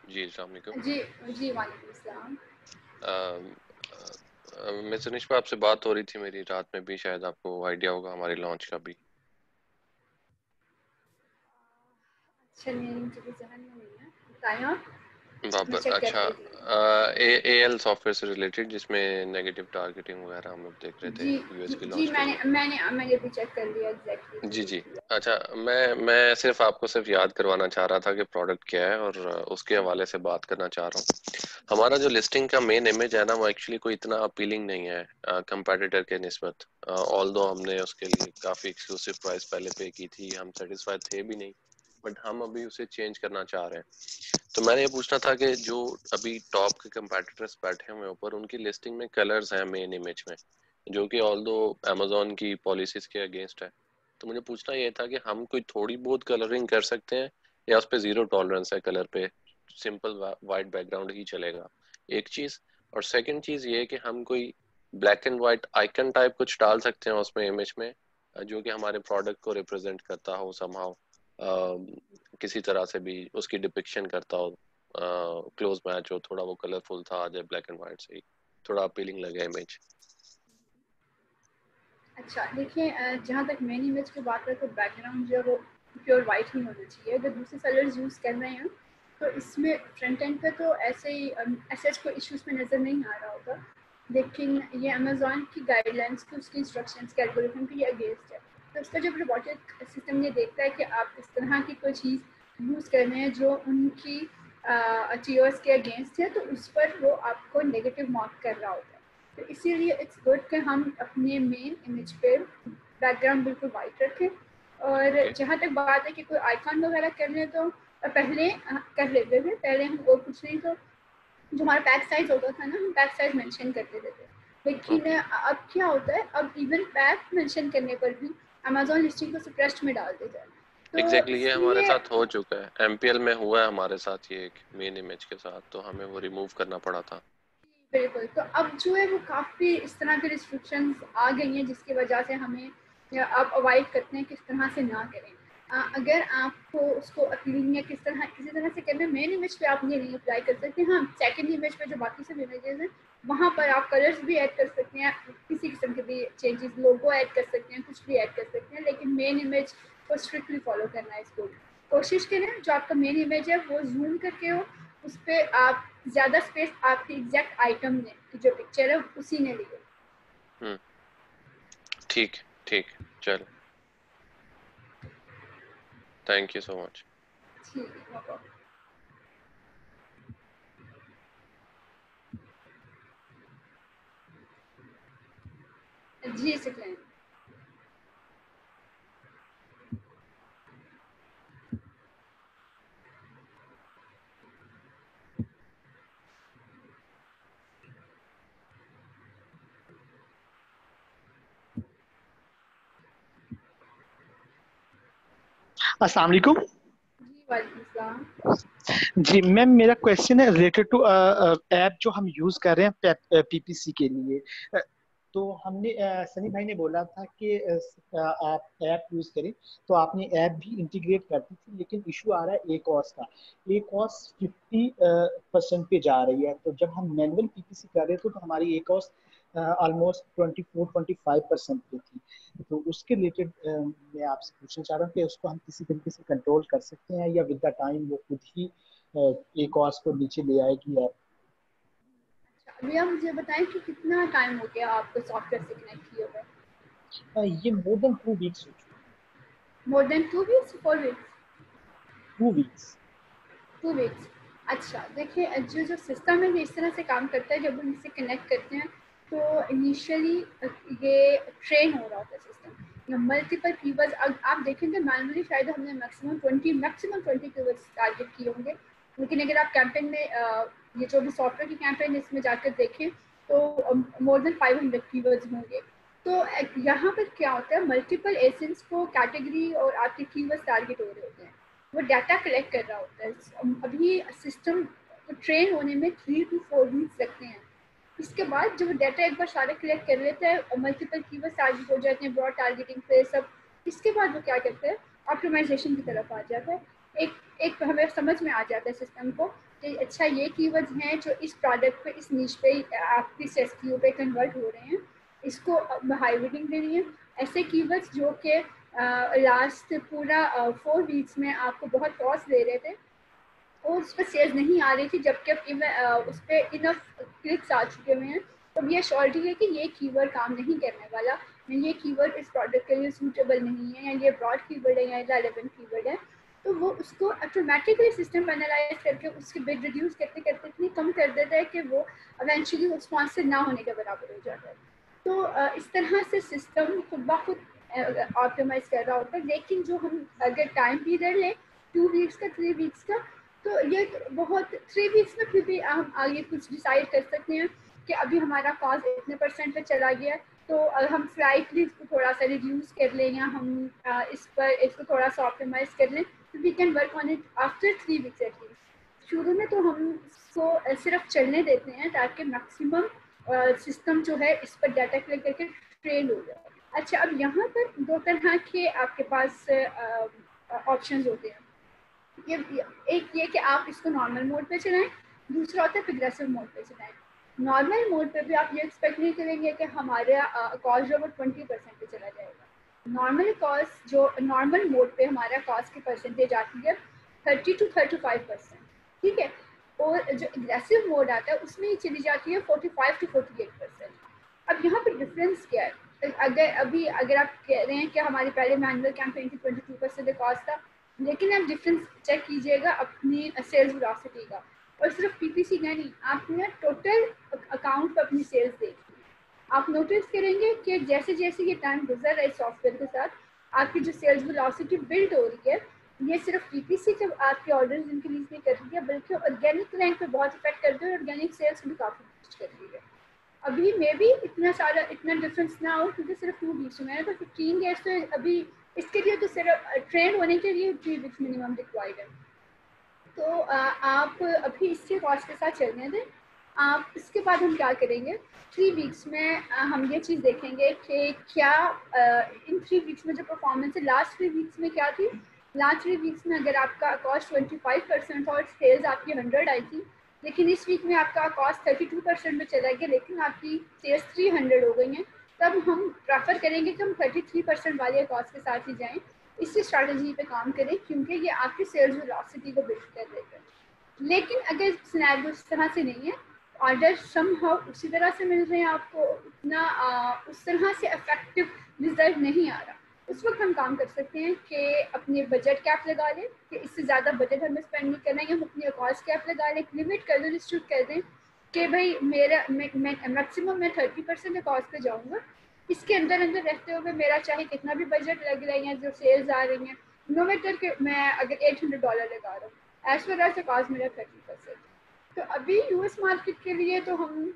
जी, अस्सलाम वालेकुम। जी, जी, वालेकुम अस्सलाम। मैं तनिष्क आपसे बात हो रही थी मेरी रात में भी, शायद आपको आइडिया होगा हमारे लॉन्च का भी। अच्छा, नहीं, मुझे भी ज़हन में नहीं है। बताएँ आप? मैं वापस चेक अच्छा, करती हूँ। एएल सॉफ्टवेयर से रिलेटेड, जिसमें नेगेटिव टारगेटिंग वगैरह हम लोग देख रहे थे जी, यूएस जी, के जी, लॉन्च के मैंने लिए। मैंने मैंने भी चेक कर लिया एग्ज़ैक्टली। जी जी, जी। जी। अच्छा, मैं सिर्फ आपको सिर्फ याद करवाना चाह रहा था कि प्रोडक्ट क्या है, और उसके हवाले से बात करना चाह रहा हूँ। हमारा जो लिस्टिंग का मेन इमेज है ना, वो एक्चुअली कोई इतना अपीलिंग नहीं है कंपैटिटर के निस्बत। ऑल्दो हमने उसके लिए काफ़ी एक्सक्लूसिव प्राइस पहले पे की थी, हम सेटिस्फाइड थे भी नहीं, बट हम अभी उसे चेंज करना चाह रहे हैं। तो मैंने ये पूछना था कि जो अभी टॉप के कंपैटिटर्स बैठे हुए ऊपर, उनकी लिस्टिंग में कलर्स हैं मेन इमेज में, जो कि ऑल्दो अमेजोन की पॉलिसीज के अगेंस्ट है। तो मुझे पूछना ये था कि हम कोई थोड़ी बहुत कलरिंग कर सकते हैं, या उस पे जीरो टॉलरेंस है कलर पे, सिंपल वाइट बैकग्राउंड ही चलेगा, एक चीज। और सेकंड चीज ये कि हम कोई black and white icon type कुछ डाल सकते हैं उसमें इमेज में, जो कि हमारे प्रोडक्ट को रिप्रेजेंट करता हो समहाउ, किसी तरह से भी उसकी डिपिक्शन करता हो, क्लोज मैच हो, थोड़ा वो कलरफुल था, आ जाए ब्लैक एंड वाइट से ही थोड़ा अपीलिंग लगे इमेज। अच्छा, देखिए जहाँ तक मेन इमेज की बात है तो बैकग्राउंड जो है वो प्योर वाइट ही होना चाहिए। अगर दूसरे कलर्स यूज़ कर रहे हैं तो इसमें फ्रंट एंड पे तो ऐसे ही ऐसे कोई इश्यूज़ में नज़र नहीं आ रहा होगा। लेकिन ये अमेज़न की गाइडलाइंस की, उसकी इंस्ट्रक्शंस के एल्गोरिथम के ये अगेंस्ट है। तो उसका जब रोबोटिक सिस्टम ये देखता है कि आप इस तरह की कोई चीज़ यूज़ कर रहे हैं जो उनकी टीओएस के अगेंस्ट है, तो उस पर वो आपको नेगेटिव मार्क कर रहा होता है। तो इसीलिए इट्स गुड कि हम अपने मेन इमेज पे बैकग्राउंड बिल्कुल वाइट रखें। और ओके। जहाँ तक बात है कि कोई आइकॉन वगैरह कर लें तो पहले कर लेते थे, पहले हम और कुछ नहीं तो जो हमारा पैक साइज होता था ना, हम पैक साइज मेंशन कर देते थे। लेकिन ओके। अब क्या होता है, अब इवन पैक मेंशन करने पर भी अमेजोन लिस्टिंग को सप्रेस्ड में डाल देता है। तो एग्जैक्टली ये हमारे इसलिए साथ हो चुका है, एमपीएल में हुआ है हमारे साथ ये एक मेन इमेज के साथ, तो हमें वो रिमूव करना पड़ा था। बिल्कुल, तो अब जो है वो काफ़ी इस तरह के रिस्ट्रिक्शंस आ गई हैं जिसकी वजह से हमें अब अवॉइड करते हैं किस तरह से ना करें। अगर आपको उसको अपीलिंग या किसी तरह से करना है, मेन इमेज पे आप ये नहीं अप्लाई कर सकते। हाँ, सेकंड इमेज पे जो बाकी सब इमेजेस हैं वहाँ पर आप कलर्स भी ऐड कर सकते हैं, किसी किस्म के भी चेंजेस, लोगो ऐड कर सकते हैं, कुछ भी ऐड कर सकते हैं, लेकिन मेन इमेज को स्ट्रिक्टली फॉलो करना है। इसको कोशिश करें जो आपका मेन इमेज है वो जूम करके हो, उस पर आप ज़्यादा स्पेस आपके एग्जैक्ट आइटम ने की जो पिक्चर है उसी ने ली है। हम्म। ठीक है, ठीक है, चलो, थैंक यू सो मच। ठीक है, नो प्रॉब्लम। जी सिक्लेन। अस्सलाम वालेकुम। जी वालेकुम सलाम। जी मैम, मेरा क्वेश्चन है रिलेटेड टू ऐप जो हम यूज कर रहे हैं पीपीसी के लिए। तो हमने सनी भाई ने बोला था कि आप ऐप यूज करें, तो आपने ऐप भी इंटीग्रेट कर दी थी, लेकिन इशू आ रहा है एक कॉस्ट का। एक कॉस्ट 50% पे जा रही है। तो जब हम मैनुअल पीपीसी कर रहे थे तो हमारी एक कॉस्ट ऑलमोस्ट 24-25% पे थी। तो उसके रिलेटेड मैं आपसे पूछना चाह रहा हूँ कि उसको हम किसी तरीके से कंट्रोल कर सकते हैं, या विद द टाइम वो खुद ही एक कॉस्ट को नीचे ले आएगी ऐप। अच्छा, अभी आप मुझे बताएं कि कितना टाइम हो गया आपको सॉफ्टवेयर से कनेक्ट किए हुए? ये मोर देन 2 वीक्स हो चुके मोर देन 2 वीक्स, 4 वीक्स? हैं। 2 वीक्स। 2 वीक्स। अच्छा, देखिए जो सिस्टम है ये इस तरह से काम करता है, जब हम इसे कनेक्ट करते हैं तो इनिशियली ये ट्रेन हो रहा होता है सिस्टम मल्टीपल कीवर्ड्स। आप देखेंगे मैनुअली शायद हमने मैक्सिमम 20 कीवर्ड्स टारगेट किए होंगे, लेकिन अगर आप कैंपेन में ये जो भी सॉफ्टवेयर की कैंपेन है इसमें जाकर देखें तो मोर देन 500 कीवर्ड्स होंगे। तो यहाँ पर क्या होता है, मल्टीपल एजेंट्स को कैटेगरी और आपके कीवर्ड्स टारगेट हो रहे होते हैं, वो डाटा कलेक्ट कर रहा होता है। अभी सिस्टम ट्रेन होने में 3 to 4 वीक्स लगते हैं। इसके बाद जब डाटा एक बार सारे कलेक्ट कर लेते हैं, मल्टीपल कीवर्ड टारगेट हो जाते हैं, ब्रॉड टारगेटिंग पे सब, इसके बाद वो क्या करते हैं, ऑप्टिमाइजेशन की तरफ आ जाता है। एक एक हमें समझ में आ जाता है सिस्टम को कि अच्छा ये कीवर्ड्स हैं जो इस प्रोडक्ट पे, इस नीश पे, आपकी एसक्यू पे कन्वर्ट हो रहे हैं, इसको हाई रेटिंग देनी है। ऐसे कीवर्ड्स जो कि लास्ट पूरा 4 वीक्स में आपको बहुत कॉस्ट दे रहे थे और उस पर सेल्स नहीं आ रही थी, जबकि उस पर इनफ क्लिक्स आ चुके हुए हैं, तो ये श्योरिटी है कि ये कीवर्ड काम नहीं करने वाला, ये कीवर्ड इस प्रोडक्ट के लिए सूटेबल नहीं है, या ये ब्रॉड कीवर्ड है, या रेलेवेंट कीवर्ड है। तो वो उसको ऑटोमेटिकली सिस्टम एनालाइज करके उसकी बिड रिड्यूस करते करते इतनी कम कर देता है कि वो इवेंचुअली स्पॉन्सर ना होने के बराबर हो जाता है। तो इस तरह से सिस्टम खुद ब खुद ऑप्टिमाइज कर रहा होता है। लेकिन जो हम अगर टाइम पीरियड लें 2 वीक्स का, 3 वीक्स का, तो ये बहुत 3 वीक्स में फिर भी हम आगे कुछ डिसाइड कर सकते हैं कि अभी हमारा कॉस्ट इतने % पे चला गया, तो हम स्लाइटली इसको थोड़ा सा रिड्यूस कर लें, या हम इसको थोड़ा सा ऑप्टिमाइज कर लें, तो we can work on it after 3 weeks at least. शुरू में तो हम इसको सिर्फ चलने देते हैं ताकि मैक्सिमम सिस्टम जो है इस पर डाटा कलेक्ट करके ट्रेन हो जाए। अच्छा, अब यहाँ पर 2 तरह के आपके पास ऑप्शंस होते हैं। एक ये कि आप इसको नॉर्मल मोड पे चलाएं, दूसरा होता है प्रोग्रेसिव मोड पे चलाएं। नॉर्मल मोड पे भी आप ये एक्सपेक्ट नहीं करेंगे कि हमारे कॉस्ट जो वो 20% पे चला जाएगा। नॉर्मल कॉस्ट जो नॉर्मल मोड पे हमारा कॉस्ट की परसेंटेज आती है 30 to 35%, ठीक है। और जो एग्रेसिव मोड आता है उसमें ही चली जाती है 45 to 48%। अब यहाँ पर डिफरेंस क्या है? अगर आप कह रहे हैं कि हमारी पहले मैनुअल कैंपेन की 22% कॉस्ट था, लेकिन आप डिफरेंस चेक कीजिएगा अपनी सेल्स वेलोसिटी का, और सिर्फ पीपीसी का नहीं, आपने टोटल अकाउंट पर अपनी सेल्स देखी। आप नोटिस करेंगे कि जैसे जैसे ये टाइम गुजर रहा है सॉफ्टवेयर के साथ, आपकी जो सेल्स वेलोसिटी बिल्ड हो रही है, ये सिर्फ पीपीसी के आपके ऑर्डर्स इंक्रीज नहीं कर रही है, बल्कि ऑर्गेनिक रैंक पे बहुत इफेक्ट कर रही है, ऑर्गेनिक सेल्स भी काफ़ी बूस्ट कर रही है। अभी मे भी इतना डिफरेंस ना हो, क्योंकि सिर्फ 2 वीक्स में है, तो 15 डेज तो अभी इसके लिए तो सिर्फ ट्रेंड होने के लिए 3 वीक्स मिनिमम रिक्वायर्ड है। तो आप अभी इसके कॉस्ट के साथ चलने दें। आप इसके बाद हम क्या करेंगे, 3 वीक्स में हम ये चीज़ देखेंगे कि क्या इन 3 वीक्स में जो परफॉर्मेंस है, लास्ट 3 वीक्स में क्या थी। लास्ट 3 वीक्स में अगर आपका कॉस्ट 25% और सेल्स आपकी 100 आई थी, लेकिन इस वीक में आपका कॉस्ट 32% में चला गया, लेकिन आपकी सेल्स 300 हो गई हैं, तब हम प्रेफर करेंगे कि हम 33% वाले कॉस्ट के साथ ही जाएं, इसी स्ट्रैटेजी पे काम करें, क्योंकि ये आपकी सेल्स वेलोसिटी को बिल्ड कर देगा। लेकिन अगर सिनेरियो इस तरह से नहीं है, ऑर्डर समहाउ उसी तरह से मिल रहे हैं आपको, उतना उस तरह से इफेक्टिव रिजल्ट नहीं आ रहा, उस वक्त हम काम कर सकते हैं कि अपने बजट कैप लगा लें कि इससे ज़्यादा बजट हमें स्पेंड नहीं करना है, या हम अपने कॉस्ट कैप लगा लें, लिमिट कर दें, रिस्ट्रिक्ट कर दें कि भाई मेरा मैक्सिमम मैं 30% कॉस्ट पे जाऊँगा, इसके अंदर अंदर रहते हुए मेरा चाहे कितना भी बजट लग रहा है, या जो सेल्स आ रही हैं, नो मैटर कि मैं अगर $800 लगा रहा हूँ, एज पर एज कॉस्ट मेरा 30%। तो अभी यूएस मार्केट के लिए तो हम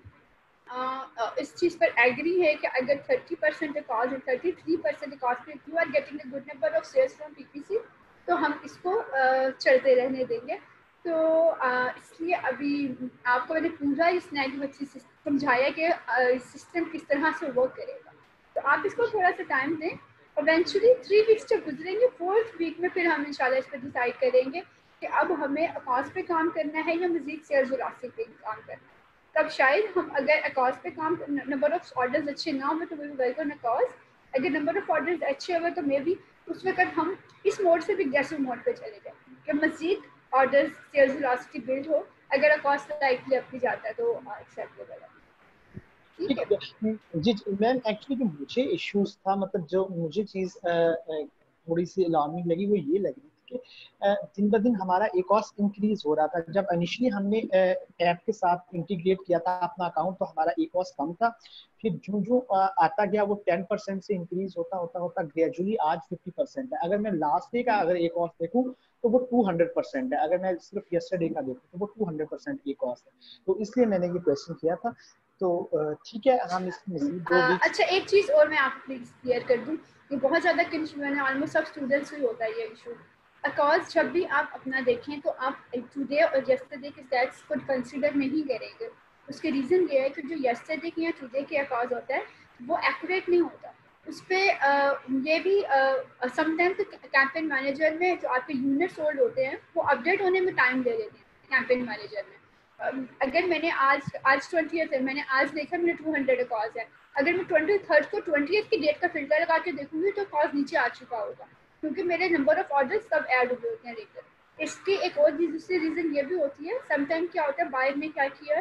इस चीज़ पर एग्री है कि अगर 30% कॉस्ट और 33% कॉस्ट पे you are getting a good number of sales from PPC, तो हम इसको चलते रहने देंगे। तो इसलिए अभी आपको मैंने पूरा इस स्नैगिंग अच्छी से समझाया कि सिस्टम किस तरह से वर्क करेगा, तो आप इसको थोड़ा सा टाइम दें। इवेंचुअली 3 वीक्स जब गुजरेंगे, 4th वीक में फिर हम इंशाल्लाह इस पर डिसाइड करेंगे कि अब हमें कॉस्ट पे काम करना है या मजीद सेल्स वेलोसिटी पे काम करना है। तब शायद हम अगर कॉस्ट पे काम, नंबर ऑफ ऑर्डर्स अच्छे ना हो तो we will work on a cost, अगर नंबर ऑफ ऑर्डर्स अच्छे हुए तो मे बी उस वक्त हम इस मोड से भी एग्रेसिव मोड पे चले जाए कि मजीद ऑर्डर्स सेल्स वेलोसिटी बिल्ड हो। अगर कॉस्ट स्लाइटली अप भी जाता है तो एक्सेप्टेबल है। ठीक है जी मैम, एक्चुअली जो मुझे इश्यूज था, मतलब जो मुझे चीज थोड़ी सी अलार्मिंग लगी, वो ये लगी कि दिन ब दिन हमारा ए कॉस्ट इंक्रीज हो रहा था। जब इनिशियली हमने ऐप के साथ इंटीग्रेट किया था अपना अकाउंट, तो हमारा ए कॉस्ट कम था, फिर जो जो आता गया वो 10% से इंक्रीज होता होता होता ग्रेजुअली आज 50% है। अगर मैं लास्ट डे का अगर ए कॉस्ट देखूं तो वो 200% है, अगर मैं सिर्फ यस्टरडे का देखूं तो वो 200% ए कॉस्ट है। तो इसलिए मैंने ये क्वेश्चन किया था। तो ठीक है, हम इसमें मज़ीद 2 वीक्स। अच्छा, एक चीज़ और मैं आपको प्लीज क्लियर कर दूं, ये बहुत ज़्यादा कंफ्यूजन है, ऑलमोस्ट सब स्टूडेंट्स को ही होता है ये इशू। अकॉर्ड्स जब भी आप अपना देखें तो आप टुडे और यस्टरडे के स्टैट्स को कंसीडर नहीं करेंगे। उसके रीज़न ये है कि जो यस्टरडे के या टुडे के अकॉर्ड्स होता है वो एक्यूरेट नहीं होता। उस पर ये भी समटाइम्स कैंपेन मैनेजर में जो आपके यूनिट सोल्ड होते हैं वो अपडेट होने में टाइम ले लेते हैं। कैंपेन मैनेजर में। अगर मैंने आज 20th है, मैंने आज देखा मेरे 200 कॉल्स है, अगर मैं 23rd को 20th की डेट का फिल्टर लगा के देखूंगी तो कॉल्स नीचे आ चुका होगा, क्योंकि मेरे नंबर ऑफ ऑर्डर्स सब ऐड हुए होते हैं रेगुलर। इसकी एक और दूसरी रीज़न ये भी होती है, समटाइम क्या होता है, बायर ने क्या किया,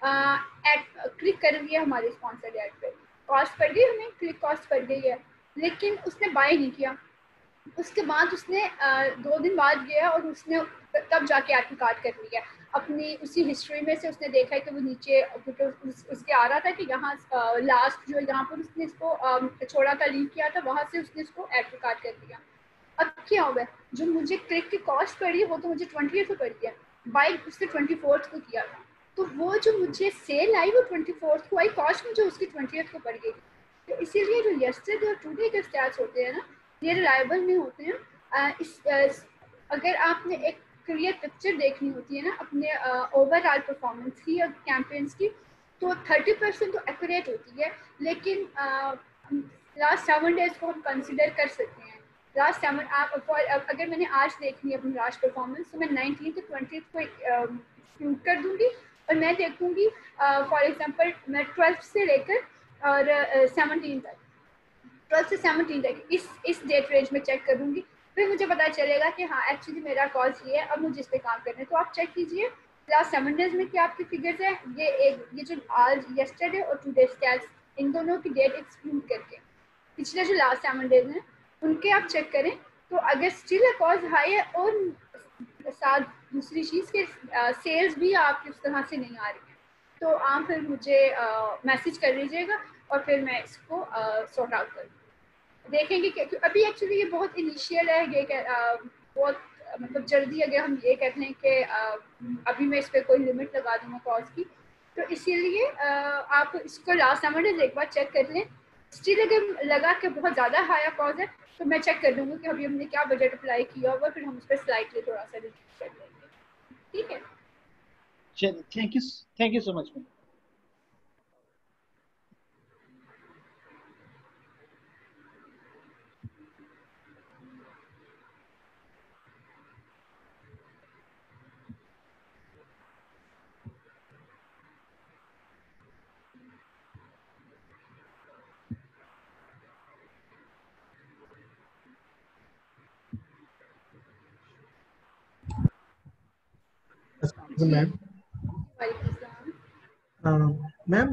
क्लिक कर लिया हमारे स्पॉन्सर्ड ऐड पे, कॉस्ट पड़ गई, हमें क्लिक कॉस्ट पड़ गई है, लेकिन उसने बाय नहीं किया। उसके बाद उसने 2 दिन बाद गया और उसने तब जाके ऐड कार्ड कर लिया अपनी उसी हिस्ट्री में से। उसने देखा है कि वो नीचे उसके आ रहा था कि यहाँ लास्ट जो यहाँ पर उसने इसको छोड़ा था, लिंक किया था, वहां से उसने इसको ऐड कार्ड कर दिया। अब क्या होगा, जो मुझे क्लिक की कॉस्ट पड़ी वो तो मुझे 20th को पड़ गया, बाय उसने 24th को किया था, तो वो जो मुझे सेल आई वो 24th को आई, कॉस्ट मुझे उसकी 20th को पड़ गई। तो इसीलिए जो यस्टरडे और टुडे के स्टैट्स होते हैं ना, ये रिलायबल नहीं होते हैं। अगर आपने एक क्लियर पिक्चर देखनी होती है ना अपने ओवरऑल परफॉर्मेंस की या कैंपेन्स की, तो 30% तो एक्यूरेट होती है, लेकिन लास्ट 7 डेज को हम कंसिडर कर सकते हैं। लास्ट 7 आप अगर मैंने आज देखनी है अपनी लास्ट परफॉर्मेंस, तो मैं 19 से 20 को इंक्लूड कर दूंगी और मैं देखूंगी फॉर एग्जांपल मैं 12 से लेकर और 17 तक, 12 से 17 तक इस डेट रेंज में चेक करूंगी, फिर मुझे पता चलेगा कि हाँ एक्चुअली मेरा कॉज ये है, अब मुझे इस पे काम करना है। तो आप चेक कीजिए लास्ट 7 डेज में क्या आपके फिगर्स हैं, ये जो आज यस्टरडे और टुडे स्टैट्स, इन दोनों की डेट एक्सक्लूड करके पिछले जो लास्ट 7 डेज हैं उनके आप चेक करें, तो अगर स्टिल कॉज हाई है और साथ दूसरी चीज़ के सेल्स भी आपकी उस तरह से नहीं आ रही है, तो आप फिर मुझे मैसेज कर लीजिएगा और फिर मैं इसको सॉर्ट आउट करूँ। देखेंगे कि अभी एक्चुअली ये बहुत इनिशियल है, ये बहुत मतलब जल्दी अगर हम ये कहते हैं कि अभी मैं इस पर कोई लिमिट लगा दूँगा कॉस्ट की, तो इसीलिए आप इसको लास्ट 7 डेज एक बार चेक कर लें। स्टिल अगर लगा कि बहुत ज़्यादा हाई कॉज है तो मैं चेक कर दूँगी कि अभी हमने क्या बजट अप्लाई किया होगा, फिर हम उस पर स्लाइटली थोड़ा सा रिड्यूस कर देंगे। ठीक है, चलिए, thank you so much. Ma'am ma'am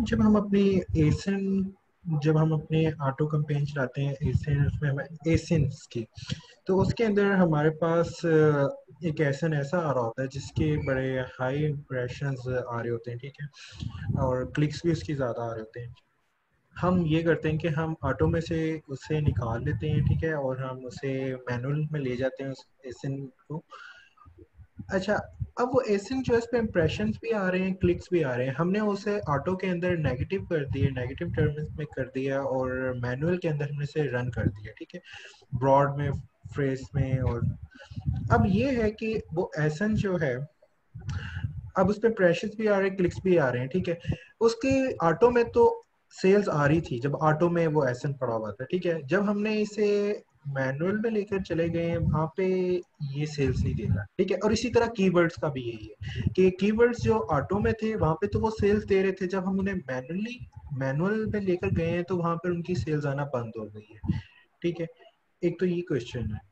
जब हम अपनी ऑटो कंपेन चलाते हैं एसेन, उसमें हमें एसेंस की, तो उसके अंदर हमारे पास एक एसन ऐसा आ रहा होता है जिसके बड़े हाई इम्प्रेशंस आ रहे होते हैं, ठीक है, और क्लिक्स भी उसकी ज़्यादा आ रहे होते हैं। हम ये करते हैं कि हम ऑटो में से उसे निकाल लेते हैं, ठीक है, और हम उसे मैनुअल में ले जाते हैं उस एसन को। अच्छा, अब वो एसिन जो है, इस पे इम्प्रेशन भी आ रहे हैं, क्लिक्स भी आ रहे हैं, हमने उसे ऑटो के अंदर नेगेटिव कर दिया, नेगेटिव टर्म्स में कर दिया, और मैनुअल के अंदर हमने इसे रन कर दिया, ठीक है, ब्रॉड में, फ्रेस में। और अब ये है कि वो एसन जो है, अब उस पर इम्प्रेशन भी आ रहे हैं, क्लिक्स भी आ रहे हैं, ठीक है, उसके ऑटो में तो सेल्स आ रही थी जब ऑटो में वो एसन पड़ा हुआ था, ठीक है, जब हमने इसे मैनुअल में लेकर चले गए वहां पे ये सेल्स नहीं दे रहा, ठीक है। और इसी तरह कीवर्ड्स का भी यही है कि कीवर्ड्स जो ऑटो में थे वहां पे तो वो सेल्स दे रहे थे, जब हम उन्हें मैनुअल में लेकर गए हैं तो वहां पर उनकी सेल्स आना बंद हो गई है, ठीक है। एक तो ये क्वेश्चन है,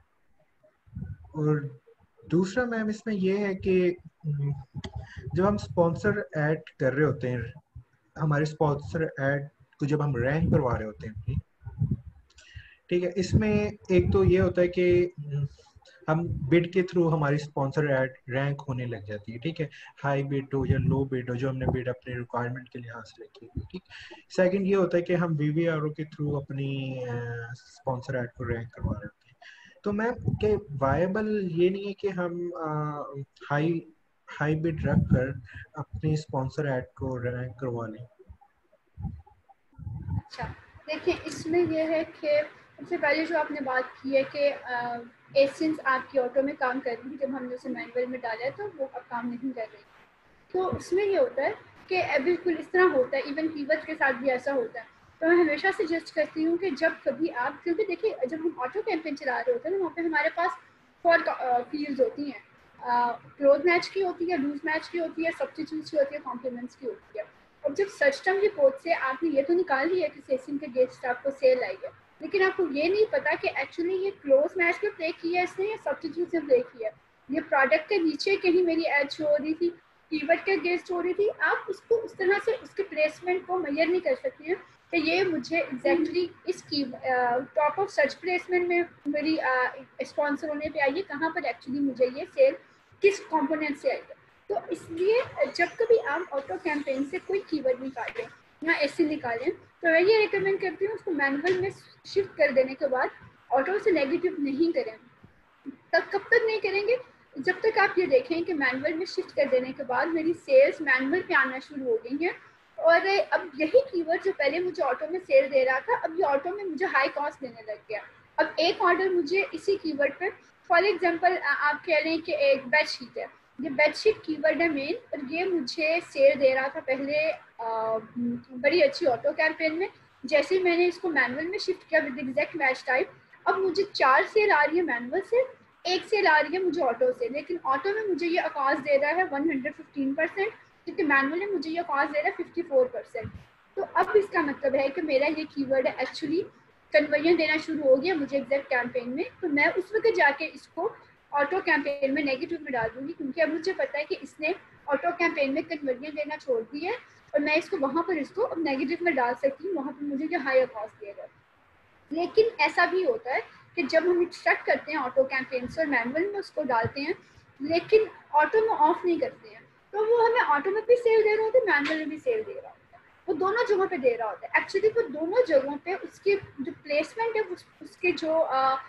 और दूसरा मैम इसमें ये है कि जब हम स्पॉन्सर ऐड कर रहे होते हैं, हमारे स्पॉन्सर ऐड को जब हम रैंक करवा रहे होते हैं, ठीक है, इसमें एक तो ये होता है कि हम बिड के थ्रू हमारी स्पॉन्सर ऐड रैंक होने लग जाती है, ठीक है, हाई बिड हो या लो बिड हो, जो हमने बिड अपने रिक्वायरमेंट के लिहाज से रखी है, ठीक। सेकंड ये होता है कि हम वीवीआरओ के थ्रू अपनी स्पॉन्सर ऐड को रैंक करवा रहे होते हैं। तो मैम के वायबल ये नहीं है कि हम हाई बिड रख कर अपनी स्पॉन्सर ऐड को रैंक करवा लें? अच्छा देखिए, इसमें यह है कि सबसे पहले जो आपने बात की है कि एसेंस आपकी ऑटो में काम कर रही है, जब हमने उसे मैनुअल में डाला है तो वो अब काम नहीं कर रही, तो उसमें ये होता है कि बिल्कुल इस तरह होता है, इवन कीवर्ड के साथ भी ऐसा होता है। तो मैं हमेशा सजेस्ट करती हूँ कि जब कभी आप, क्योंकि देखिए जब हम ऑटो कैंपेन चला रहे होते हैं ना, वहाँ पे हमारे पास 4 फील्ड्स होती हैं, क्लोज मैच की होती है, लूज मैच की होती है, सब्स्टिट्यूट्स की होती है, कॉम्प्लीमेंट्स की होती है। अब जब सर्च टर्म रिपोर्ट से आपने ये तो निकाल लिया कि सेसिन के गेस्ट आपको सेल आई है, लेकिन आपको ये नहीं पता कि एक्चुअली ये क्लोज मैच में प्ले किया है इसने या सब्स्टिट्यूट से प्ले किया है। ये प्रोडक्ट के नीचे कहीं मेरी एड शो हो रही थी, कीवर्ड के गेस्ट हो रही थी, आप उसको उस तरह से उसके प्लेसमेंट को मेजर नहीं कर सकती हैं कि ये मुझे एग्जैक्टली इस की टॉप ऑफ सर्च प्लेसमेंट में मेरी स्पॉन्सर होने पे आई है, कहाँ पर एक्चुअली मुझे ये सेल किस कंपोनेंट से आई है। तो इसलिए जब कभी आप ऑटो कैंपेन से कोई कीवर्ड निकालें या ऐसे निकालें तो मैं ये रिकमेंड करती हूँ उसको मैनुअल में शिफ्ट कर देने के बाद ऑटो से नेगेटिव नहीं करें। तब कब तक नहीं करेंगे, जब तक आप ये देखें कि मैनुअल में शिफ्ट कर देने के बाद मेरी सेल्स मैनुअल पे आना शुरू हो गई हैं और अब यही कीवर्ड जो पहले मुझे ऑटो में सेल दे रहा था अब ये ऑटो में मुझे हाई कॉस्ट देने लग गया। अब एक ऑर्डर मुझे इसी कीवर्ड पे, फॉर एग्जांपल आप कह रहे हैं कि एक बेडशीट है, ये बेडशीट कीवर्ड है मेन और ये मुझे सेल दे रहा था पहले बड़ी अच्छी ऑटो कैंपेन में। जैसे ही मैंने इसको मैनुअल में शिफ्ट किया विद एग्जैक्ट मैच टाइप, अब मुझे 4 सेल आ रही है मैनुअल से, एक सेल आ रही है मुझे ऑटो से, लेकिन ऑटो में मुझे ये आकाश दे रहा है 115%, क्योंकि मैनुअल में मुझे ये आकाश दे रहा है 54%। तो अब इसका मतलब है कि मेरा ये कीवर्ड है एक्चुअली कन्वर्जन देना शुरू हो गया मुझे एग्जैक्ट कैंपेन में, तो मैं उस वक्त जाके इसको ऑटो कैंपेन में नेगेटिव में डाल दूंगी, क्योंकि अब मुझे पता है कि इसने ऑटो कैंपेन में कन्वर्जन देना छोड़ दी है और मैं इसको वहाँ पर इसको अब नेगेटिव में डाल सकती हूँ, वहाँ पर मुझे ये हाई कॉस्ट दिएगा। लेकिन ऐसा भी होता है कि जब हम एक्सट्रैक्ट करते हैं ऑटो कैंपेन से और मैनुअल में उसको डालते हैं लेकिन ऑटो में ऑफ नहीं करते हैं, तो वो हमें ऑटो में भी सेल दे रहा होता है, मैनुअल में भी सेल दे रहा होता है, वो दोनों जगहों पे दे रहा होता है। एक्चुअली वो दोनों जगहों पे उसकी जो प्लेसमेंट है उसके जो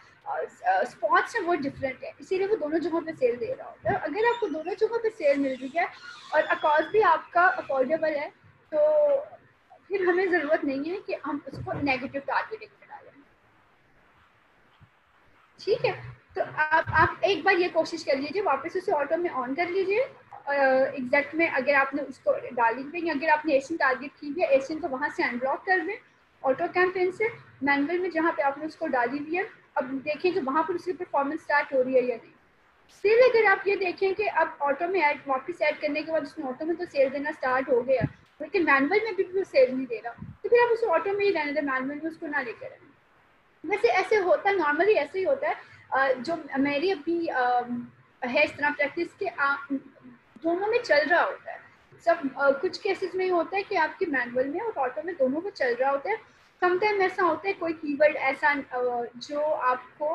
स्पॉट्स हैं वो डिफरेंट है, इसीलिए वो दोनों जगहों पे सेल दे रहा होता है। अगर आपको दोनों जगहों पे सेल मिल रही है और अकाउंट भी आपका अफोर्डेबल है तो फिर हमें ज़रूरत नहीं है कि हम उसको नेगेटिव टारगेटिंग में डालें। ठीक है, तो आप एक बार ये कोशिश कर लीजिए, वापस उसे ऑटो में ऑन कर लीजिए एग्जैक्ट में, अगर आपने उसको डाली हुई, अगर आपने एशियन टारगेट की हुई है एशियन को वहाँ से अनब्लॉक कर दें ऑटो कैंपेन से, मैनुअल में जहाँ पे आपने उसको डाली हुई है अब देखें कि वहाँ पर उसकी परफॉर्मेंस स्टार्ट हो रही है या नहीं। स्टिल अगर आप ये देखें कि अब ऑटो में ऐड वापस ऐड करने के बाद उसने ऑटो में तो सेल देना स्टार्ट हो गया लेकिन मैनुअल में भी वो सेल नहीं दे रहा, तो फिर आप उसे ऑटो में ही रहने दें, मैनुअल में उसको ना लेकर आए। वैसे ऐसे होता है, नॉर्मली ऐसे ही होता है, जो मेरी अभी है इस तरह प्रैक्टिस के दोनों में चल रहा होता है। सब कुछ केसेस में होता है कि आपके मैनुअल में और ऑटो में दोनों में चल रहा होता है। समटाइम ऐसा होता है कोई कीवर्ड ऐसा जो आपको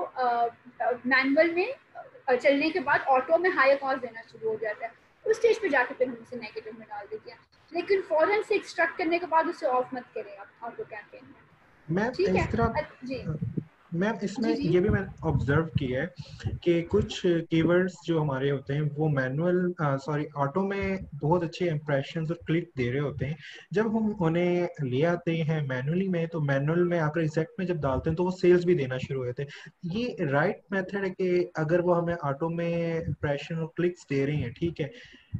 मैनुअल में चलने के बाद ऑटो में हाई कॉस्ट देना शुरू हो जाता है, उस स्टेज पे जाकर फिर हम उसे नेगेटिव में डाल देते हैं, लेकिन फौरन से एक्सट्रैक्ट करने के बाद उसे ऑफ मत करें आप ऑटो कैंपेन में। मैम ठीक इस तरह है जी मैम इसमें जी जी ये भी मैंने ऑब्जर्व किया है कि कुछ कीवर्ड्स जो हमारे होते हैं वो मैनुअल ऑटो में बहुत अच्छे इंप्रेशंस और क्लिक दे रहे होते हैं, जब हम उन्हें ले आते हैं मैनुअली में तो मैनुअल में आकर एग्जैक्ट में जब डालते हैं तो वो सेल्स भी देना शुरू हो जाते हैं। ये राइट मेथड है कि अगर वो हमें ऑटो में इंप्रेशन और क्लिक्स दे रही हैं, ठीक है,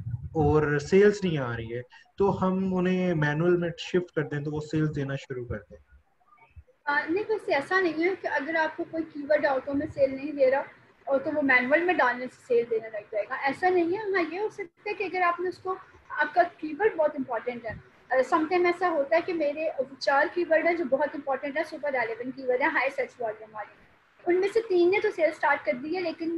और सेल्स नहीं आ रही है, तो हम उन्हें मैनुअल में शिफ्ट कर दें तो वो सेल्स देना शुरू कर दें? नहीं, वैसे ऐसा नहीं है कि अगर आपको कोई कीवर्ड ऑटो में सेल नहीं दे रहा और तो वो मैनुअल में डालने से सेल देने लग जाएगा, ऐसा नहीं है। हाँ, ये हो सकता है कि अगर आपने उसको, आपका कीवर्ड बहुत इंपॉर्टेंट है, समटाइम ऐसा होता है कि मेरे 4 कीवर्ड है जो बहुत इंपॉर्टेंट है, सुपर रेलेवेंट कीवर्ड है, हाई सर्च वॉल्यूम वाले, उनमें से 3 ने तो सेल स्टार्ट कर दी है, लेकिन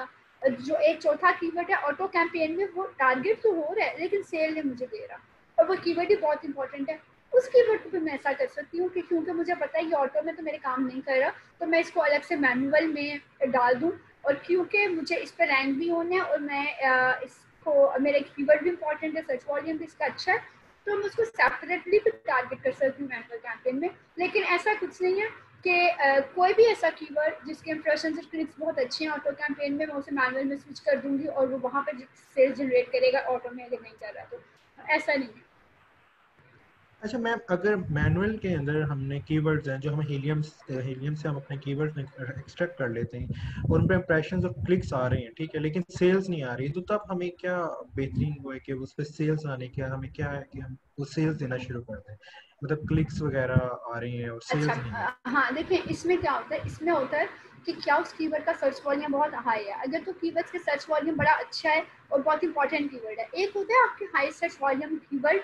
जो एक चौथा कीवर्ड है ऑटो कैंपेन में वो टारगेट तो हो रहा है लेकिन सेल नहीं मुझे दे रहा, और वो कीवर्ड ही बहुत इंपॉर्टेंट है। उस कीवर्ड पे मैं ऐसा कर सकती हूँ कि क्योंकि मुझे पता है ये ऑटो में तो मेरे काम नहीं कर रहा, तो मैं इसको अलग से मैनुअल में डाल दूँ, और क्योंकि मुझे इस पर रैंक भी होना है और मैं इसको, मेरा कीवर्ड भी इंपॉर्टेंट है, सर्च वॉल्यूम भी इसका अच्छा है, तो मैं उसको सेपरेटली भी टारगेट कर सकती हूँ मैनुअल कैंपेन में। लेकिन ऐसा कुछ नहीं है कि कोई भी ऐसा कीवर्ड जिसके इंप्रेशंस और क्लिक्स बहुत अच्छे हैं ऑटो कैंपेन में, मैं उसे मैनुअल में स्विच कर दूंगी और वो वहाँ पर सेल्स जनरेट करेगा ऑटो में अगर नहीं कर रहा, तो ऐसा नहीं है। अच्छा मैम, अगर मैनुअल के अंदर हमने कीवर्ड्स हैं जो हम हीलियम से हम अपने कीवर्ड्स एक्सट्रैक्ट कर लेते हैं और उन पर इंप्रेशंस और क्लिक्स आ रहे हैं, ठीक है, लेकिन सेल्स नहीं आ रही, तो तब हमें क्या बेहतरीन वो है कि उस पर सेल्स आने का हमें क्या है कि हम वो सेल्स देना शुरू कर दें, मतलब क्लिक्स वगैरह आ रही हैं और अच्छा, सेल्स नहीं है। हाँ देखिए इसमें क्या होता है, इसमें होता है कि क्या उस कीवर्ड का सर्च वॉल्यूम बहुत हाई है। अगर तो कीवर्ड्स का सर्च वॉल्यूम बड़ा अच्छा है और बहुत इंपॉर्टेंट कीवर्ड है, एक होता है आपके हाई सर्च वॉल्यूम कीवर्ड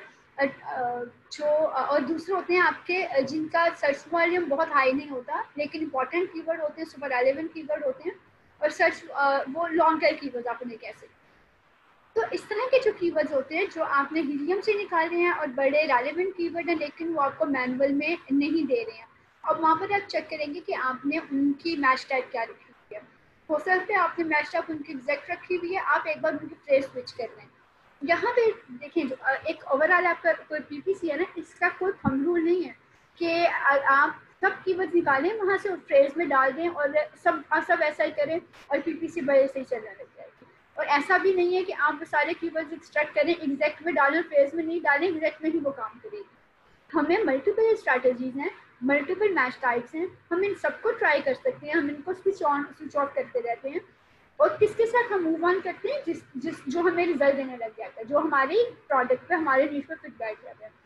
जो और दूसरे होते हैं आपके जिनका सर्च वॉल्यूम बहुत हाई नहीं होता लेकिन इंपॉर्टेंट कीवर्ड होते हैं, सुपर रेलेवेंट कीवर्ड होते हैं और सर्च वो लॉन्ग टेल कीवर्ड आप उन्हें कह सकते हैं। तो इस तरह के जो कीवर्ड्स होते हैं जो आपने हीलियम से निकाले हैं और बड़े रेलेवेंट कीवर्ड हैं लेकिन वो आपको मैनुअल में नहीं दे रहे हैं, अब वहाँ पर आप चेक करेंगे कि आपने उनकी मैच टाइप क्या रखी हुई है। हो सकता है आपने मैच टाइप उनकी एग्जैक्ट रखी हुई है, आप एक बार उनकी फ्रेज स्विच कर लें। यहाँ पे देखें जो एक ओवरऑल आपका कोई पीपीसी है ना, इसका कोई थंब रूल नहीं है कि आप सब कीवर्ड्स निकालें वहाँ से फ्रेज में डाल दें और सब ऐसा ही करें और पीपीसी बड़े से ही चलने लग जाएगी। और ऐसा भी नहीं है कि आप सारे कीवर्ड्स एक्सट्रैक्ट करें, एग्जैक्ट में डालें, फ्रेज में नहीं डालें, एग्जैक्ट में ही वो काम करेगी। हमें मल्टीपल स्ट्रैटेजीज हैं, मल्टीपल मैच टाइप्स हैं, हम इन सबको ट्राई कर सकते हैं, हम इनको स्विच ऑफ करते रहते हैं और किसके साथ हम मूव ऑन करते हैं जिस जो हमें रिजल्ट देने लग जाता है, जो हमारी प्रोडक्ट पे हमारे नीश पे फिट बैठ जाता है।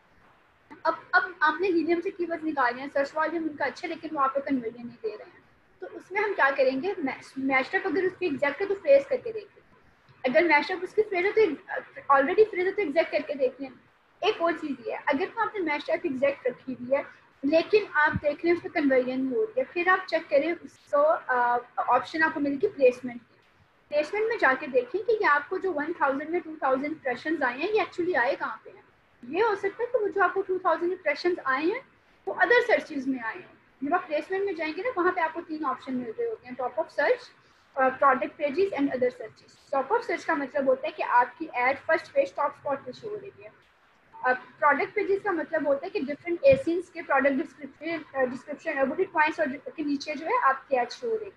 अब आपने हीलियम से कीवर्ड्स निकाले हैं, सर्च वॉल्यूम उनका अच्छा लेकिन वो आपको कन्वर्जन नहीं दे रहे हैं, तो उसमें हम क्या करेंगे, मैशअप अगर उसकी एग्जैक्ट है तो फ्रेज करके देखिए, अगर मैशअप उसकी फ्रेज है तो ऑलरेडी फ्रेज है तो एग्जैक्ट करके देख लें। एक और चीज़ ये है, अगर तो आपने मैशअप एग्जैक्ट रखी हुई है लेकिन आप देख रहे हैं उस पर कन्वर्जन नहीं हो रही है, फिर आप चेक करें उसको ऑप्शन आपको मिलेगी प्लेसमेंट की। प्लेसमेंट में जाके देखें कि ये आपको जो 1000 में 2000 इंप्रेशंस आए हैं ये एक्चुअली आए कहाँ पे हैं। ये हो सकता है कि वो जो आपको 2000 इंप्रेशंस आए हैं वो अदर सर्चेज में आए हैं। जब आप प्लेसमेंट में जाएंगे ना वहाँ पे आपको 3 ऑप्शन मिल रहे होते हैं, top of search, product pages and other searches. Top of search का मतलब होता है कि आपकी ad first page top spot पे शो हो रही है। अब प्रोडक्ट पेजेस का मतलब होता है कि डिफरेंट एसियंस के प्रोडक्ट डिस्क्रिप्शन बुलेट पॉइंट्स और के नीचे जो है आपकी एड शो हो रही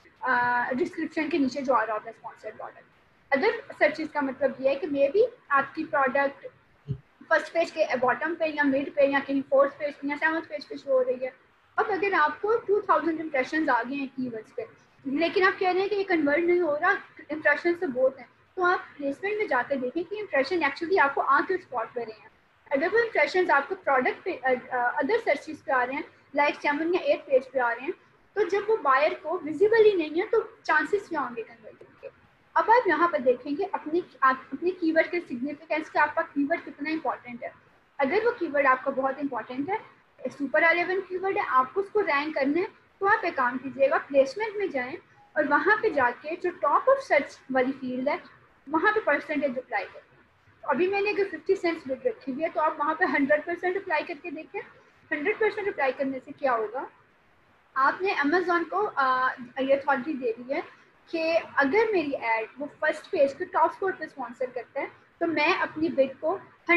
है, डिस्क्रिप्शन के नीचे जो आ रहा होता है स्पॉन्सर्ड प्रोडक्ट। अदर सर्चेस का मतलब ये है कि मे बी आपकी प्रोडक्ट फर्स्ट पेज के बॉटम पे या मिड पे या कहीं फोर्थ पेज पे या सेवंथ पेज पे शो हो रही है। अब अगर आपको 2000 इंप्रेशंस आ गए हैं कीवर्ड्स पे लेकिन आप कह रहे हैं कि ये कन्वर्ट नहीं हो रहा, इंप्रेशन तो बहुत हैं, तो आप प्लेसमेंट में जाकर देखें कि इंप्रेशन एक्चुअली आपको आके स्पॉट पे रहे हैं। अगर वो इंप्रेशन आपको प्रोडक्ट पे अदर सर्चेस पे आ रहे हैं, लाइक 7 या 8 पेज पे आ रहे हैं, तो जब वो बायर को विजिबल ही नहीं है तो चांसेस क्या होंगे कन्वर्जन के। अब आप यहाँ पर देखेंगे अपने कीवर्ड के सिग्निफिकेंस का, आपका कीवर्ड कितना इंपॉर्टेंट है। अगर वो कीवर्ड आपका बहुत इंपॉर्टेंट है, सुपर रेलेवेंट कीवर्ड है, आपको उसको रैंक करना है, तो आप एक काम कीजिएगा, प्लेसमेंट में जाएं और वहाँ पे जाके जो टॉप ऑफ सर्च वाली फील्ड है वहाँ पे परसेंटेज अप्लाई करें। अभी मैंने अगर 50 सेंट्स बिड रखी हुई है तो आप वहाँ पे 100% अप्लाई करके देखें। 100% अप्लाई करने से क्या होगा, आपने अमेजोन को ये अथॉरिटी दे दी है कि अगर मेरी एड वो फर्स्ट पेज के टॉप स्पोर्ट पे स्पॉन्सर करता है तो मैं अपनी बिड को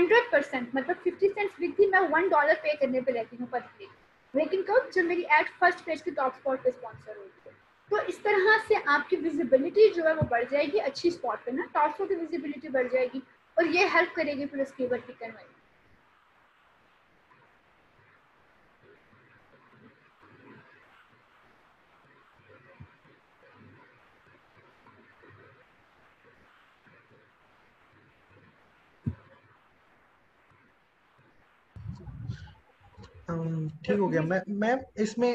100% मतलब 50 सेंट्स बिड थी मैं $1 पे करने पे रहती हूँ पर क्लिक, लेकिन कब जब मेरी एड फर्स्ट पेज के टॉप स्पॉट पे स्पॉन्सर होती है। तो इस तरह से आपकी विजिबिलिटी जो है वो बढ़ जाएगी, अच्छी स्पॉट पे ना टॉप स्पॉट की विजिबिलिटी बढ़ जाएगी और ये हेल्प करेगी फिर उस कीवर्ड की कन्वर्जन। ठीक हो गया। मैम इसमें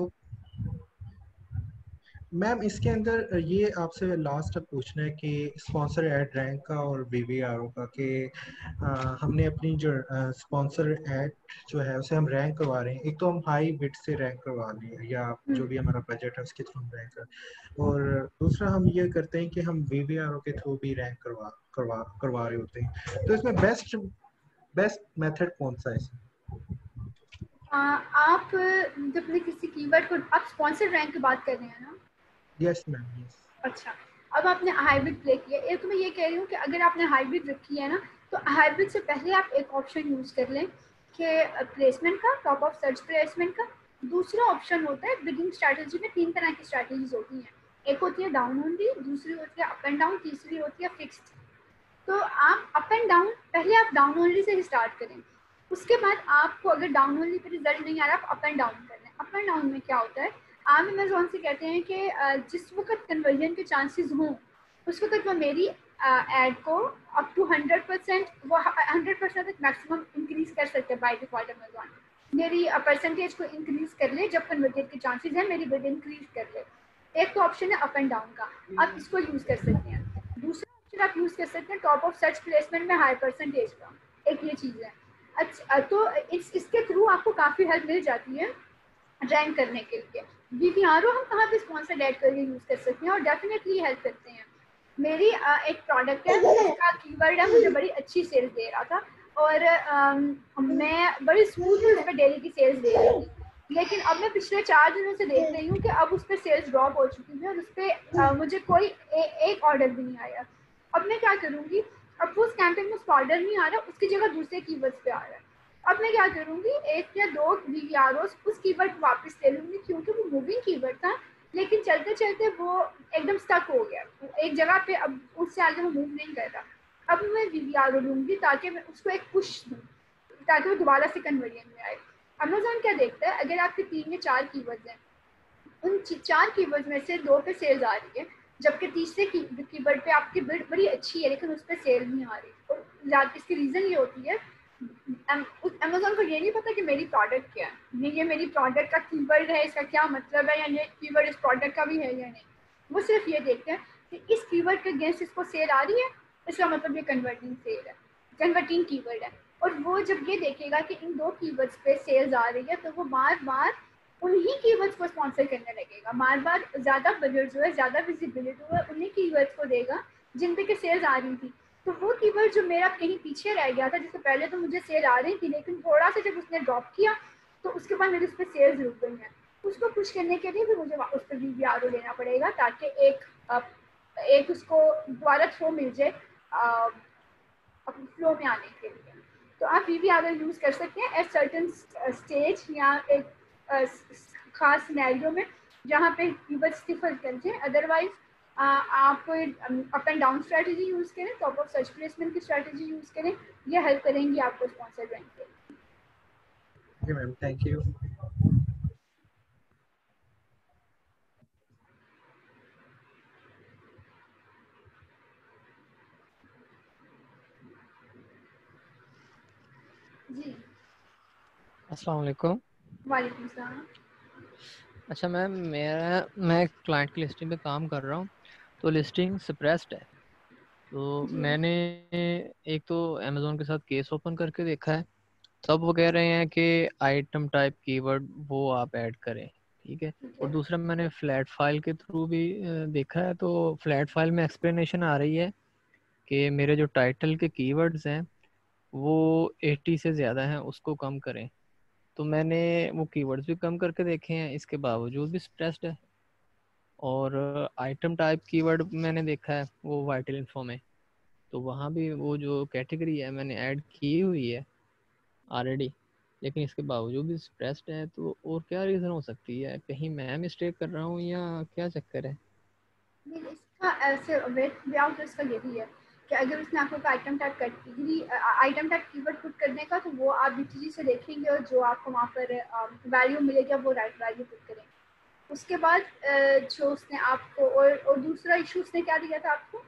मैम इसके अंदर ये आपसे लास्ट पूछना है कि स्पॉन्सर एड रैंक का और वीवीआरओ का कि हमने अपनी जो स्पॉन्सर एड जो है उसे हम रैंक करवा रहे हैं, एक तो हम हाई बिड से रैंक करवा रहे हैं या जो भी हमारा बजट है उसके थ्रू हम रैंक कर, और दूसरा हम ये करते हैं कि हम वीवीआरओ के थ्रू भी रैंक करवा रहे होते हैं। तो इसमें बेस्ट मेथड कौन सा है इसमें? आप जब अपने किसी कीवर्ड को आप स्पॉन्सर रैंक की बात कर रहे हैं ना? Yes ma'am, yes. अच्छा, अब आपने हाइब्रिड प्ले किया, एक तो मैं ये कह रही हूँ कि अगर आपने हाइब्रिड रखी है ना तो हाइब्रिड से पहले आप एक ऑप्शन यूज कर लें कि प्लेसमेंट का, टॉप ऑफ सर्च प्लेसमेंट का। दूसरा ऑप्शन होता है बिगिंग स्ट्रैटेजी में 3 तरह की स्ट्रैटेजीज होती हैं, एक होती है डाउन ओनली, दूसरी होती है अप एंड डाउन, तीसरी होती है फिक्स्ड। तो आप अप एंड डाउन, पहले आप डाउन ओनली से ही स्टार्ट करें। उसके बाद आपको अगर डाउन ओनली पे रिजल्ट नहीं आ रहा, आप अप एंड डाउन करना है। अप एंड डाउन में क्या होता है, आप अमेजोन से कहते हैं कि जिस वक्त कन्वर्जन के चांसेस हों उस वक्त वो मेरी एड को अप टू 100%, वो 100% तक मैक्सिमम इंक्रीज कर सकते हैं बाय डिफॉल्ट अमेजोन। मेरी परसेंटेज को इंक्रीज कर ले, जब कन्वर्जन के चांसेस हैं मेरी बिड इंक्रीज कर ले। एक तो ऑप्शन है अप एंड डाउन का, आप इसको यूज कर सकते हैं। दूसरा ऑप्शन आप यूज कर सकते हैं टॉप ऑफ सर्च प्लेसमेंट में हाई परसेंटेज का, एक ये चीज है। अच्छा, तो इसके थ्रू आपको काफी हेल्प मिल जाती है रैंक करने के लिए। वीवीआरओ हम कहाँ पे स्पॉन्सर्ड ऐड करके यूज कर सकते हैं और डेफिनेटली हेल्प करते हैं। मेरी एक प्रोडक्ट है जिसका कीवर्ड है, मुझे बड़ी अच्छी सेल्स दे रहा था और मैं बड़ी स्मूथली उस पर डेली की सेल्स दे रही थी। लेकिन अब मैं पिछले 4 दिनों से देख रही हूँ कि अब उस पर सेल्स ड्रॉप हो चुकी है और उस पर मुझे कोई एक ऑर्डर भी नहीं आया। अब मैं क्या करूँगी, अब वो उस कैंपेन में उस ऑर्डर नहीं आ रहा, उसकी जगह दूसरे कीवर्ड्स पे आ रहा है। अब मैं क्या करूँगी, 1 या 2 वीवीआरओस उस कीवर्ड को वापस ले लूँगी क्योंकि वो मूविंग कीवर्ड था, लेकिन चलते चलते वो एकदम स्टक हो गया एक जगह पे, अब उससे आगे वो मूव नहीं कर रहा। अब मैं वीवीआरओ लूँगी ताकि मैं उसको एक पुश दूँ ताकि वो दोबारा से कन्वर्जन में आए। अमेजोन क्या देखता है, अगर आपके 3 या 4 कीवर्ड्स हैं, उन 4 कीवर्ड्स में से 2 पे सेल्स आ रही है, जबकि तीसरे कीवर्ड पे आपकी बिड बड़ी अच्छी है लेकिन उस पर सेल नहीं आ रही, और इसकी रीज़न ये होती है अमेजोन को ये नहीं पता कि मेरी प्रोडक्ट क्या है, ये मेरी प्रोडक्ट का कीवर्ड है, इसका क्या मतलब है, या ये कीवर्ड इस प्रोडक्ट का भी है या नहीं। वो सिर्फ ये देखते हैं कि इस कीवर्ड के अगेंस्ट इसको सेल आ रही है, इसका मतलब ये कन्वर्टिंग सेल है, कन्वर्टिंग कीवर्ड है। और वो जब ये देखेगा कि इन 2 कीवर्ड्स पे सेल्स आ रही है तो वो बार बार उन्हीं कीवर्ड्स को स्पॉन्सर करने लगेगा, बार बार ज़्यादा बजट जो है, ज़्यादा विजिबिलिटी जो है उन्हीं कीवर्ड्स को देगा जिन पे के सेल्स आ रही थी। तो वो कीवर्ड जो मेरा कहीं पीछे रह गया था, जिससे पहले तो मुझे सेल आ रही थी लेकिन थोड़ा सा जब उसने ड्रॉप किया तो उसके बाद मेरी उस पर सेल्स रुक गई हैं। उसको पुश करने के लिए भी मुझे उस पर वीवीआरओ लेना पड़ेगा ताकि एक उसको दोबारा थ्रो मिल जाए अपने फ्लो में आने के लिए। तो आप वीवीआरओ यूज़ कर सकते हैं एट सर्टन स्टेज या एक खास सिनेरियो में जहाँ पे कीवर्ड्स डिफर करते हैं। अदरवाइज आप up and down strategy use करें, टॉप ऑफ सर्च प्लेसमेंट की स्ट्रेटजी यूज़ करें, ये हेल्प करेंगी आपको स्पॉन्सर रैंक के लिए। Okay ma'am, thank you. जी, अस्सलाम वालेकुम। वालेकुम सलाम। अच्छा मैम, मैं क्लाइंट की लिस्टिंग पे काम कर रहा हूँ, तो लिस्टिंग सप्रेस्ड है। तो जी मैंने एक तो अमेज़ोन के साथ केस ओपन करके देखा है, तब वो कह रहे हैं कि आइटम टाइप कीवर्ड वो आप ऐड करें, ठीक है। ठीक और है। दूसरा मैंने फ्लैट फाइल के थ्रू भी देखा है, तो फ्लैट फाइल में एक्सप्लेनेशन आ रही है कि मेरे जो टाइटल के कीवर्ड्स हैं वो 80 से ज़्यादा हैं, उसको कम करें। तो मैंने वो कीवर्ड्स भी कम करके देखे हैं, इसके बावजूद भी स्ट्रेस्ड है। और आइटम टाइप कीवर्ड मैंने देखा है वो वाइटल इन्फो में, तो वहाँ भी वो जो कैटेगरी है मैंने ऐड की हुई है ऑलरेडी, लेकिन इसके बावजूद भी स्ट्रेस्ड है। तो और क्या रीज़न हो सकती है, कहीं मैं मिस्टेक कर रहा हूँ या क्या चक्कर है? नहीं, इसका ऐसे वे आउट इसका यही है कि अगर उसने आपको item type category item type keyword put करने का, तो वो आप बीटीजी से देखेंगे और जो आपको वहाँ पर वैल्यू मिलेगा वो राइट वैल्यू पुट करेंगे। उसके बाद जो उसने आपको और दूसरा इशू उसने क्या दिया था आपको,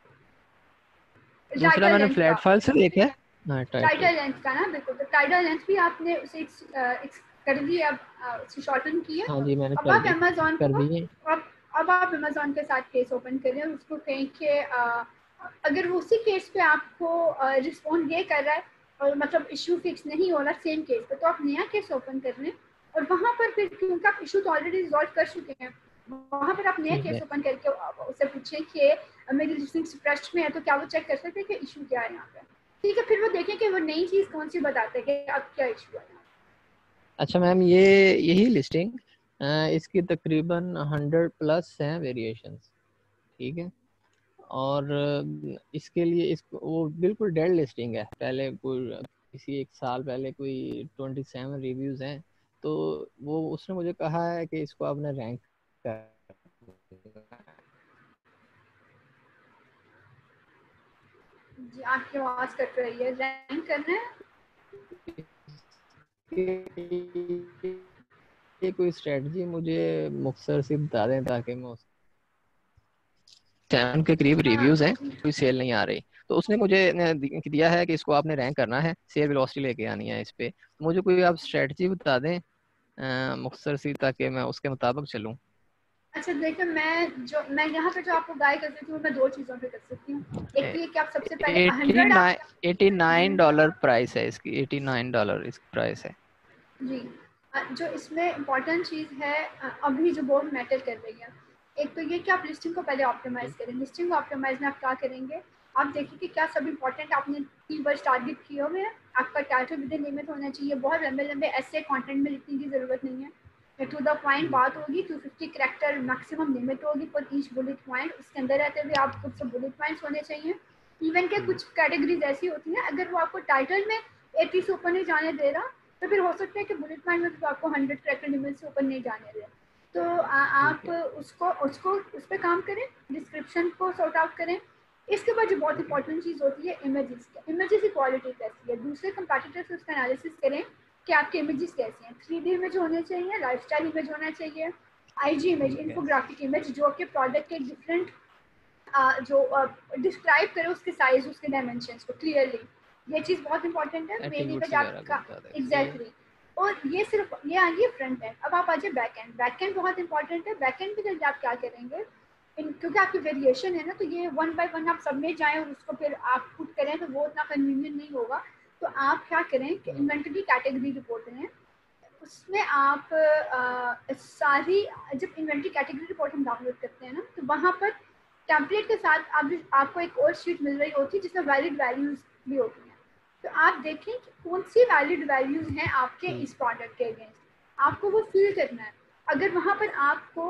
दूसरा टाइटल मैंने लेंथ का। फ्लैट फाइल से देखा है। हाँ, टाइटल। टाइटल लेंथ का ना, बिल्कुल। तो टाइटल लेंथ भी आपने उसे कर दी, अब उसकी शॉर्टन की है। हाँ जी, मैंने अब कर आप दी, अमेजोन कर को दी है। अब आप अमेजोन के साथ केस ओपन करें और उसको कहें कि अगर वो उसी केस पे आपको रिस्पॉन्ड ये कर रहा है और मतलब इशू फिक्स नहीं हो रहा सेम केस पे, तो आप नया केस ओपन कर लें और वहाँ पर फिर क्योंकि आप इशू तो ऑलरेडी रिजॉल्व कर चुके हैं, वहाँ पर आप नया ठीक केस है। ओपन करके उससे पूछें कि मेरी लिस्टिंग सप्रेस्ड में है, तो क्या वो चेक कर सकते हैं कि इशू क्या है यहाँ पे। ठीक है, फिर वो देखें कि वो नई चीज़ कौन सी बताते हैं कि अब क्या इशू है। अच्छा मैम, ये यही लिस्टिंग इसकी तकरीबन 100 प्लस हैं वेरिएशंस, ठीक है। और इसके लिए इसको वो बिल्कुल डेड लिस्टिंग है। पहले कोई किसी एक साल पहले कोई 27 रिव्यूज हैं, तो वो उसने मुझे कहा है कि इसको आपने रैंक कर। जी, आपकी आवाज़ कट रही है। रैंक करना है। ये कोई स्ट्रेटजी मुझे मुख्तसर सी बता दें ताकि मैं 7 के करीब रिव्यूज हैं, कोई सेल नहीं आ रही, तो उसने मुझे दिया है कि इसको आपने रैंक करना है, सेल वेलोसिटी लेके आनी है इस पे। मुझे कोई आप स्ट्रेटजी बता दें मुख्तसर सी ताकि मैं उसके मुताबिक चलूं। अच्छा देखिए, मैं यहाँ पे जो आपको गाइड कर सकती हूँ, मैं 2 चीज़ों पे कर सकती हूँ। एक तो ये कि आप सबसे पहले 100 $89 प्राइस है इसकी, $89 इसकी प्राइस है जी। जो इसमें इम्पोर्टेंट चीज़ है अभी जो बहुत मैटर कर रही है, एक तो ये कि आप लिस्टिंग को पहले ऑप्टिमाइज करें। लिस्टिंग को ऑप्टिमाइज में आप क्या करेंगे, आप देखिए कि क्या सब इम्पोर्टेंट आपने कीवर्ड्स टारगेट किए हुए हैं। आपका टाइटल विद इन लिमिट होना चाहिए, बहुत लंबे लंबे ऐसे कंटेंट में लिखने की ज़रूरत नहीं है। टू द पॉइंट बात होगी, 250 कैरेक्टर मैक्सिमम लिमिट होगी फॉर ईच बुलेट पॉइंट। उसके अंदर रहते हुए आप कुछ बुलेट पॉइंट्स होने चाहिए। इवन के कुछ कैटेगरीज ऐसी होती हैं, अगर वो आपको टाइटल में 80 से ऊपर नहीं जाने दे रहा, तो फिर हो सकता है कि बुलेट पॉइंट में तो आपको 100 कैरेक्टर लिमिट से ऊपर नहीं जाने दे। तो आप उसको उस पर काम करें, डिस्क्रिप्शन को सॉर्ट आउट करें। इसके बाद जो बहुत इंपॉर्टेंट चीज़ होती है इमेजेस की, इमेजेस की क्वालिटी कैसी है, दूसरे कंपैटिटर से उसका एनालिसिस करें कि आपके इमेजेस कैसे हैं। 3D इमेज होने चाहिए, लाइफस्टाइल इमेज होना चाहिए, IG इमेज, इन्फोग्राफिक इमेज जो कि प्रोडक्ट के डिफरेंट जो डिस्क्राइब करे उसके साइज, उसके डायमेंशंस को क्लियरली। ये चीज़ बहुत इंपॉर्टेंट है। मेन इमेज आपका एग्जैक्टली। और ये सिर्फ ये आ गई फ्रंट एंड। अब आप आ जाए बैक एंड। बैक एंड बहुत इंपॉर्टेंट है। बैक एंड पे आप क्या करेंगे, क्योंकि आपकी वेरिएशन है ना, तो ये 1 बाय 1 आप सब में जाएँ और उसको फिर आप पुट करें तो वो उतना कन्वीनियंट नहीं होगा। तो आप क्या करें कि इन्वेंटरी कैटेगरी रिपोर्ट है, उसमें आप सारी, जब इन्वेंटरी कैटेगरी रिपोर्ट हम डाउनलोड करते हैं ना, तो वहाँ पर टेम्पलेट के साथ आपको एक और शीट मिल रही होती है जिसमें वैलिड वैल्यूज भी होती हैं। तो आप देखें कि कौन सी वैलिड वैल्यूज हैं आपके इस प्रोडक्ट के अगेंस्ट, आपको वो फिल करना है। अगर वहाँ पर आपको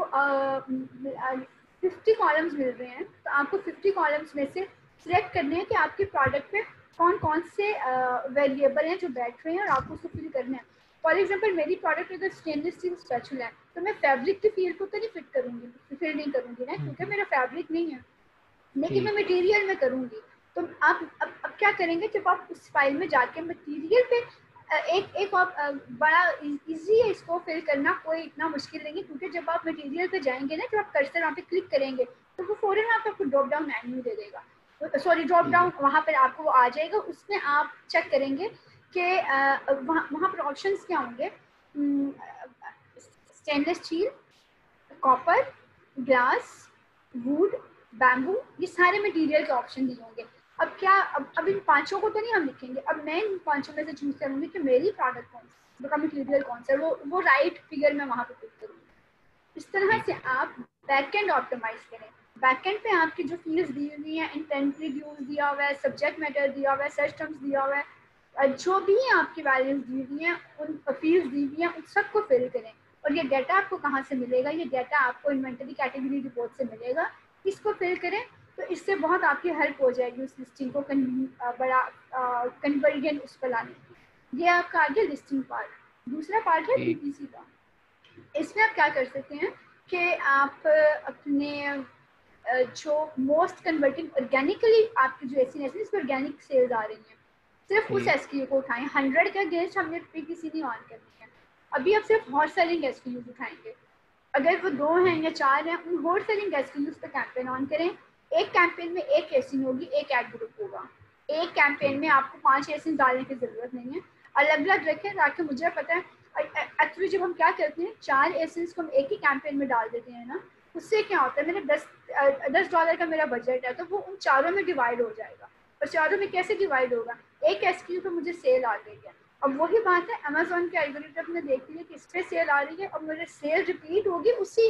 50 कॉलम्स मिल रहे हैं, तो आपको 50 कॉलम्स में से सिलेक्ट करने हैं कि आपके प्रोडक्ट पे कौन कौन से वेरिएबल हैं जो बैठ रहे हैं और आपको उसको फिल करना है। फॉर एग्जाम्पल मेरी प्रोडक्ट अगर स्टेनलेस स्टील स्पैचुला है, तो मैं फैब्रिक की फील्ड को तो नहीं फिल नहीं करूँगी ना, क्योंकि मेरा फैब्रिक नहीं है, लेकिन मैं मटेरियल में करूँगी। तो आप अब क्या करेंगे, जब आप उस फाइल में जाके मटेरियल पे एक बड़ा इजी है इसको फिल करना, कोई इतना मुश्किल नहीं है। क्योंकि जब आप मटेरियल पे जाएंगे ना, जब आप कर्सर वहाँ पे क्लिक करेंगे तो वो फौरन आपको ड्रॉप डाउन मेन्यू दे देगा, सॉरी ड्रॉप डाउन वहाँ पर आपको वो आ जाएगा। उसमें आप चेक करेंगे कि वहाँ पर ऑप्शंस क्या होंगे, stainless steel, copper, glass, wood, bamboo, ये सारे मटेरियल के ऑप्शन दिए होंगे। अब क्या, अब इन 5 को तो नहीं हम लिखेंगे, अब मैं इन 5 में से चूज करूंगी कि मेरी प्रोडक्ट कौन सी, उसका मटेरियल कौन सा है, वो राइट फिगर में वहाँ पे क्लिक करूंगी। इस तरह से आप बैकएंड ऑप्टिमाइज करें। बैकएंड पे आपकी जो फील्ड्स दी हुई है, इंटेंट रिड्यूस दिया हुआ है, सब्जेक्ट मैटर दिया हुआ है, सर्च टर्म्स दिया हुआ है, जो भी आपकी वैल्यूज दी हुई हैं, उन फील्ड्स दी हुई हैं, उन सबको फिल करें। और ये डाटा आपको कहाँ से मिलेगा, ये डाटा आपको इन्वेंटरी कैटेगरी रिपोर्ट से मिलेगा। इसको फिल करें तो इससे बहुत आपकी हेल्प हो जाएगी उस लिस्टिंग को बड़ा कन्वर्जन उस पर लाने की। ये आपका आगे लिस्टिंग पार्ट। दूसरा पार्ट है PPC का। इसमें आप क्या कर सकते हैं कि आप अपने जो मोस्ट कन्वर्टिंग ऑर्गेनिकली आपकी जो ऐसी इस पर ऑर्गेनिक सेल्स आ रही हैं, सिर्फ उस SKU को उठाएं। 100 के अगेंस्ट हमने PPC नहीं ऑन करनी है। अभी आप सिर्फ हॉट सेलिंग SKUs उठाएंगे, अगर वो 2 हैं या 4 हैं, उन हॉट सेलिंग SKUs पे कैंपेन ऑन करें। एक कैंपेन में एक एसिन होगी, एक एड ग्रुप होगा। एक कैंपेन में आपको 5 एसिन डालने की जरूरत नहीं है, अलग अलग रखें ताकि मुझे पता है। एक्चुअली जब हम क्या करते हैं, 4 एसिन्स को हम एक ही कैंपेन में डाल देते हैं ना, उससे क्या होता है, मेरे $10 का मेरा बजट है, तो वो उन चारों में डिवाइड हो जाएगा। और चारों में कैसे डिवाइड होगा, एक SKU पे मुझे सेल आ गई है। अब वही बात है, अमेजोन के एल्गोरिथम ने देखी है कि इस पे सेल आ रही है और मेरे सेल रिपीट होगी उसी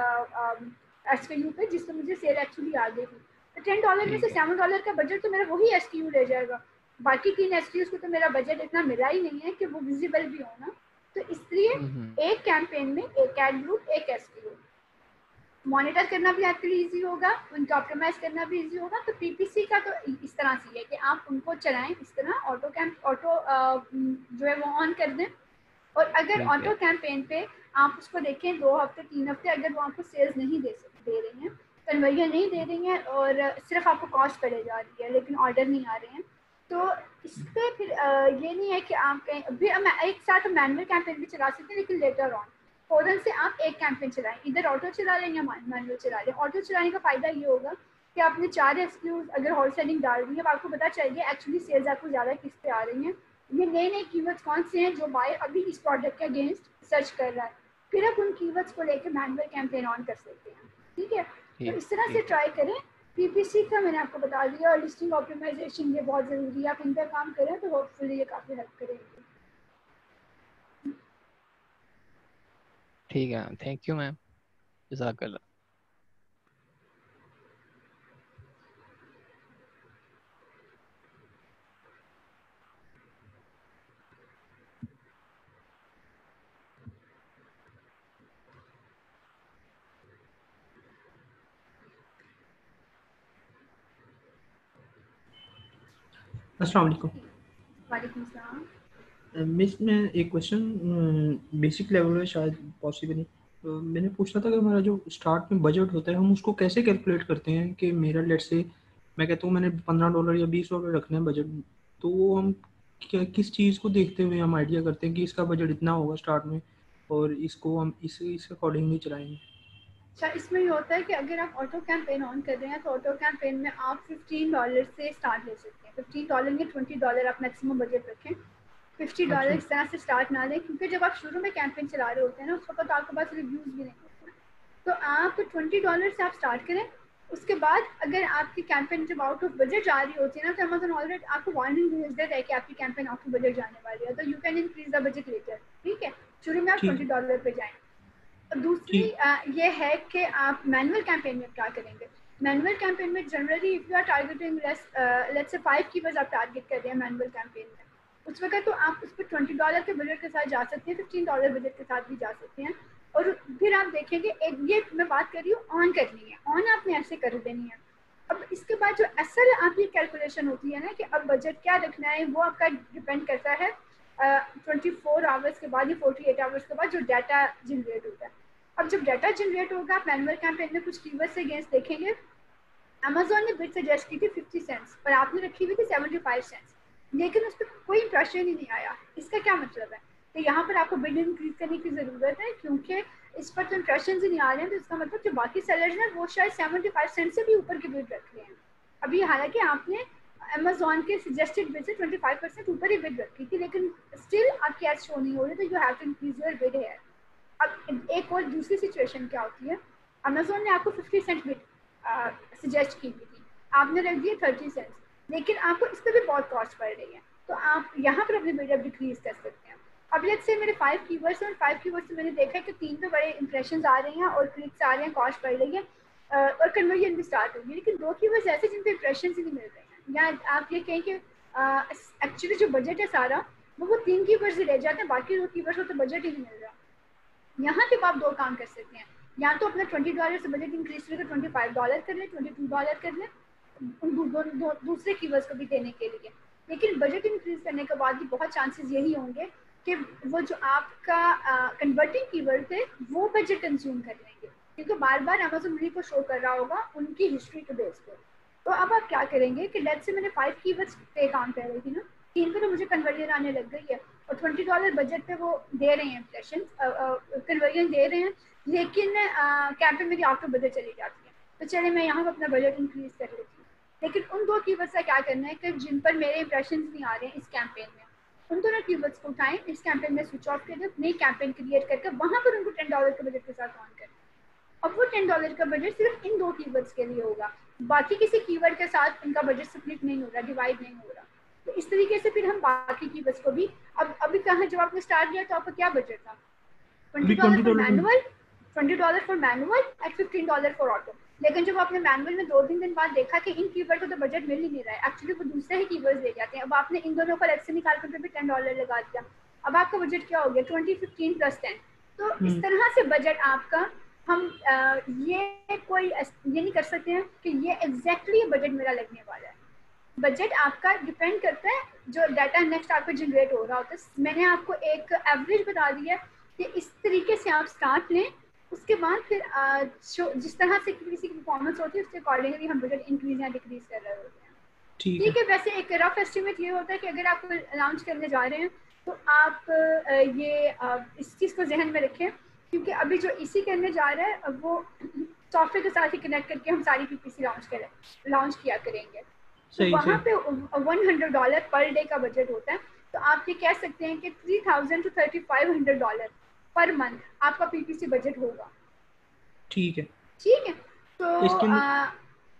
SKU पे जिससे मुझे सेल एक्चुअली आ गई थी। तो $10 में से $7 का बजट तो मेरा वही SKU ले जाएगा। बाकी 3 SKUs को तो मेरा बजट इतना मिला ही नहीं है कि वो विजिबल भी हो ना। तो इसलिए एक कैंपेन में एक एड ग्रुप, एक SKU मॉनिटर करना भी आपके लिए इजी होगा, उनको ऑप्टिमाइज करना भी इजी होगा। तो PPC का तो इस तरह से है कि आप उनको चलाएं इस तरह, ऑटो जो है वो ऑन कर दें। और अगर ऑटो कैंपेन पे आप उसको देखें 2 हफ्ते 3 हफ्ते, अगर वो आपको सेल्स नहीं दे रही हैं, कन्वर्जन नहीं दे रही हैं और सिर्फ आपको कॉस्ट पड़े जा रही है लेकिन ऑर्डर नहीं आ रहे हैं, तो इस पर फिर ये नहीं है कि आप कहीं अभी एक साथ मैनुअल कैंपेन भी चला सकते हैं, लेकिन लेटर ऑन फौरन से आप एक कैंपेन चलाएं, इधर ऑटो चला लें या मैनुअल चला लें। ऑटो चलाने का फ़ायदा ये होगा कि आपने 4 एसक्यूज अगर हॉट सेलिंग डाल दी है, आपको पता चाहिए एक्चुअली सेल्स आपको ज़्यादा किस पे आ रही हैं, ये नए नए कीवर्ड्स कौन से हैं जो बायर अभी इस प्रोडक्ट के अगेंस्ट सर्च कर रहा है, फिर आप उन कीवर्ड्स को लेकर मैनुअल कैंपेन ऑन कर सकते हैं। ठीक है, तो इस तरह से ट्राई करें। पीपीसी का मैंने आपको बता दिया, और लिस्टिंग ऑप्टिमाइजेशन ये बहुत ज़रूरी है, आप इन पर काम करें तो होपफुली ये काफ़ी हेल्प करेगी। ठीक है, थैंक यू मैम, जज़ाकल्लाह। अस्सलाम वालेकुम। वालेकुम सलाम। मिस मैं एक क्वेश्चन बेसिक लेवल में शायद पॉसिबल नहीं, मैंने पूछना था कि हमारा जो स्टार्ट में बजट होता है हम उसको कैसे कैलकुलेट करते हैं कि मेरा लेट से मैं कहता हूँ मैंने $15 या $20 रखना है बजट, तो वो हम क्या किस चीज़ को देखते हुए हम आइडिया करते हैं कि इसका बजट इतना होगा स्टार्ट में और इसको हम इस अकॉर्डिंगली चलाएंगे। अच्छा, इसमें ये होता है कि अगर आप ऑटो कैंपेन ऑन कर रहे हैं तो ऑटो कैंपेन में आप $15 से स्टार्ट ले सकते हैं। $15 या $20 आप मैक्सिमम बजट रखें। $50 इस तरह से स्टार्ट ना लें, क्योंकि जब आप शुरू में कैंपेन चला रहे होते हैं ना उस वक्त आपके पास रिव्यूज़ भी नहीं होते हैं। तो आप $20 से आप स्टार्ट करें। उसके बाद अगर आपकी कैंपेन जब आउट ऑफ बजट जा रही होती है ना, तो अमेज़न ऑलरेडी आपको वार्निंग भेज देता है कि आपकी कैंपेन आउट ऑफ बजट जाने वाली है, तो you can increase the budget later. ठीक है, शुरू में आप $20 पे जाएं। दूसरी ये है कि आप मैनुअल कैंपेन में क्या करेंगे। मैनुअल कैंपेन में generally if you are targeting let's say 5 keywords आप टारगेट कर रहे हैं मैनुअल कैंपेन में, उस वक्त तो आप उस पर $20 के बजट के साथ जा सकते हैं, $15 बजट के साथ भी जा सकते हैं। और फिर आप देखेंगे एक ये मैं बात कर रही हूँ ऑन करनी है, ऑन आपने ऐसे कर देनी है। अब इसके बाद जो असल आपकी कैलकुलेशन होती है ना कि अब बजट क्या रखना है, वो आपका डिपेंड करता है 24 आवर्स के बाद या 48 आवर्स के बाद जो डाटा जनरेट होता है। अब जब डाटा जनरेट होगा आप मैनुअल कैंपेन में कुछ कीवर्ड से अगेंस्ट देखेंगे, अमेज़न ने बिड सजेस्ट की थी 50 सेंट्स पर आपने रखी हुई थी 75 सेंट्स, लेकिन उस पर कोई इंप्रेशन ही नहीं आया। इसका क्या मतलब है? तो यहाँ पर आपको बिड इंक्रीज करने की ज़रूरत है, क्योंकि इस पर तो इंप्रेशन ही नहीं आ रहे हैं। तो इसका मतलब जो बाकी सेलर्स हैं वो शायद 75 सेंट से भी ऊपर के बिड रख रहे हैं। अभी हालांकि आपने अमेज़न के सजेस्टेड बिड से 25% ऊपर ही बिड रखी थी, लेकिन स्टिल आपकी एड शो नहीं हो रही, तो you have to increase your bid है। अब एक और दूसरी सिचुएशन क्या होती है, अमेज़न ने आपको 50 सेंट बिड सजेस्ट की हुई थी, आपने रख दिए 30 सेंट्स, लेकिन आपको इस पर भी बहुत कॉस्ट पड़ रही है, तो आप यहाँ पर अपनी बिड डिक्रीज कर सकते हैं। अब लेट्स से मेरे 5 कीवर्ड्स हैं, 5 कीवर्ड्स से मैंने देखा है कि 3 पे बड़े इंप्रेशंस आ रहे हैं और क्लिक्स आ रहे हैं, कॉस्ट बढ़ रही है और कन्वर्जन भी स्टार्ट होगी, लेकिन 2 कीवर्ड्स ऐसे जिन पे इंप्रेशंस ही नहीं मिल रहे हैं। या आप ये कहें कि एक्चुअली जो बजट है सारा वो 3 कीवर्ड्स ही रह जाते हैं, बाकी 2 कीवर्ड्स को तो बजट ही नहीं मिल रहा। यहाँ पे आप 2 काम कर सकते हैं, या तो अपना $20 से बजट इंक्रीज करके $25 कर लें, $22 कर लें दूसरे कीवर्ड्स को भी देने के लिए। लेकिन बजट इंक्रीज करने के बाद भी बहुत चांसेस यही होंगे कि वो जो आपका कन्वर्टिंग कीवर्ड थे वो बजट कंज्यूम कर लेंगे, क्योंकि बार बार अमेज़न उन्हीं को शो कर रहा होगा उनकी हिस्ट्री के बेस पर। तो अब आप क्या करेंगे कि लेट्स से मैंने 5 कीवर्ड्स पे काम कर रही थी ना, 3 पे तो मुझे कन्वर्जन आने लग गई है और $20 बजट पे वो दे रहे हैं इंप्रेशन कन्वर्जन दे रहे हैं, लेकिन कैंपेन मेरी आउट ऑफ बजट चली जाती है, तो चले मैं यहाँ पर अपना बजट इंक्रीज कर लेती हूँ। लेकिन उन 2 कीवर्ड्स का क्या करना है कि जिन पर मेरे इंप्रेशन नहीं आ रहे हैं इस कैंपेन में, उन दोनों कीवर्ड्स को उठाएं, इस कैंपेन में स्विच ऑफ कर दें, नई कैंपेन क्रिएट करके वहाँ पर उनको $10 के बजट के साथ ऑन करें। अब वो $10 का बजट सिर्फ इन 2 कीवर्ड्स के लिए होगा, बाकी किसी कीवर्ड के साथ इनका बजट स्प्लिट नहीं हो रहा, डिवाइड नहीं हो रहा। तो इस तरीके से फिर हम बाकी कीवर्ड्स को भी अब अभी कहाँ जब आपने स्टार्ट किया तो आपका क्या बजट था? $20 for manual, $20 for manual and $15 for auto. लेकिन जब आपने मैनुअल में 2-3 दिन बाद देखा कि इन कीवर्ड को तो बजट मिल ही नहीं रहा है, एक्चुअली वो दूसरे ही कीवर्ड्स ले जाते हैं, अब आपने इन दोनों पर एक्शन निकाल कर भी $10 लगा दिया, अब आपका बजट क्या हो गया? 20, 15 प्लस 10। तो इस तरह से बजट आपका हम ये कोई ये नहीं कर सकते हैं कि ये एग्जैक्टली बजट मेरा लगने वाला है। बजट आपका डिपेंड करता है जो डाटा नेक्स्ट आपको जनरेट हो रहा होता है। मैंने आपको एक एवरेज बता दिया कि इस तरीके से आप स्टार्ट लें, उसके बाद फिर जिस तरह से किसी की परफॉर्मेंस होती है उसके अकॉर्डिंगली हम बजट इंक्रीज या डिक्रीज कर रहे होते हैं। ठीक है। वैसे एक रफ एस्टिमेट ये होता है कि अगर आप लॉन्च करने जा रहे हैं तो आप इस चीज़ को जहन में रखें, क्योंकि अभी जो इसी करने जा रहा है वो सॉफ्टवेयर के साथ ही कनेक्ट करके हम सारी पीपीसी लॉन्च किया करेंगे। तो वहाँ पे $100 पर डे का बजट होता है। तो आप ये कह सकते हैं कि $3,000 to $3,500 पर मंथ आपका पीपीसी बजट होगा। ठीक है। तो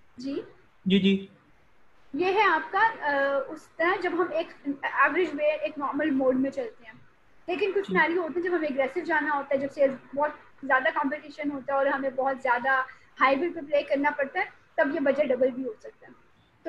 जी ये है आपका उस तरह जब हम एक एवरेज वे एक नॉर्मल मोड में चलते हैं। लेकिन कुछ सिनेरियो होते हैं जब हमें एग्रेसिव जाना होता है, जब सेल्स बहुत ज़्यादा कंपटीशन होता है और हमें बहुत ज़्यादा हाई बिल पे प्ले करना पड़ता है, तब ये बजट डबल भी हो सकता है।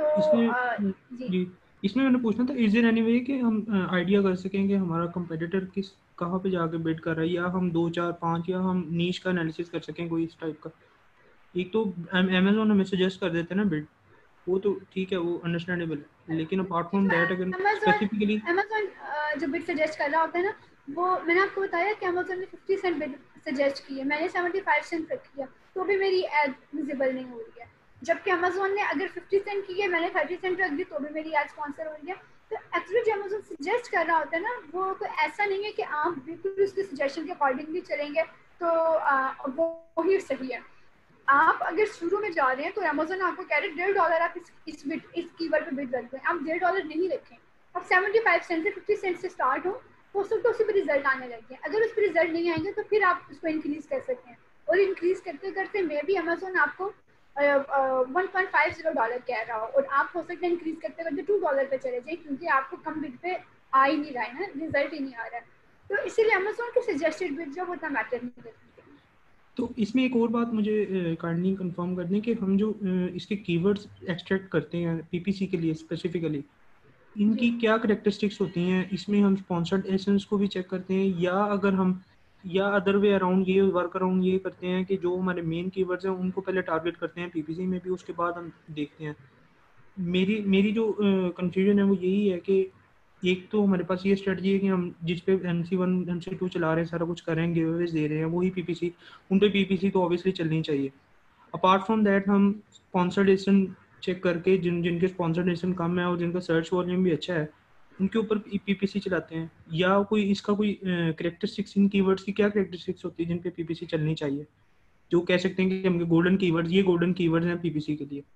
तो इसमें मैंने पूछना था, इज देयर एनी वे कि हम आइडिया कर सकें कि हमारा कंपटीटर कहाँ पे जाके बिड कर रहा है, या हम 2 4 5 या हम नीश का एनालिसिस कर सकें कोई इस टाइप का? एक तो अमेज़न हमें सजेस्ट कर देते हैं ना बिड, वो तो ठीक है, वो अंडरस्टैंडेबल है, लेकिन अपार्ट फ्रॉम दैट अगर स्पेसिफिकली अमेज़न जो बिड सजेस्ट कर रहा होता है ना, वो मैंने आपको बताया कि अमेज़न ने 50 सेंट बिड सजेस्ट की है, मैंने 75 सेंट रखी है, तो भी मेरी एड विजिबल नहीं हो रही है। जबकि अमेज़न ने अगर 50 सेंट की है, मैंने 30 सेंट रख दी, तो भी मेरी एड स्पॉन्सर हो रही है। तो एक्चुअली जो अमेज़न सजेस्ट कर रहा होता है ना, वो कोई ऐसा नहीं है कि आप बिल्कुल उसके सजेशन के अकॉर्डिंगली चलेंगे तो वो ही सही है। आप अगर शुरू में जा रहे हैं तो अमेज़न आपको कह रहे हैं $1.5 आप इस कीवर्ड पे बिड रख दें, आप $1.5 नहीं रखें, अब 75 सेंट से 50 सेंट से स्टार्ट हो सकता है उसी पर रिजल्ट आने लगे। अगर उस पर रिजल्ट नहीं आएंगे तो फिर आप उसको इंक्रीज कर सकते हैं, और इंक्रीज करते करते मे भी अमेज़न आपको $1.50 कह रहा हो और आप हो सकता है इंक्रीज करते करते $2 पे चले जाए, क्योंकि आपको कम बिड पे आ ही नहीं रहा है ना, रिजल्ट ही नहीं आ रहा है। तो इसीलिए अमेज़न की सजेस्टेड बिड जो उतना मैटर नहीं करती। तो इसमें एक और बात मुझे काइंडली कंफर्म कर दें कि हम जो इसके कीवर्ड्स एक्सट्रैक्ट करते हैं पीपीसी के लिए स्पेसिफिकली, इनकी क्या कैरेक्टरिस्टिक्स होती हैं? इसमें हम स्पॉन्सर्ड एसेंस को भी चेक करते हैं, या अगर हम या अदर वे अराउंड ये वर्क अराउंड ये करते हैं कि जो हमारे मेन कीवर्ड्स हैं उनको पहले टारगेट करते हैं पीपीसी में भी, उसके बाद हम देखते हैं। मेरी जो कंफ्यूजन है वो यही है कि एक तो हमारे पास ये स्ट्रेटजी है कि हम जिस पे MC1 MC2 चला रहे हैं, सारा कुछ कर रहे हैं, गिवअवेज दे रहे हैं, वही पीपीसी, उन पे पीपीसी तो ऑब्वियसली चलनी चाहिए। अपार्ट फ्रॉम दैट हम स्पॉन्सर्डेशन चेक करके जिनके स्पॉन्सर्डेशन कम है और जिनका सर्च वॉल्यूम भी अच्छा है, उनके ऊपर पीपीसी चलाते हैं। या कोई इसका कोई कैरेक्टरिस्टिक्स, इन कीवर्ड्स की क्या कैरेक्टरिस्टिक्स होती है जिन पे पीपीसी चलनी चाहिए, जो कह सकते हैं कि हम गोल्डन कीवर्ड्स, ये गोल्डन कीवर्ड्स हैं पीपीसी के लिए?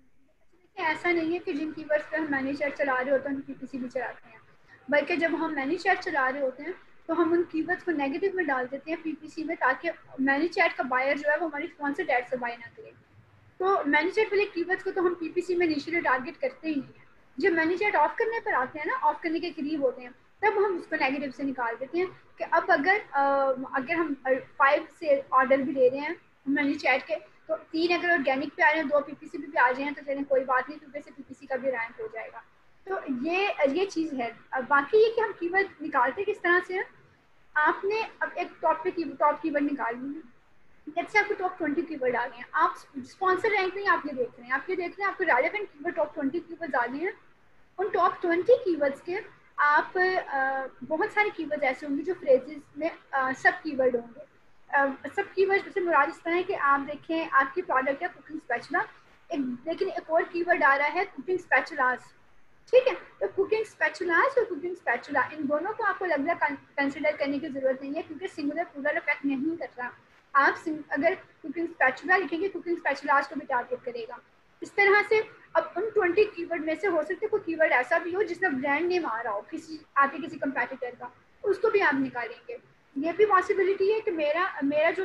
ऐसा नहीं है कि जिन कीवर्ड्स पे हम मैनेज चैट चला रहे होते हैं हम पीपीसी भी चलाते हैं, बल्कि जब हम मैनेज चैट चला रहे होते हैं तो हम उन कीवर्ड्स को नेगेटिव में डाल देते हैं पीपीसी में, ताकि मैनेज चैट का बायर जो है वो हमारी स्पॉन्सर्ड एड से बाय ना करे। तो मैनेज चैट वाले कीवर्ड्स को तो हम पीपीसी में इनिशियली टारगेट करते ही नहीं है। जब मैनेज चैट ऑफ करने पर आते हैं ना, ऑफ करने के करीब होते हैं, तब हम उसको नेगेटिव से निकाल देते हैं कि अब अगर हम 5 से ऑर्डर भी ले रहे हैं मैनेज चैट के, तो 3 अगर ऑर्गेनिक पे आ रहे हैं, 2 पीपीसी पे भी आ जाए तो चलें, कोई बात नहीं, क्योंकि से पीपीसी का भी रैंक हो जाएगा। तो ये चीज़ है। बाकी ये कि हम कीवर्ड निकालते किस तरह से हैं, आपने अब एक टॉप कीवर्ड निकाल ली है, जैसे आपको टॉप 20 कीवर्ड आ गए हैं, आप स्पॉन्सर रैंक नहीं आप ये देख रहे हैं, आपको रेलेवेंट कीवर्ड टॉप 20 कीवर्ड्स आ गए हैं। उन टॉप 20 कीवर्ड्स के आप बहुत सारे कीवर्ड्स ऐसे होंगे जो फ्रेजेस में सब कीवर्ड होंगे। सब कीवर्ड से मुराद इस तरह है कि आप देखें आपकी प्रोडक्ट है कुकिंग स्पैचुला, लेकिन एक और कीवर्ड आ रहा है कुकिंग स्पैचुलास, ठीक है। तो कुकिंग स्पैचुलास और कुकिंग स्पैचुला, इन दोनों को आपको लग रहा कंसिडर करने की जरूरत नहीं है, क्योंकि सिंगुलर प्लूरल इफेक्ट नहीं कर रहा। आप अगर कुकिंग स्पैचुला लिखेंगे, कुकिंग स्पैचुलास को भी टारगेट करेगा। इस तरह से अब उन 20 कीवर्ड में से हो सकता है कोई कीवर्ड ऐसा भी हो जिसमें ब्रांड नेम आ रहा हो किसी कंपैटिटर का, उसको भी आप निकालेंगे। ये भी पॉसिबिलिटी है कि मेरा जो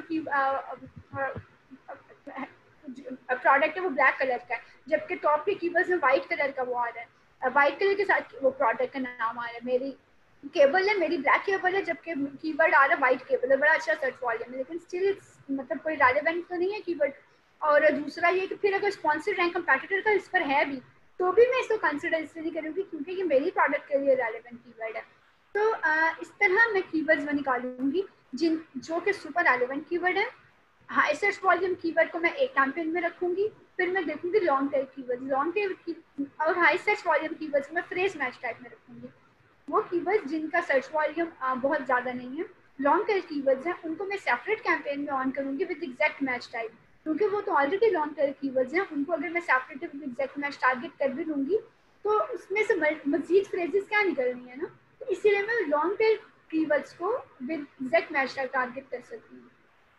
प्रोडक्ट है वो ब्लैक कलर का है, जबकि टॉप के कीवर्ड्स में वाइट कलर का वो आ रहा है, वाइट कलर के साथ वो प्रोडक्ट का नाम आ रहा है, मेरी केबल है, मेरी ब्लैक केबल है, जबकि कीवर्ड आ रहा है वाइट केबल है, बड़ा अच्छा सर्च वॉल्यूम है, लेकिन स्टिल मतलब कोई रेलेवेंट तो नहीं है कीवर्ड। और दूसरा ये कि फिर अगर स्पॉन्सर रैंक कंपैटिटर का इस पर है भी, तो भी मैं इसको कंसिडर इसलिए नहीं करूँगी क्योंकि ये मेरी प्रोडक्ट के लिए रेलेवेंट कीवर्ड है। तो इस तरह मैं कीवर्ड्स में निकालूंगी जो कि सुपर रेलेवेंट कीवर्ड है। हाई सर्च वॉल्यूम कीवर्ड को मैं एक कैंपेन में रखूंगी, फिर मैं देखूंगी लॉन्ग टेल कीवर्ड और हाई सर्च वॉल्यूम कीवर्ड्स में फ्रेज मैच टाइप में रखूंगी। वो कीवर्ड्स जिनका सर्च वॉल्यूम बहुत ज़्यादा नहीं है, लॉन्ग टेल कीवर्ड्स हैं, उनको मैं सेपरेट कैंपेन में ऑन करूंगी विद एग्जैक्ट मैच टाइप, क्योंकि वो तो ऑलरेडी लॉन्ग टेल कीवर्ड्स हैं, उनको अगर मैं separate with exact match target कर भी लूँगी तो उसमें से मजीद फ्रेजेस क्या निकलनी है ना, तो इसीलिए मैं लॉन्ग टेल कीवर्ड्स को विद एग्जैक्ट मैच टारगेट कर सकती हूँ।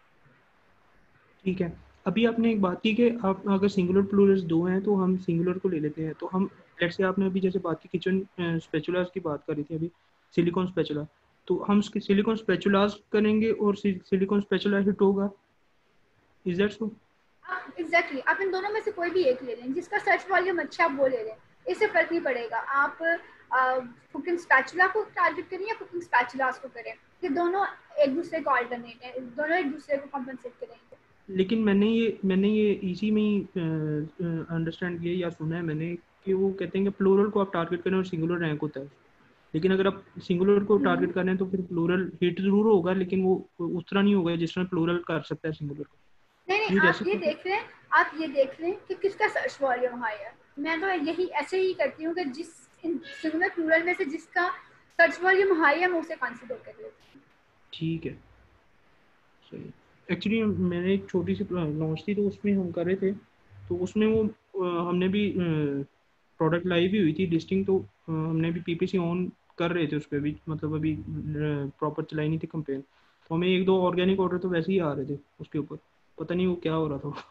ठीक है, अभी आपने एक बात की कि आप अगर सिंगुलर प्लूरल्स दो हैं तो हम सिंगुलर को ले लेते हैं। तो हम लेट्स से आपने अभी जैसे बात की किचन स्पैचुलास की बात कर रही थी अभी, सिलिकॉन स्पैचुला, तो हम सिलिकॉन स्पैचुलास करेंगे और सिलिकॉन स्पैचुला हिट होगा, इज दैट सो? एग्जैक्टली, आप इन दोनों में से कोई भी एक ले लें, जिसका सर्च वॉल्यूम अच्छा आप वो ले लें, इससे फर्क नहीं पड़ेगा। आप कुकिंग स्पैचुला को टारगेट करें या कुकिंग स्पैचुलास को करें, ये दोनों एक दूसरे को ऑल्टरनेट है, दोनों एक दूसरे को कॉम्पनसेट करेंगे। लेकिन मैंने ये इसी में ही अंडरस्टैंड किया या सुना है मैंने कि वो कहते हैं कि प्लूरल को आप टारगेट करें और सिंगुलर रैंक होता है, लेकिन अगर आप सिंगुलर को टारगेट कर रहे हैं तो फिर प्लूरल हिट जरूर होगा, लेकिन वो उस तरह नहीं होगा जिस तरह प्लूरल कर सकता है सिंगुलर को। नहीं नहीं, आप ये देख रहे हैं, आप ये देख रहे हैं कि किसका सर्च वॉल्यूम हाई है। मैं तो यही ऐसे ही करती हूँ कि जिस सिंगुलर प्लूरल में से जिसका सर्च वॉल्यूम हाई है मैं उसे कंसीडर कर लेती हूँ। ठीक है, सही। एक्चुअली मैंने एक छोटी सी लॉन्च थी तो उसमें हम कर रहे थे, तो उसमें वो हमने भी प्रोडक्ट लाइव ही हुई थी लिस्टिंग, तो हमने भी पीपीसी ऑन कर रहे थे उस पर भी, मतलब अभी प्रॉपर चलाई नहीं थी कंपेन, तो हमें एक दो ऑर्गेनिक ऑर्डर तो वैसे ही आ रहे थे उसके ऊपर, पता नहीं वो क्या हो रहा था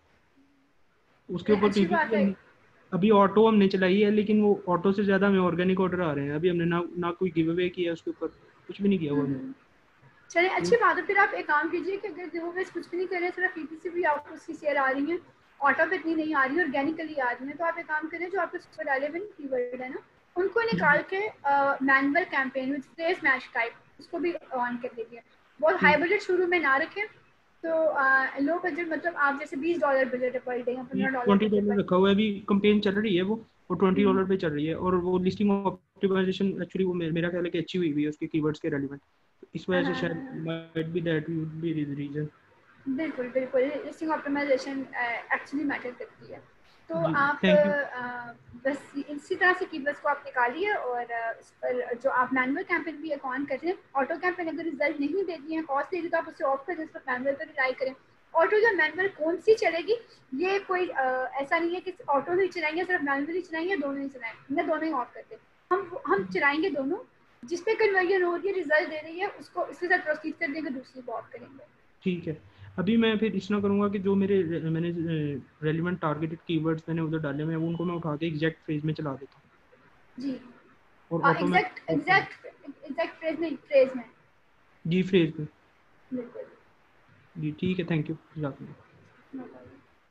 उसके ऊपर अच्छी बात है। पीपीसी। अभी ऑटो हमने चलाई है, लेकिन वो ऑटो से ज़्यादा हमें ऑर्गेनिक ऑर्डर आ रहे हैं। अभी हमने ना कोई गिव अवे किया उसके ऊपर, कुछ भी नहीं किया हुआ हमने। चलिए अच्छी बात है, फिर आप एक काम कीजिए कि अगर गिवअवेज कुछ भी नहीं कर रहे, सिर्फ पीपीसी भी आपको उसकी सेल आ रही है, ऑटो पे इतनी नहीं आ रही है, ऑर्गेनिकली आ रही है, तो आप एक काम करें, जो आपके सुपर रेलेवेंट कीवर्ड है ना उनको निकाल के manual campaign with phrase match type उसको भी ऑन कर लीजिए। बहुत हाई बजट शुरू में ना रखें, तो लो बजट मतलब आप जैसे $20 बजट है पर डे या $15 बजट $20 पर। रखा हुआ है, अभी कंपेन चल रही है वो $20 पे चल रही है, और वो लिस्टिंग ऑप्टिमाइजेशन एक्चुअली वो मेरा ख्याल है कि अच्छी हुई है उसके कीवर्ड्स के रेलेवेंट, इस वजह से शायद might be that would be the reason. बिल्कुल बिल्कुल, लिस्टिंग ऑप्टिमाइजेशन एक्चुअली मैटर करती है। तो जी, आप थैंक यू। बस इसी तरह से कीवर्ड्स को आप निकालिए, और इस पर जो आप मैनुअल कैंपेन भी एक ऑन करें, ऑटो कैंपेन अगर रिजल्ट नहीं देती है, कॉस्ट देगी, तो आप उसे ऑफ करें, इस पर मैनुअल पर रिलाई करें। ऑटो या मैनुअल कौन सी चलेगी, ये कोई ऐसा नहीं है कि ऑटो ही चलाएंगे, सिर्फ मैनुअल ही चलाएंगे, दोनों ही चलाएंगे, मैं दोनों ही ऑफ करते हम चलाएंगे दोनों, जिसपे कन्वर्जन हो रही है, रिजल्ट दे रही है, उसको इसके साथ प्रोसीड कर देंगे, दूसरी को ऑफ करेंगे। ठीक है, अभी मैं फिर इस तरह करूँगा कि जो मैंने रेलिवेंट टारगेटेड कीवर्ड्स मैंने उधर डाले हुए हैं उनको मैं उठा के एग्जैक्ट फ्रेज में चला देता हूँ जी, और ऑटो में एग्जैक्ट फ्रेज नहीं, फ्रेज में। जी फ्रेज में। बिल्कुल। जी ठीक है, थैंक यू। No problem.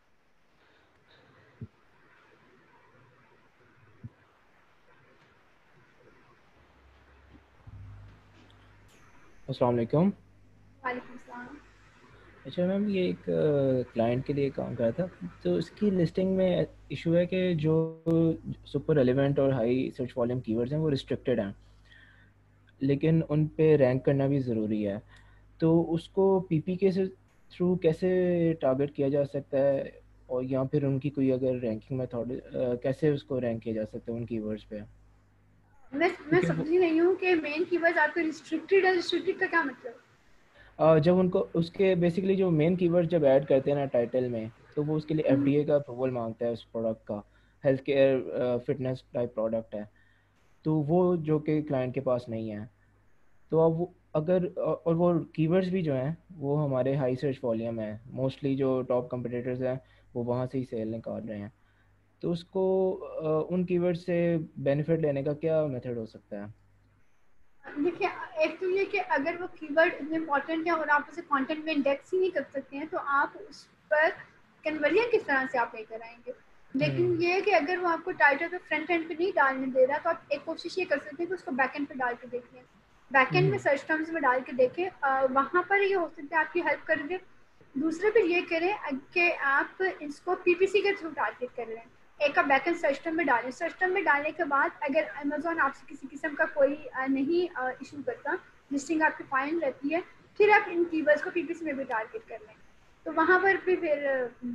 अस्सलाम वालेकुम। वालेकुम सलाम। अच्छा मैम, ये एक क्लाइंट के लिए काम कर रहा था, तो इसकी लिस्टिंग में इशू है कि जो सुपर रेलेवेंट और हाई सर्च वॉल्यूम कीवर्ड्स हैं वो रिस्ट्रिक्टेड हैं, लेकिन उन पे रैंक करना भी ज़रूरी है। तो उसको पीपीके से थ्रू कैसे टारगेट किया जा सकता है, और या फिर उनकी कोई अगर रैंकिंग मेथड कैसे उसको रैंक किया जा सकता है उन कीवर्ड्स पे? मैं समझी नहीं हूँ कि मेन कीवर्ड्स आपके रिस्ट्रिक्टेड है, रिस्ट्रिक्टेड का क्या मतलब? जब उनको उसके बेसिकली जो मेन कीवर्ड जब ऐड करते हैं ना टाइटल में, तो वो उसके लिए एफडीए का अप्रूवल मांगता है उस प्रोडक्ट का, health care fitness type product है, तो वो जो कि क्लाइंट के पास नहीं है। तो अब वो अगर और वो कीवर्ड्स भी जो हैं वो हमारे हाई सर्च वॉल्यूम है, मोस्टली जो टॉप कंपटीटर्स हैं वो वहाँ से ही सेल निकाल रहे हैं, तो उसको उन कीवर्ड से बेनिफिट लेने का क्या मेथड हो सकता है? देखिए, एक तो ये कि अगर वो कीवर्ड इतने इंपॉर्टेंट है और आप उसे कंटेंट में इंडेक्स ही नहीं कर सकते हैं, तो आप उस पर कन्वर्जन किस तरह से आप लेकर आएंगे? लेकिन ये है कि अगर वो आपको टाइटल पे फ्रंट एंड पे नहीं डालने दे रहा, तो आप एक कोशिश ये कर सकते हैं कि उसको बैक एंड पे डाल के देखें, बैक एंड में सर्च टर्म्स में डाल के देखें, वहाँ पर ये हो सकता है आपकी हेल्प कर दे। दूसरा फिर ये करें कि आप इसको पीपीसी के थ्रू टारगेट कर लें, एक आप बैकएंड सिस्टम में डालें, सिस्टम में डालने के बाद अगर अमेजोन आपसे किसी किस्म का कोई नहीं इशू करता, लिस्टिंग आपकी फाइन रहती है, फिर आप इन कीवर्ड्स को पीपीसी में भी टारगेट कर लें, तो वहाँ पर भी फिर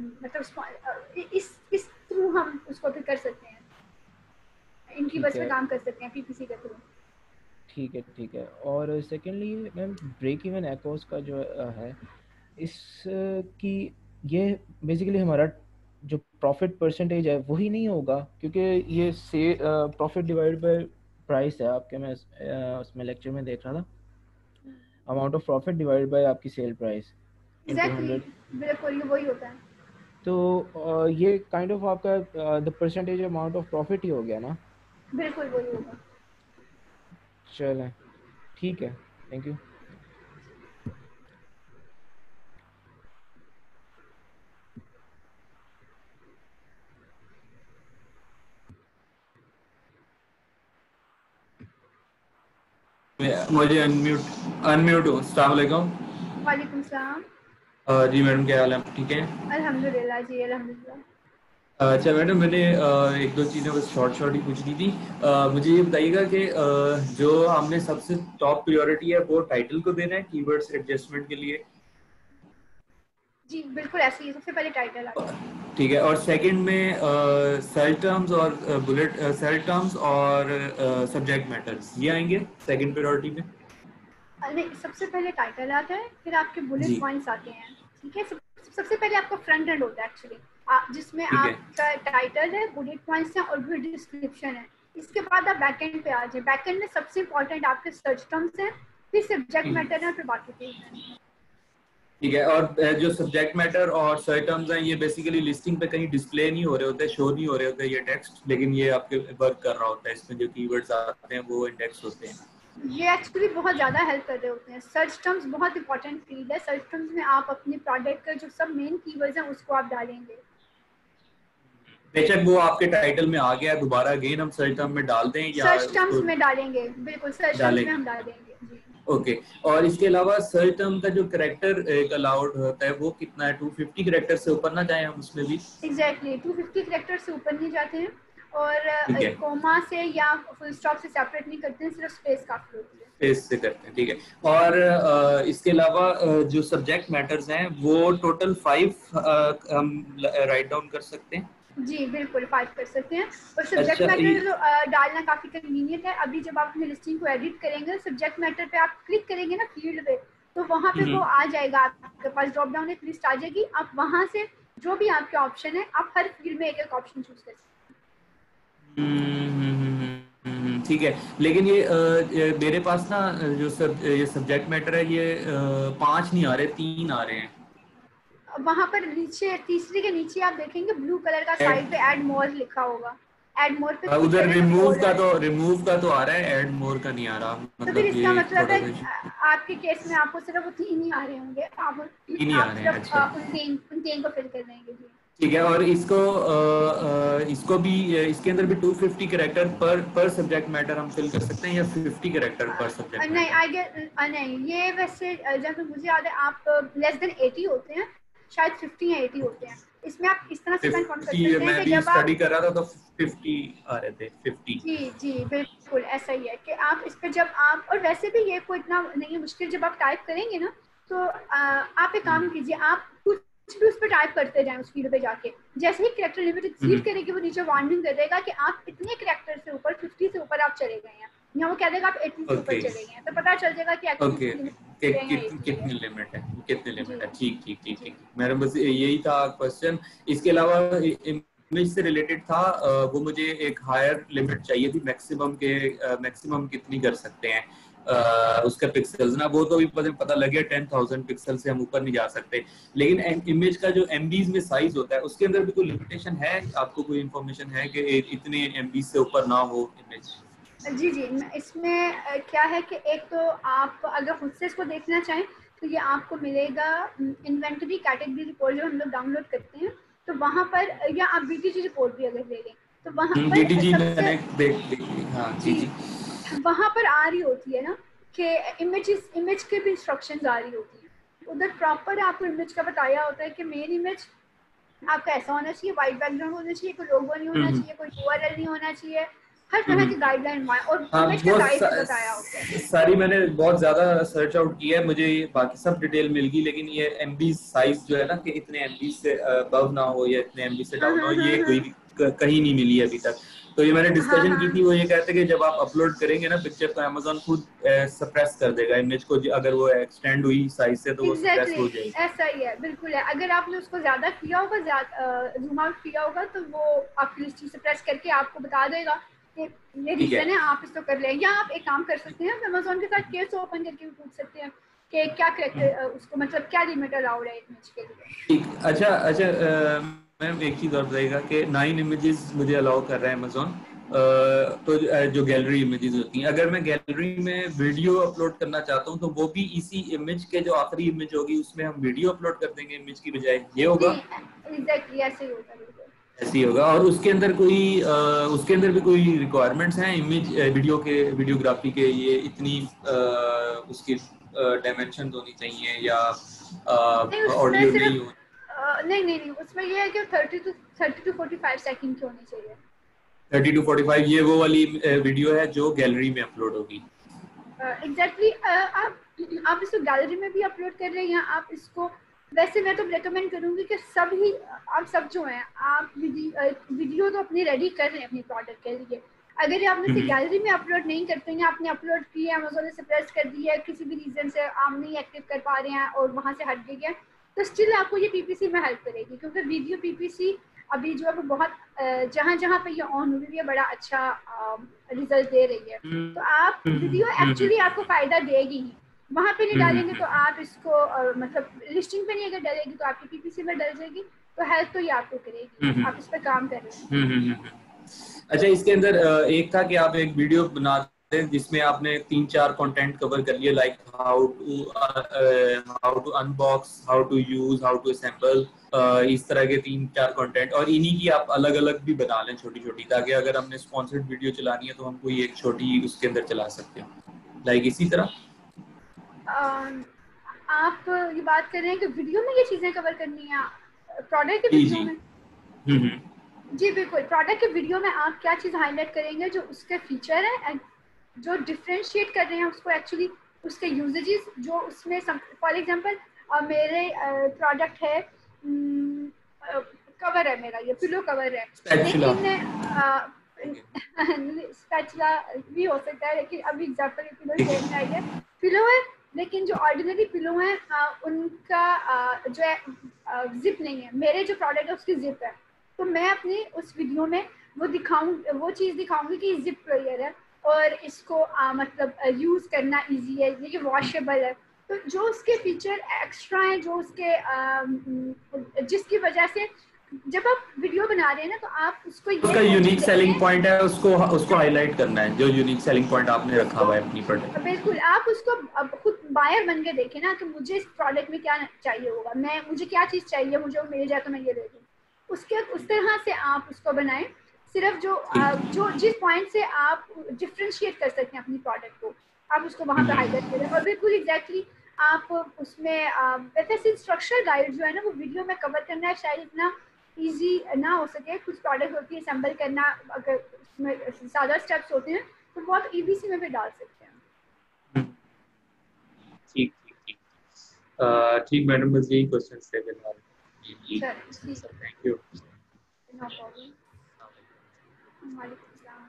मतलब इस थ्रू हम उसको फिर कर सकते हैं, इन ठीक कीवर्ड्स पे है, काम कर सकते हैं पीपीसी के थ्रू। ठीक है, ठीक है। और secondly ma'am, break even ACoS का जो है इस की ये बेसिकली हमारा जो प्रॉफिट परसेंटेज है वही नहीं होगा, क्योंकि ये से प्रॉफिट डिवाइड बाय प्राइस है आपके, मैं उसमें लेक्चर में देख रहा था, amount of profit divide by आपकी सेल प्राइस इनटू 100। बिल्कुल ये वही होता है। तो ये काइंड ऑफ आपका the percentage amount of profit ही हो गया ना? बिल्कुल वही होगा। चलें ठीक है, थैंक यू। मुझे अनम्यूट हो। अस्सलाम वालेकुम। वालेकुम सलाम। जी मैडम क्या हाल है, ठीक है? अल्हम्दुलिल्लाह जी, अल्हम्दुलिल्लाह। अच्छा मैडम, मैंने एक दो चीज़ें बस शॉर्ट ही पूछनी थी। मुझे ये बताइएगा कि जो हमने सबसे टॉप प्रायोरिटी है वो टाइटल को देना है कीवर्ड्स एडजस्टमेंट के लिए? जी बिल्कुल ऐसे ही, सबसे पहले टाइटल आता है। ठीक है, और सेकंड में सेल टर्म्स और बुलेट सेल टर्म्स और सब्जेक्ट मैटर्स ये आएंगे सेकंड प्रायोरिटी में? नहीं, सबसे पहले टाइटल आता है, फिर आपके बुलेट पॉइंट्स आते हैं। ठीक है, सबसे पहले आपका फ्रंट एंड होता है एक्चुअली, जिसमें आपका टाइटल है, बुलेट पॉइंट्स हैं और फिर डिस्क्रिप्शन है। इसके बाद आप बैक एंड पे आ जाए। बैक एंड में सबसे इंपॉर्टेंट आपके सर्च टर्म्स हैं, फिर सब्जेक्ट मैटर है, फिर बाकी चीजें हैं। ठीक है, और जो सब्जेक्ट मैटर और सर्च टर्म्स हैं ये बेसिकली लिस्टिंग पे कहीं डिस्प्ले नहीं हो रहे होते, शो नहीं हो रहे होते ये टेक्स्ट, लेकिन ये आपके वर्क कर रहा होता है, इसमें जो कीवर्ड्स आते हैं वो इंडेक्स होते हैं। ये एक्चुअली बहुत ज़्यादा हेल्प कर रहे होते हैं। सर्च टर्म्स बहुत इंपॉर्टेंट फील्ड है। सर्च टर्म्स में आप अपने प्रोडक्ट का जो सब मेन कीवर्ड्स हैं उसको आप डालेंगे। बेशक वो आपके टाइटल में आ गया, दोबारा अगेन हम सर्च टर्म में डालते हैं या सर्च टर्म्स में डालेंगे? बिल्कुल सर्च टर्म्स में हम डालेंगे जी। ओके, और इसके अलावा सर्च टर्म का जो कैरेक्टर एक अलाउड होता है वो कितना है? 250 कैरेक्टर से ऊपर ना जाए हम उसमें भी? एग्जैक्टली 250 कैरेक्टर से ऊपर नहीं जाते हैं, और कोमा से या फुल स्टॉप से सेपरेट नहीं करते हैं, सिर्फ स्पेस काफी होती है। स्पेस से करते हैं, ठीक है। और इसके अलावा जो सब्जेक्ट मैटर्स हैं वो टोटल 5 हम राइट डाउन कर सकते हैं? जी बिल्कुल 5 कर सकते हैं। और सब्जेक्ट मैटर डालना काफी कन्वीनियंट है। अभी जब आप अपने लिस्टिंग को एडिट करेंगे, सब्जेक्ट मैटर पे आप क्लिक करेंगे ना फील्ड पे, तो वहाँ पे वो आ जाएगा, आपके पास ड्रॉप डाउन एक लिस्ट आ जाएगी। आप वहाँ से जो भी आपके ऑप्शन है, आप हर फील्ड में एक एक ऑप्शन चूज कर सकते हैं। ठीक है, लेकिन ये मेरे पास ना जो ये सब्जेक्ट मैटर है ये 5 नहीं आ रहे, 3 आ रहे हैं। वहाँ पर नीचे तीसरे के नीचे आप देखेंगे ब्लू कलर का साइड पे ऐड मोर लिखा होगा। ऐड मोर पे उधर रिमूव का तो आ रहा है, ऐड मोर का नहीं आ रहा। मतलब तो इसका मतलब है आपके केस में आपको सिर्फ वो 3 ही आ रहे होंगे, आप 3 ही आ रहे हैं। अच्छा, उन 3 को फिल कर देंगे जी। ठीक है, और इसको भी इसके अंदर भी 250 कैरेक्टर पर सब्जेक्ट मैटर हम फिल कर सकते हैं या 50 कैरेक्टर पर सब्जेक्ट? नहीं, आई गेट नहीं, ये वैसे जब मुझे याद है आप लेस देन 80 होते हैं, शायद 50 या 80 होते हैं। इसमें आप इस तरह से कंफर्म कर सकते हैं कि जब आप स्टडी कर रहा था तो 50 आ रहे थे, 50। जी बिल्कुल ऐसा ही है कि आप इस पे जब आप, और वैसे भी ये कोई इतना नहीं है मुश्किल, जब आप टाइप करेंगे ना तो आप एक काम कीजिए, आप कुछ भी उस पर टाइप करते जाएं उस फील्ड पे जाके। जैसे ही कैरेक्टर लिमिट एक्सीड करेगी वो नीचे वार्निंग दे देगा कि आप इतने कैरेक्टर से ऊपर 50 से ऊपर आप चले गए हैं, या वो कह देगा आप 80 से ऊपर चले गए हैं, तो पता चल जाएगा कि कितनी लिमिट है। ठीक। मेरा बस यही था क्वेश्चन। इसके अलावा इमेज से रिलेटेड था, वो मुझे एक हायर लिमिट चाहिए थी, मैक्सिमम कितनी कर सकते हैं उसका पिक्सल्स ना, वो तो भी पता लग गया 10,000 पिक्सल से हम ऊपर नहीं जा सकते। लेकिन इमेज का जो एमबीज में साइज होता है उसके अंदर भी कोई लिमिटेशन है? आपको कोई इन्फॉर्मेशन है कि इतने एमबी से ऊपर ना हो इमेज? जी इसमें क्या है कि एक तो आप अगर खुद से इसको देखना चाहें तो ये आपको मिलेगा इन्वेंटरी कैटेगरी रिपोर्ट जो हम लोग डाउनलोड करते हैं, तो वहाँ पर, या आप बीटीजी रिपोर्ट भी अगर ले लें तो वहाँ पर वहाँ पर आ रही होती है ना कि इमेज के भी इंस्ट्रक्शंस आ रही होती हैं। उधर प्रॉपर आपको इमेज का बताया होता है कि मेन इमेज आपका ऐसा होना चाहिए, वाइट बैकग्राउंड होना चाहिए, कोई लोगो नहीं होना चाहिए, कोई यूआरएल नहीं होना चाहिए, हर तरह की गाइडलाइन और इमेज का टाइप बताया होता है। सारी मैंने बहुत ज्यादा सर्च आउट किया है, मुझे बाकी सब डिटेल मिल गई, लेकिन ये एमबी साइज जो है ना कि इतने एमबी से अबव ना हो या इतने एमबी से डाउन हो, ये कोई कहीं नहीं मिली अभी तक। तो ये मैंने डिस्कशन हाँ, की थी, वो ये कहते हैं कि जब आप अपलोड करेंगे ना पिक्चर तो अमेजोन खुद सप्रेस कर देगा इमेज को, अगर वो एक्सटेंड हुई साइज से तो वो सप्रेस हो जाएगी। ऐसा ही है, बिल्कुल है। अगर आपने उसको ज्यादा किया होगा, जूम आउट किया होगा, तो वो आपकी लिस्टिंग सप्रेस करके आपको बता देगा कि ये रीजन है, आप इसको कर लें। या आप एक काम कर सकते हैं, अमेजोन के साथ केस ओपन करके भी पूछ सकते हैं कि क्या उसको मतलब क्या लिमिट अलाउड है इमेज के लिए। ठीक, अच्छा मैम एक चीज और बताइएगा कि 9 इमेजेस मुझे अलाउ कर रहा है अमेजोन, तो जो गैलरी इमेजेस होती हैं, अगर मैं गैलरी में वीडियो अपलोड करना चाहता हूँ तो वो भी इसी इमेज के जो आखिरी इमेज होगी उसमें हम वीडियो अपलोड कर देंगे इमेज की बजाय, ये होगा? एग्जैक्टली ऐसे ही होगा, ऐसे ही होगा। और उसके अंदर उसके अंदर भी कोई रिक्वायरमेंट्स हैं इमेज वीडियोग्राफी के, ये इतनी उसकी डायमेंशन होनी चाहिए या ऑडियो नहीं हो? नहीं, उसमें ये है कि 30 to 45 सेकंड की होनी चाहिए। 30 to 45 ये वो वाली वीडियो है जो गैलरी में अपलोड होगी? एग्जैक्टली आप इसको गैलरी में भी अपलोड कर रहे हैं, या आप इसको, वैसे मैं तो रेकमेंड करूंगी कि आप सब जो हैं, आप वीडियो तो अपनी रेडी कर रहे हैं अपनी प्रोडक्ट के लिए। अगर आप इसे गैलरी में अपलोड नहीं करते हैं, आपने अपलोड किया, अमेज़न ने सप्रेस कर दिया, किसी भी रीजन से आप नहीं एक्टिव कर पा रहे हैं और वहाँ से हट गई है, तो स्टिल आपको ये पीपीसी में हेल्प करेगी, क्योंकि वीडियो पीपीसी अभी जो है वो बहुत जहाँ पे ये ऑन हुई है बड़ा अच्छा रिजल्ट दे रही है। तो आप वीडियो एक्चुअली आपको फायदा देगी ही, वहाँ पे नहीं डालेंगे तो आप इसको मतलब लिस्टिंग पे नहीं अगर डालेगी तो आपकी पीपीसी में डल जाएगी, तो हेल्प तो ये आपको करेगी। आप इस पर काम कर रहे हैं। अच्छा, इसके अंदर एक था कि आप एक वीडियो बनाते हैं जिसमें आपने 3-4 कंटेंट कवर कर लिए, like how to unbox, how to use, how to assemble, इस तरह के 3-4 कंटेंट, और इन्हीं की आप अलग अलग भी बना लें छोटी छोटी, ताकि अगर हमने स्पॉन्सर्ड वीडियो चलानी है तो हम कोई एक छोटी उसके अंदर चला सकते हैं, लाइक इसी तरह। आप ये बात कर रहे हैं कि वीडियो में ये चीजें कवर करनी है प्रोडक्ट के वीडियो में? जी बिल्कुल। प्रोडक्ट के वीडियो में आप क्या चीज़ हाईलाइट करेंगे, जो उसके फीचर है, जो डिफरेंशिएट कर रहे हैं उसको, एक्चुअली उसके यूजेजेस जो उसमें, फॉर एग्जांपल मेरे प्रोडक्ट है, कवर है मेरा, ये पिलो कवर है, लेकिन स्पैचुला भी हो सकता है, लेकिन अभी एग्जांपल पिलो शेप में आई है, पिलो है, लेकिन जो ऑर्डिनरी पिलो है उनका जो है जिप नहीं है। मेरे जो प्रोडक्ट है उसकी जिप है, तो मैं अपनी उस वीडियो में वो चीज़ दिखाऊंगी कि जिप प्लेयर है और इसको मतलब यूज़ करना इजी है, ये वॉशेबल है। तो जो उसके फीचर एक्स्ट्रा हैं, जो उसके जिसकी वजह से जब आप वीडियो बना रहे हैं ना, तो आप उसका यूनिक सेलिंग पॉइंट है, उसको हाईलाइट करना है, जो यूनिक सेलिंग पॉइंट आपने रखा हुआ है अपनी प्रोडक्ट। बिल्कुल, आप उसको खुद बायर बन के देखें ना कि मुझे इस प्रोडक्ट में क्या चाहिए होगा, मुझे क्या चीज़ चाहिए, मुझे मिल जाए तो मैं ये ले लूँ, उस तरह से आप उसको बनाएं। सिर्फ जो जिस पॉइंट से आप डिफ्रेंशिएट कर सकते हैं अपनी प्रोडक्ट को, आप उसको वहाँ पे हाईलाइट करें। और बिल्कुल एग्जैक्टली आप उसमें वैसे इंस्ट्रक्शनल गाइड जो है ना, वो वीडियो में कवर करना है शायद इतना इजी ना हो सके। कुछ प्रोडक्ट होती है असेंबल करना, अगर उसमें ज़्यादा स्टेप्स होते हैं तो बहुत ईबीसी में भी डाल सकते हैं। ठीक ठीक मैडम, बस यही क्वेश्चन थे फिलहाल। Thank you. No problem. वालेकुम अस्सलाम।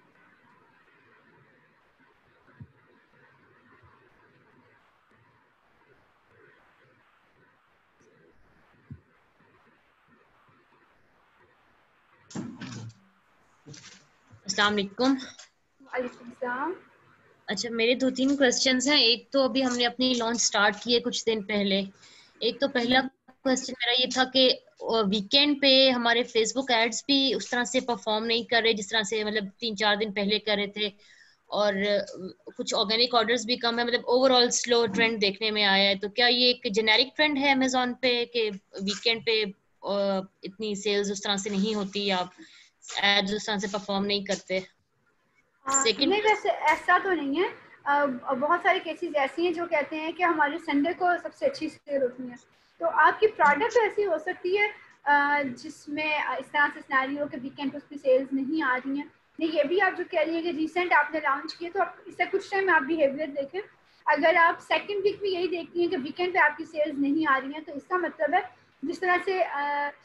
अस्सलाम वालेकुम। वालेकुम अस्सलाम। अच्छा, मेरे 2-3 क्वेश्चंस हैं। एक तो अभी हमने अपनी लॉन्च स्टार्ट की है कुछ दिन पहले। एक तो पहला क्वेश्चन मेरा ये था कि वीकेंड पे हमारे फेसबुक एड्स भी उस तरह से परफॉर्म नहीं कर रहे जिस तरह से मतलब 3-4 दिन पहले कर रहे थे, और कुछ ऑर्गेनिक ऑर्डर्स भी कम है, मतलब ओवरऑल स्लो ट्रेंड देखने में आया है। तो क्या ये एक जेनेरिक ट्रेंड है अमेज़न पे कि वीकेंड पे इतनी सेल्स उस तरह से नहीं होती या एड्स उस तरह से परफॉर्म नहीं करते? नहीं, वैसे ऐसा तो नहीं है। बहुत सारे केसेस ऐसी हैं जो कहते हैं कि हमारे संडे को सबसे अच्छी सेल होती है। तो आपकी प्रोडक्ट ऐसी हो सकती है जिसमें इस तरह से सिनेरियो के वीकेंड पर उसकी सेल्स नहीं आ रही हैं। नहीं, ये भी आप जो कह रही है कि रिसेंट आपने लॉन्च किए, तो आप इससे कुछ टाइम आप बिहेवियर देखें। अगर आप सेकंड वीक में यही देखती हैं कि वीकेंड पे आपकी सेल्स नहीं आ रही हैं, तो इसका मतलब है जिस तरह से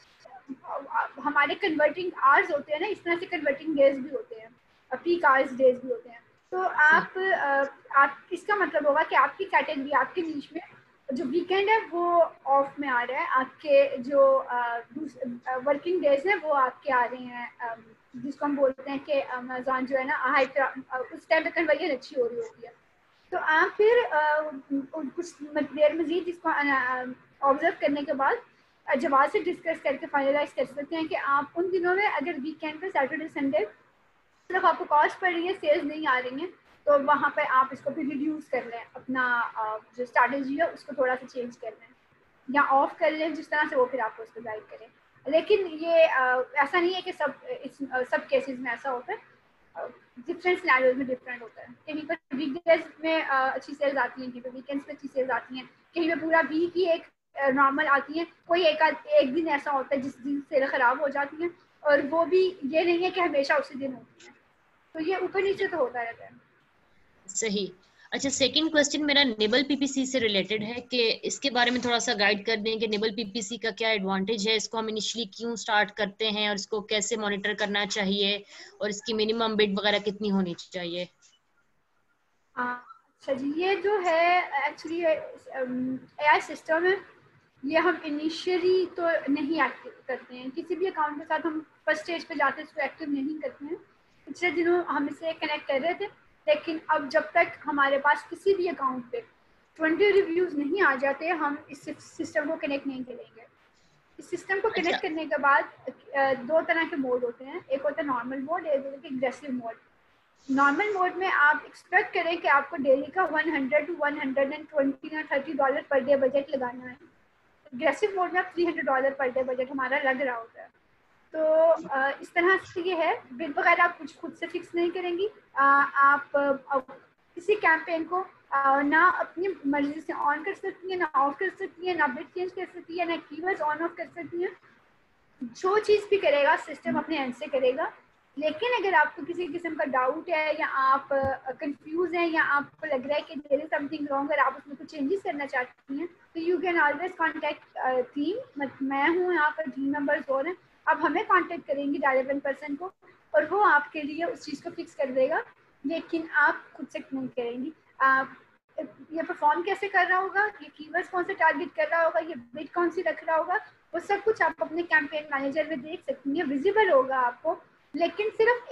हमारे कन्वर्टिंग आवर्स होते हैं ना, इस तरह से कन्वर्टिंग डेज भी होते हैं, पीक आवर्स डेज भी होते हैं। तो आप इसका मतलब होगा कि आपकी कैटेगरी, आपके नीश में जो वीकेंड है वो ऑफ में आ रहा है, आपके जो वर्किंग डेज है वो आपके आ रहे हैं, जिसको हम बोलते हैं कि अमेज़न जो है ना हाई, उस टाइम पे कन्वर्जन अच्छी हो रही होती है। तो आप फिर कुछ देर मजीद इसको ऑब्जर्व करने के बाद जवाब से डिस्कस करके फाइनलाइज कर सकते हैं कि आप उन दिनों में अगर वीकेंड पे सैटरडे संडे सिर्फ आपको कॉस्ट पड़ रही है, सेल्स नहीं आ रही हैं, तो वहाँ पे आप इसको फिर रिड्यूस कर लें, अपना जो स्ट्रैटेजी है उसको थोड़ा सा चेंज कर लें या ऑफ कर लें, जिस तरह से वो फिर आपको उसको गाइड करें। लेकिन ये ऐसा नहीं है कि सब केसेस में ऐसा होता है, डिफरेंट सिनेरियोज में डिफरेंट होता है। कहीं पर वीकडेज में अच्छी सेल्स आती हैं, कहीं पर वीकेंड्स में अच्छी सेल्स आती हैं, कहीं पर पूरा वीक ही एक नॉर्मल आती है, कोई एक दिन ऐसा होता है जिस दिन सेल ख़राब हो जाती हैं, और वो भी ये नहीं है कि हमेशा उसी दिन होती है, तो ये ऊपर नीचे तो होता रहता है। सही। अच्छा, सेकंड क्वेश्चन मेरा निबल पीपीसी से रिलेटेड है कि इसके बारे में थोड़ा सा गाइड कर दें कि निबल पीपीसी का क्या एडवांटेज है, इसको हम इनिशियली क्यों स्टार्ट करते हैं और इसको कैसे मॉनिटर करना चाहिए और इसकी मिनिमम बिड वगैरह कितनी होनी चाहिए। अच्छा जी, ये जो है एक्चुअली एआई सिस्टम है, ये हम इनिशियली तो नहीं एक्टिव करते हैं, किसी भी अकाउंट के साथ हम फर्स्ट स्टेज पे जाते हैं इसको एक्टिव नहीं करते हैं। पिछले दिनों हम इसे कनेक्ट कर रहे थे, लेकिन अब जब तक हमारे पास किसी भी अकाउंट पे 20 रिव्यूज़ नहीं आ जाते हम इस सिस्टम को कनेक्ट नहीं करेंगे। इस सिस्टम को कनेक्ट करने के बाद दो तरह के मोड होते हैं, एक होता है नॉर्मल मोड, एक होता है एग्रेसिव मोड। नॉर्मल मोड में आप एक्सपेक्ट करें कि आपको डेली का 100 to 120 या $30 पर डे बजट लगाना है। एग्रेसिव मोड में आप $300 पर डे बजट हमारा लग रहा होता है। तो इस तरह से ये है, बिल वगैरह आप कुछ खुद से फिक्स नहीं करेंगी। आप किसी कैंपेन को ना अपनी मर्जी से ऑन कर सकती हैं, ना ऑफ कर सकती हैं, ना बिट चेंज कर सकती है, ना कीवर्ड्स ऑन ऑफ कर सकती हैं। जो चीज़ भी करेगा सिस्टम अपने एंड से करेगा। लेकिन अगर आपको किसी किस्म का डाउट है या आप कंफ्यूज हैं या आपको लग रहा है कि देयर इज समथिंग रॉन्ग और आप उसमें कुछ चेंजेस करना चाहती हैं, तो you can always contact team. मैं हूँ यहाँ पर, टीम मेंबर्स और हैं, आप हमें कॉन्टेक्ट करेंगी रेलेवेंट पर्सन को और वो आपके लिए उस चीज़ को फिक्स कर देगा, लेकिन आप खुद से नहीं करेंगी। आप ये परफॉर्म कैसे कर रहा होगा, ये कीवर्ड्स कौन से टारगेट कर रहा होगा, ये बिट कौन सी रख रहा होगा, वो सब कुछ आप अपने कैंपेन मैनेजर में देख सकती हैं, विजिबल होगा आपको। लेकिन सिर्फ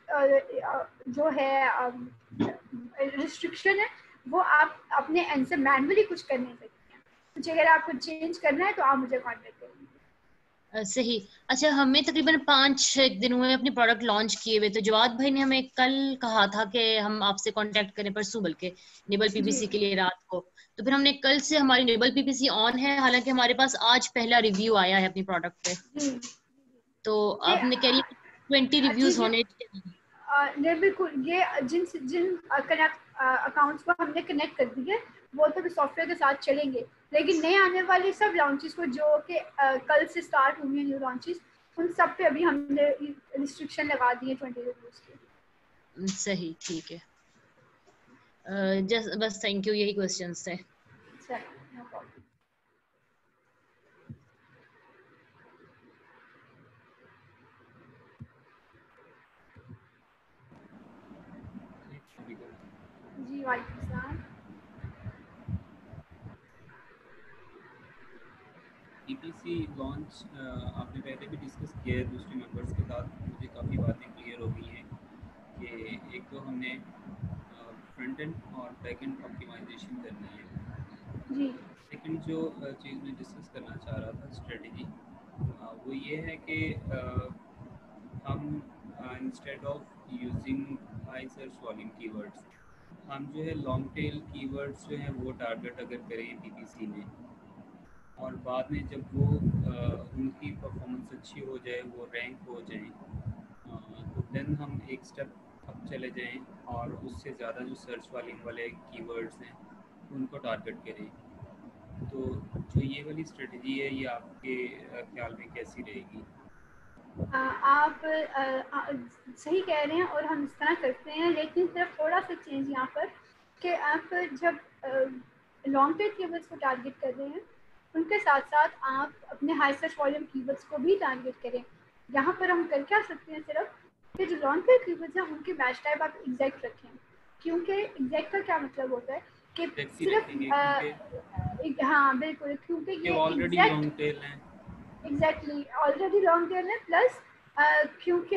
एक जो है रिस्ट्रिक्शन है, वो आप अपने एंड से मैनुअली कुछ कर नहीं सकती हैं। कुछ अगर आपको चेंज करना है तो आप मुझे कॉन्टेक्ट करेंगे। सही। अच्छा, हमें तकरीबन 5-6 दिन हुए अपनी प्रोडक्ट लॉन्च किए हुए, तो जवाद भाई ने हमें कल कहा था कि हम आपसे कांटेक्ट करें, परसों बल्कि निबल पीपीसी के लिए रात को। तो फिर हमने कल से हमारी निबल पीपीसी ऑन है, हालांकि हमारे पास आज पहला रिव्यू आया है अपनी प्रोडक्ट पे। तो आपने कह रही 20 रिव्यूज होने चाहिए। बिल्कुल, ये जिन अकाउंट्स को हमने कनेक्ट कर दिए वो तो भी सॉफ्टवेयर के साथ चलेंगे, लेकिन नए आने वाले सब लॉन्चेस को जो कि कल से स्टार्ट हुई हैं न्यू लॉन्चेस, उन सब पे अभी हमने रिस्ट्रिक्शन लगा दी है 20 रिव्यूज की। सही, ठीक है। बस थैंक यू, यही क्वेश्चंस थे। No problem. जी वालेकुम सलाम। पीपीसी लॉन्च आपने पहले भी डिस्कस किया है दूसरे मेंबर्स के साथ, मुझे काफ़ी बातें क्लियर हो गई हैं कि एक तो हमने फ्रंट एंड और बैक एंड ऑप्टिमाइजेशन करनी है जी। सेकंड जो चीज़ मैं डिस्कस करना चाह रहा था स्ट्रेटजी, वो ये है कि हम instead of using high search volume keywords, हम जो है लॉन्ग टेल कीवर्ड्स जो हैं वो टारगेट अगर करें पीपीसी में, और बाद में जब वो उनकी परफॉर्मेंस अच्छी हो जाए, वो रैंक हो जाए, तो देन हम एक स्टेप अब चले जाएं और उससे ज़्यादा जो सर्च वाले कीवर्ड्स हैं उनको टारगेट करें। तो जो ये वाली स्ट्रेटजी है ये आपके ख्याल में कैसी रहेगी? आप सही कह रहे हैं और हम इस तरह करते हैं, लेकिन सिर्फ थोड़ा सा चेंज यहाँ पर कि आप जब लॉन्ग टेल कीवर्ड्स को टारगेट कर रहे हैं उनके साथ साथ आप अपने हाई सर्च वॉल्यूम कीवर्ड्स को भी टारगेट करें। यहाँ पर हम कर क्या सकते हैं सिर्फ कि जो लॉन्ग टेल कीवर्ड्स हैं उनकी मैच टाइप आप एग्जैक्ट रखें, क्योंकि एग्जैक्ट का क्या मतलब होता है कि सिर्फ हाँ बिल्कुल, क्योंकि ये ऑलरेडी लॉन्ग टेल है, एग्जैक्टली ऑलरेडी लॉन्ग टेल है, प्लस क्योंकि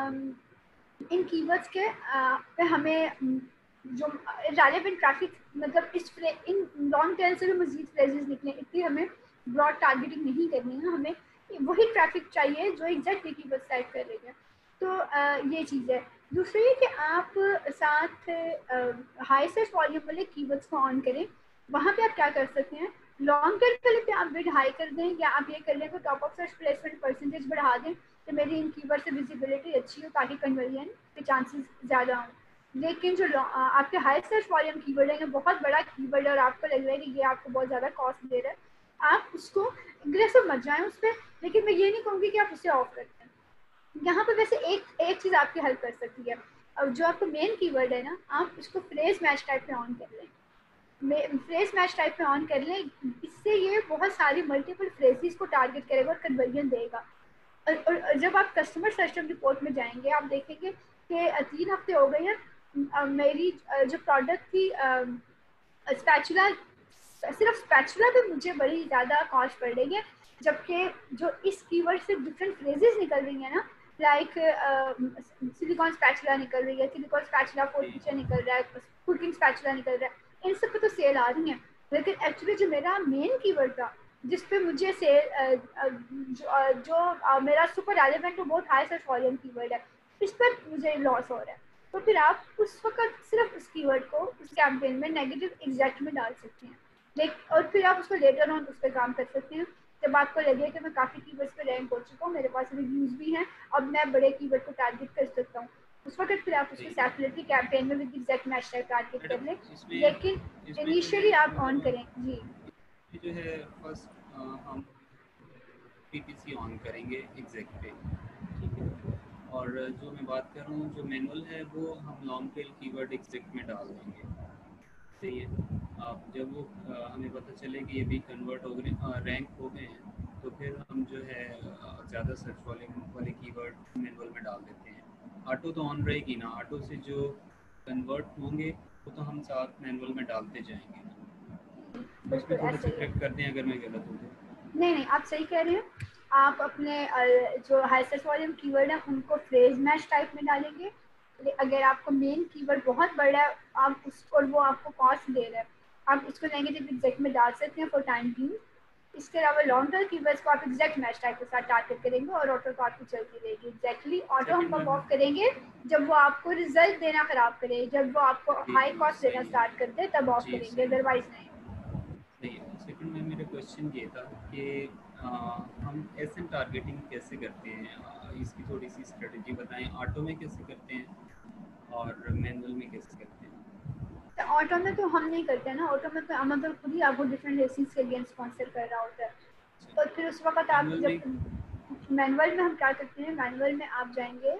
इन कीवर्ड्स के पे हमें जो रेलेवेंट ट्रैफिक मतलब इन लॉन्ग टेल से भी मजीद फ्रेजेस निकले, इतनी हमें ब्रॉड टारगेटिंग नहीं करनी है, हमें वही ट्रैफिक चाहिए जो एग्जैक्टली कीवर्ड सेट कर रही है। तो ये चीज़ है। दूसरी है कि आप साथ हाई सर्च वॉल्यूम वाले कीवर्ड्स को ऑन करें। वहाँ पे आप क्या कर सकते हैं, लॉन्ग टेल के लिए पे आप बिड हाई कर दें, या आप ये कर लें कि top of search placement percentage बढ़ा दें कि मेरी इन कीवर्ड से विजिबिलिटी अच्छी हो ताकि कन्वर्जन के चांसेस ज़्यादा हों। लेकिन जो आपके हाई सर्च वॉल्यूम कीवर्ड है, बहुत बड़ा कीवर्ड है और आपको लग रहा है कि ये आपको बहुत ज़्यादा कॉस्ट दे रहा है, आप उसको एग्रेसिव मत जाएं उस पर, लेकिन मैं ये नहीं कहूँगी कि आप उसे ऑफ कर दें। यहाँ पर वैसे एक चीज़ आपकी हेल्प कर सकती है, और जो आपको मेन कीवर्ड है ना, आप उसको फ्रेज मैच टाइप पे ऑन कर लें। फ्रेज मैच टाइप पे ऑन कर लें, इससे ये बहुत सारी मल्टीपल फ्रेजेस को टारगेट करेगा और कन्वर्जन देगा। और जब आप कस्टमर सिस्टम रिपोर्ट में जाएंगे, आप देखेंगे कि 3 हफ्ते हो गए हैं मेरी जो प्रोडक्ट थी स्पैचुला, सिर्फ स्पैचुला पे मुझे बड़ी ज़्यादा कॉस्ट पड़ रही है, जबकि जो इस कीवर्ड से डिफरेंट फ्रेजेस निकल रही है ना, लाइक सिलिकॉन स्पैचुला निकल रही है, सिलिकॉन स्पैचुला फॉर किचन निकल रहा है, कुकिंग स्पैचुला निकल रहा है, इन सब पे तो सेल आ रही है। लेकिन एक्चुअली जो मेरा मेन कीवर्ड था जिस पे मुझे सेल जो मेरा सुपर रेलेवेंट और बहुत हाई सर्च वॉल्यूम कीवर्ड है, इस पर मुझे लॉस हो रहा है, तो फिर आप उस वक्त सिर्फ उस कीवर्ड को उस कैंपेन में नेगेटिव एग्जैक्ट में डाल सकते हैं, लेकिन और फिर आप उसको लेटर ऑन उस पर काम कर सकते हैं जब आपको लगे कि मैं काफ़ी कीवर्ड्स पे रैंक हो चुका हूँ, मेरे पास रिव्यूज़ भी हैं, अब मैं बड़े कीवर्ड को टारगेट कर सकता हूँ, उस वक्त फिर आप उसको सैचुरेटरी कैंपेन में with exact match type target कर लें, लेकिन इनिशियली आप ऑन करें। जी जो है फर्स्ट हम पीपीसी ऑन करेंगे एग्जैक्ट पे, ठीक है, और जो मैं बात कर रहा हूँ जो मैनुअल है वो हम लॉन्ग टेल कीवर्ड एग्जैक्ट में डाल देंगे, सही है। आप जब वो हमें पता चले कि ये भी कन्वर्ट हो गए, रैंक हो गए हैं, तो फिर हम जो है ज़्यादा सर्च वॉल्यूम वाले कीवर्ड मैनुअल में डाल देते हैं। ऑटो तो ऑन रहेगी ना, ऑटो से जो कन्वर्ट होंगे वो तो हम साथ मैनुअल में डालते जाएंगे, उसमें थोड़ा सा करेक्ट कर दें अगर मैं गलत हूँ तो। नहीं आप सही कह रहे हैं। आप अपने जो हाई सर्च वॉल्यूम कीवर्ड है उनको फ्रेज मैच टाइप में डालेंगे। अगर आपको मेन कीवर्ड बहुत बड़ा है, आप उसको वो आपको कॉस्ट दे रहा है, आप उसको नेगेटिव एग्जैक्ट में डाल सकते हैं फॉर टाइम बीइंग। इसके अलावा लॉन्ग टर्म कीवर्ड्स को आप एग्जैक्ट मैच टाइप के साथ टारगेट करेंगे और ऑटो तो आपकी चलती रहेगी। एग्जैक्टली ऑटो हम कब ऑफ करेंगे, जब वो आपको रिजल्ट देना खराब करे, जब वो आपको हाई कॉस्ट देना स्टार्ट कर दे तब ऑफ करेंगे, अदरवाइज नहीं। सेकंड में मेरा क्वेश्चन ये था कि हम एसएन टारगेटिंग कैसे करते हैं, इसकी थोड़ी सी स्ट्रेटजी बताएं। ऑटो में कैसे करते हैं और मैनुअल में कैसे करते हैं? ऑटो में तो हम नहीं करते ना, ऑटो में तो अमेज़न खुद ही आपको डिफरेंट रेसिंग्स के अगेंस्ट स्पॉन्सर कर रहा होता है, तो फिर उस वक्त आप जब मैनुअल में हम क्या करते हैं, मैनुअल में आप जाएंगे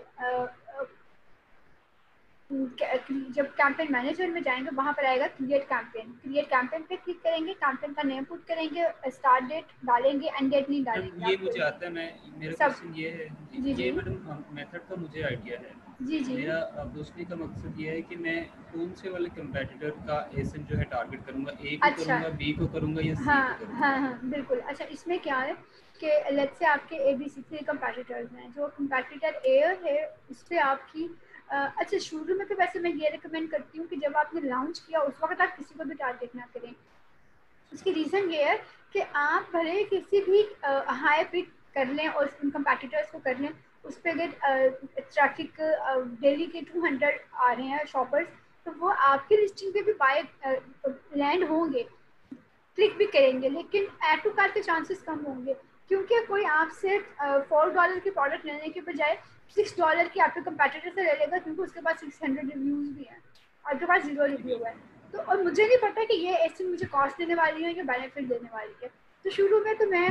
जब कैंपेन मैनेजर में जाएंगे वहाँ पर आएगा क्रिएट कैंपेन पे क्लिक करेंगे, कैंपेन का नेम पुट करेंगे, स्टार्ट डेट डालेंगे, एंड डेट नहीं डालेंगे। ये मुझे आता है, मेरा क्वेश्चन ये है ये मैडम मेथड का मुझे आइडिया है। जी मेरा पूछने का मकसद ये है कि मैं कौन से वाले कंपेटिटर का एसन जो है टारगेट करूंगा, ए को करूंगा, बी को करूंगा या सी को करूंगा? हाँ बिल्कुल। अच्छा, इसमें क्या है कि लेट्स से आपके ABC 3 कंपेटिटर्स हैं। जो कंपेटिटर ए है उस पर आपकी अच्छा, शुरू में तो वैसे मैं ये रिकमेंड करती हूँ कि जब आपने लॉन्च किया उस वक्त आप किसी को भी टारगेट ना करें। उसकी रीज़न ये है कि आप भले किसी भी हाई पिक कर लें और उन कंपेटिटर्स को कर लें, उस पर अगर ट्रैफिक डेली के 200 आ रहे हैं शॉपर्स, तो वो आपकी लिस्टिंग पे भी बाय लैंड होंगे, क्लिक भी करेंगे, लेकिन ऐड टू कार्ट के चांसेस कम होंगे, क्योंकि कोई आपसे $4 की प्रोडक्ट लेने के बजाय $6 की आपके कंपेटिटर से ले लेगा, क्योंकि उसके पास 600 रिव्यूज़ भी हैं, आपके पास 0 रिव्यू है। तो और मुझे नहीं पता कि ये एसिन मुझे कॉस्ट देने वाली है या बेनिफिट देने वाली है, तो शुरू में तो मैं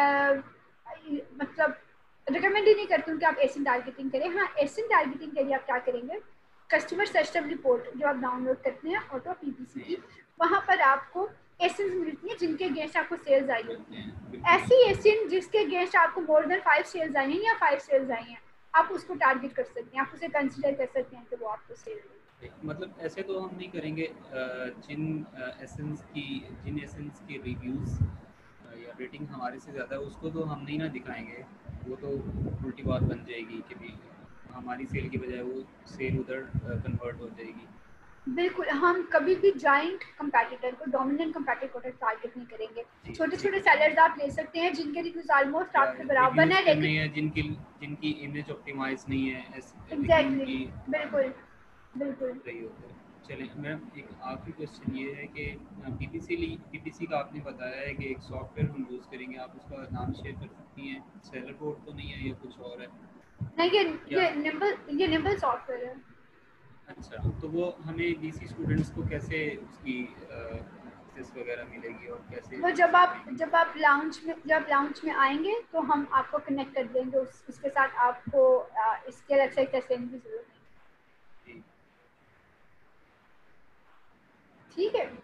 मतलब रिकमेंड ही नहीं करती हूँ कि आप एसिन टारगेटिंग करें। हाँ, एसिन टारगेटिंग के लिए आप क्या करेंगे, कस्टमर सिस्टम रिपोर्ट जो आप डाउनलोड करते हैं ऑटो PPC की, वहाँ पर आपको एसिन्स मिलती हैं जिनके अगेंस्ट आपको सेल्स आई होती हैं। ऐसी एसिन जिसके अगेंस्ट आपको मोर देन 5 सेल्स आई हैं या 5 सेल्स आई हैं, आप उसको टारगेट कर सकते हैं, आप उसे कंसिडर कर सकते हैं कि वो आपको सेल दें। मतलब ऐसे तो हम नहीं करेंगे जिन एसेंस की रिव्यूज़ या रेटिंग हमारे से ज़्यादा है उसको तो हम नहीं ना दिखाएंगे, वो तो उल्टी बात बन जाएगी कि भी हमारी सेल की बजाय वो सेल उधर कन्वर्ट हो जाएगी। बिल्कुल, हम कभी भी जाइंट कंपैटिटर को, डोमिनेंट कंपैटिटर को टारगेट नहीं करेंगे। छोटे-छोटे सेलर्स आप ले सकते हैं जिनके रिव्यूज ऑलमोस्ट आपके बराबर है, लेकिन जिनकी इमेज ऑप्टिमाइज नहीं है, एग्जैक्टली, बिल्कुल बिल्कुल। चलें मैम, एक आखिरी क्वेश्चन ये है कि पीपीसी का आपने बताया है कि एक सॉफ्टवेयर हम यूज़ करेंगे, आप उसका नाम शेयर कर सकती हैं? सेलर बोर्ड तो नहीं है, ये कुछ और है? नहीं, ये निम्बल सॉफ्टवेयर है। अच्छा, तो वो हमें बीसी स्टूडेंट्स को कैसे उसकी एक्सेस वगैरह मिलेगी और कैसे? वो जब आप लाउंज में आएंगे तो हम आपको कनेक्ट कर देंगे उसके साथ, आपको इसके अलग से टेस्ट लेने की जरूरत नहीं। ठीक है।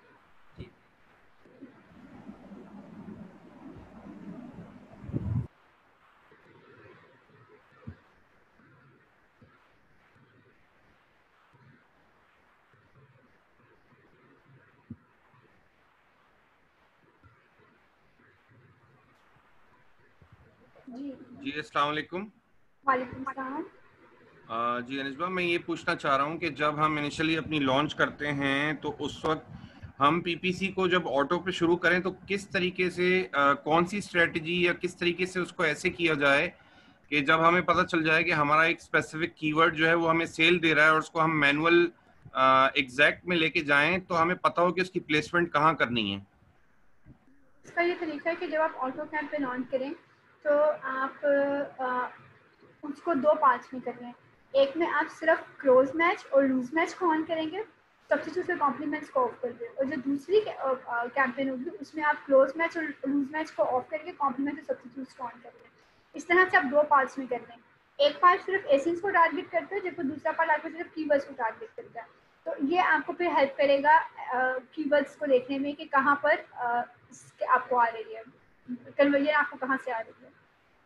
जी अस्सलाम वालेकुम। वालेकुम सलाम। जी अनिशबा, मैं ये पूछना चाह रहा हूँ कि जब हम इनिशियली अपनी लॉन्च करते हैं तो उस वक्त हम पीपीसी को जब ऑटो पे शुरू करें तो किस तरीके से कौन सी स्ट्रेटजी या किस तरीके से उसको ऐसे किया जाए कि जब हमें पता चल जाए कि हमारा एक स्पेसिफिक कीवर्ड जो है वो हमें सेल दे रहा है और उसको हम मैनुअल एग्जैक्ट में लेके जाएं तो हमें पता हो कि उसकी प्लेसमेंट कहाँ करनी है? इसका ये तरीका है कि जब आप ऑटो कैंप पे लॉन्च करें तो आप उसको 2 पार्ट्स में करें। एक में आप सिर्फ क्लोज मैच और लूज मैच को ऑन करेंगे, सब्स्टिट्यूट्स और कॉम्प्लीमेंट्स को ऑफ कर दें, और जो दूसरी कैंपेन होगी उसमें आप क्लोज मैच और लूज मैच को ऑफ करके कॉम्प्लीमेंट्स और सब्स्टिट्यूट्स को ऑन कर दें। इस तरह से आप 2 पार्ट्स में कर दें। एक पार्ट सिर्फ एसेंस को टारगेट करता है, जबकि दूसरा पार्ट आपको सिर्फ कीवर्ड्स को टारगेट करता है। तो ये आपको फिर हेल्प करेगा कीवर्ड्स को देखने में कि कहाँ पर आपको आ रही है कन्वर्जन, आपको कहाँ से आ रही है।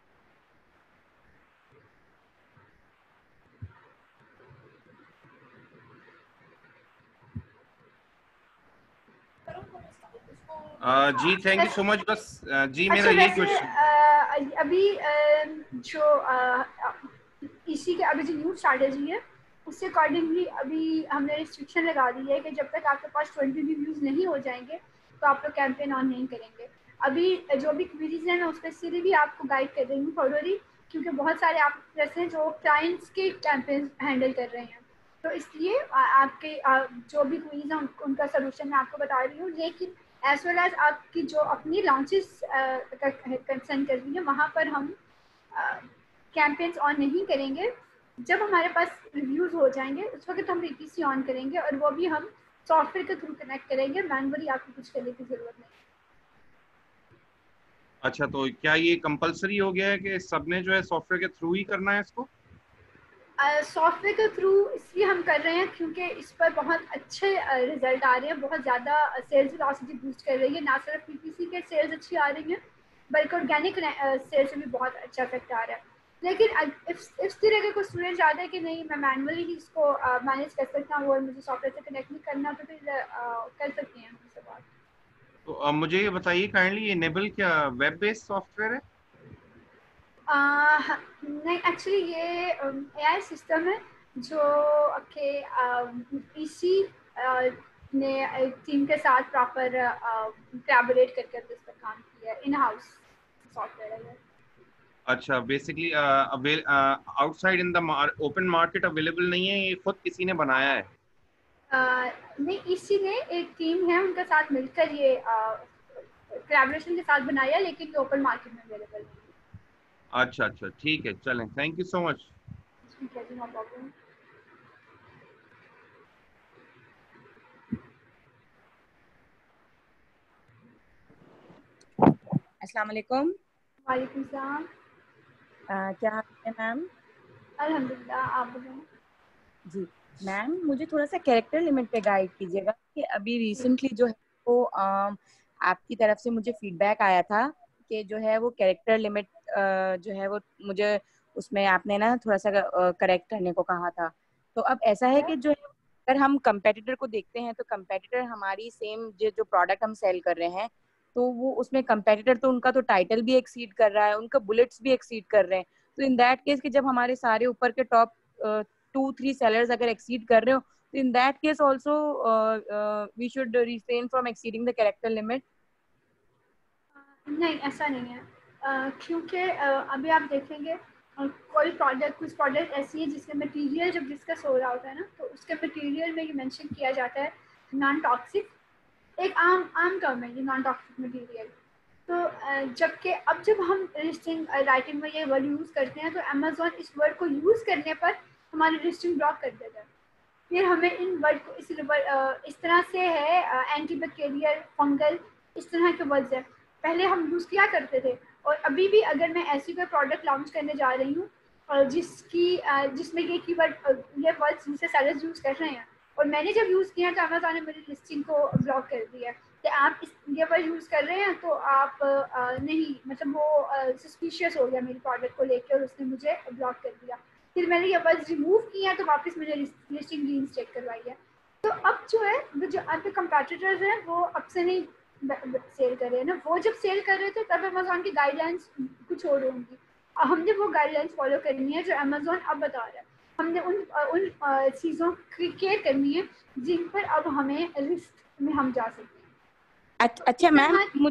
जी थैंक यू सो मच। बस जी मेरा ये क्वेश्चन अभी जो इसी के अभी जो न्यू स्ट्रैटेजी है उससे अकॉर्डिंगली अभी हमने रिस्ट्रिक्शन लगा दी है कि जब तक आपके पास 20 रिव्यूज नहीं हो जाएंगे तो आप लोग कैंपेन ऑन नहीं करेंगे। अभी जो भी क्वेरीज हैं मैं उस पर सीधे भी आपको गाइड कर रही हूँ फॉरवर्ड, क्योंकि बहुत सारे आप जैसे हैं जो क्लाइंट्स के कैंपेन हैंडल कर रहे हैं, तो इसलिए आपके जो भी क्वेरीज हैं उनका सोल्यूशन मैं आपको बता रही हूँ। लेकिन एज वेल एज आपकी जो अपनी लॉन्चेस कंसर्न कर रही है वहाँ पर हम कैंपेन्स ऑन नहीं करेंगे। जब हमारे पास रिव्यूज हो जाएंगे उस वक्त हम पीपीसी ऑन करेंगे, और वो भी हम सॉफ्टवेयर के थ्रू कनेक्ट करेंगे, मैनुअली आपको कुछ करने की जरूरत नहीं। अच्छा, तो क्या ये कंपलसरी हो गया है कि सबने जो है सॉफ्टवेयर के थ्रू ही करना है इसको? सॉफ्टवेयर के थ्रू इसलिए हम कर रहे हैं क्योंकि इस पर बहुत अच्छे रिजल्ट आ रहे हैं, बहुत ज़्यादा सेल्स वेलोसिटी बूस्ट कर रही है। ना सिर्फ पीपीसी के सेल्स अच्छी आ रही हैं बल्कि ऑर्गेनिक सेल्स से भी बहुत अच्छा इफेक्ट आ रहा है। लेकिन इस तरह के कोई स्टूडेंट चाहते हैं कि नहीं मैं मैनुअली ही इसको मैनेज कर सकता हूँ और मुझे सॉफ्टवेयर से कनेक्ट नहीं करना, तो फिर कर सकते हैं हमसे बात। तो अब मुझे ये बताइए काइंडली, इनेबल क्या वेब बेस्ड सॉफ्टवेयर है? नहीं, एक्चुअली ये एआई सिस्टम है जो इसी ने एक टीम के साथ प्रॉपर कोलैबोरेट करके इस पर काम किया है। इन हाउस सॉफ्टवेयर है। अच्छा, basically outside in the open market available नहीं है, ये खुद किसी ने बनाया है? नहीं, इसी ने एक टीम है उनके साथ मिलकर ये कोलैबोरेशन के साथ बनाया, लेकिन ये ओपन मार्केट में अवेलेबल नहीं है। अच्छा अच्छा, ठीक है, चलें, थैंक यू सो मच। ठीक है जी, नो प्रॉब्लम। अस्सलाम वालेकुम। वालेकुम सलाम। क्या हाल है मैम? अल्हम्दुलिल्लाह, आप बताएं। जी मैम, मुझे थोड़ा सा कैरेक्टर लिमिट पे गाइड कीजिएगा कि अभी रिसेंटली जो है को आपकी तरफ से मुझे फीडबैक आया था कि जो है वो कैरेक्टर लिमिट जो है वो मुझे उसमें आपने ना थोड़ा सा करेक्ट करने को कहा था। तो अब ऐसा है कि जो है अगर हम कंपेटिटर को देखते हैं तो कंपेटिटर हमारी सेम जो प्रोडक्ट हम सेल कर रहे हैं तो वो उसमें कंपेटिटर तो उनका तो टाइटल भी एक्सीड कर रहा है, उनका बुलेट्स भी एक्सीड कर रहे हैं। तो इन दैट केस कि जब हमारे सारे ऊपर के टॉप 2-3 सेलर्स अगर एक्सीड कर रहे हो तो in that case also we should refrain from exceeding the character limit. नहीं, ऐसा नहीं है, क्योंकि अभी आप देखेंगे कोई प्रोडक्ट, कुछ प्रोडक्ट ऐसी है जिसके मटेरियल जब डिस्कस हो रहा होता है ना तो उसके मटेरियल में ये मेंशन किया जाता है नॉन टॉक्सिक, एक आम टर्म है ये नॉन टॉक्सिक मटेरियल। तो जबकि अब जब हम लिस्टिंग राइटिंग में ये वर्ड यूज़ करते हैं तो अमेज़ॉन इस वर्ड को यूज़ करने पर हमारी लिस्टिंग ब्लॉक कर देता है। फिर हमें इन वर्ड को इस तरह से है एंटीबैक्टीरियल, फंगल, इस तरह के वर्ड्स हैं पहले हम यूज़ किया करते थे। और अभी भी अगर मैं ऐसी कोई प्रोडक्ट लॉन्च करने जा रही हूँ जिसमें ये कीवर्ड, ये वर्ड्स जिसे सेलर्स यूज़ कर रहे हैं और मैंने जब यूज़ किया तो अमेज़ॉन ने मेरी लिस्टिंग को ब्लॉक कर दिया कि आप ये वर्ड यूज़ कर रहे हैं तो आप नहीं, मतलब वो सस्पिशियस हो गया मेरी प्रोडक्ट को लेकर और उसने मुझे ब्लॉक कर दिया। फिर मैंने ये वर्ड्स रिमूव किया तो वापस मैंने लिस्टिंग रीइंस्टेट करवाई है। तो अब जो है वो जो आपके कंपैटिटर्स हैं वो अब से नहीं सेल कर रहे हैं ना, वो जब सेल कर रहे थे तब अमेज़ॉन की गाइडलाइंस कुछ और होंगी। हमने वो गाइडलाइंस फॉलो करनी है जो अमेज़ॉन अब बता रहा है। हमने उन चीज़ों की केयर करनी है जिन पर अब हमें रिस्क में हम जा सकते हैं। अच्छा मैम,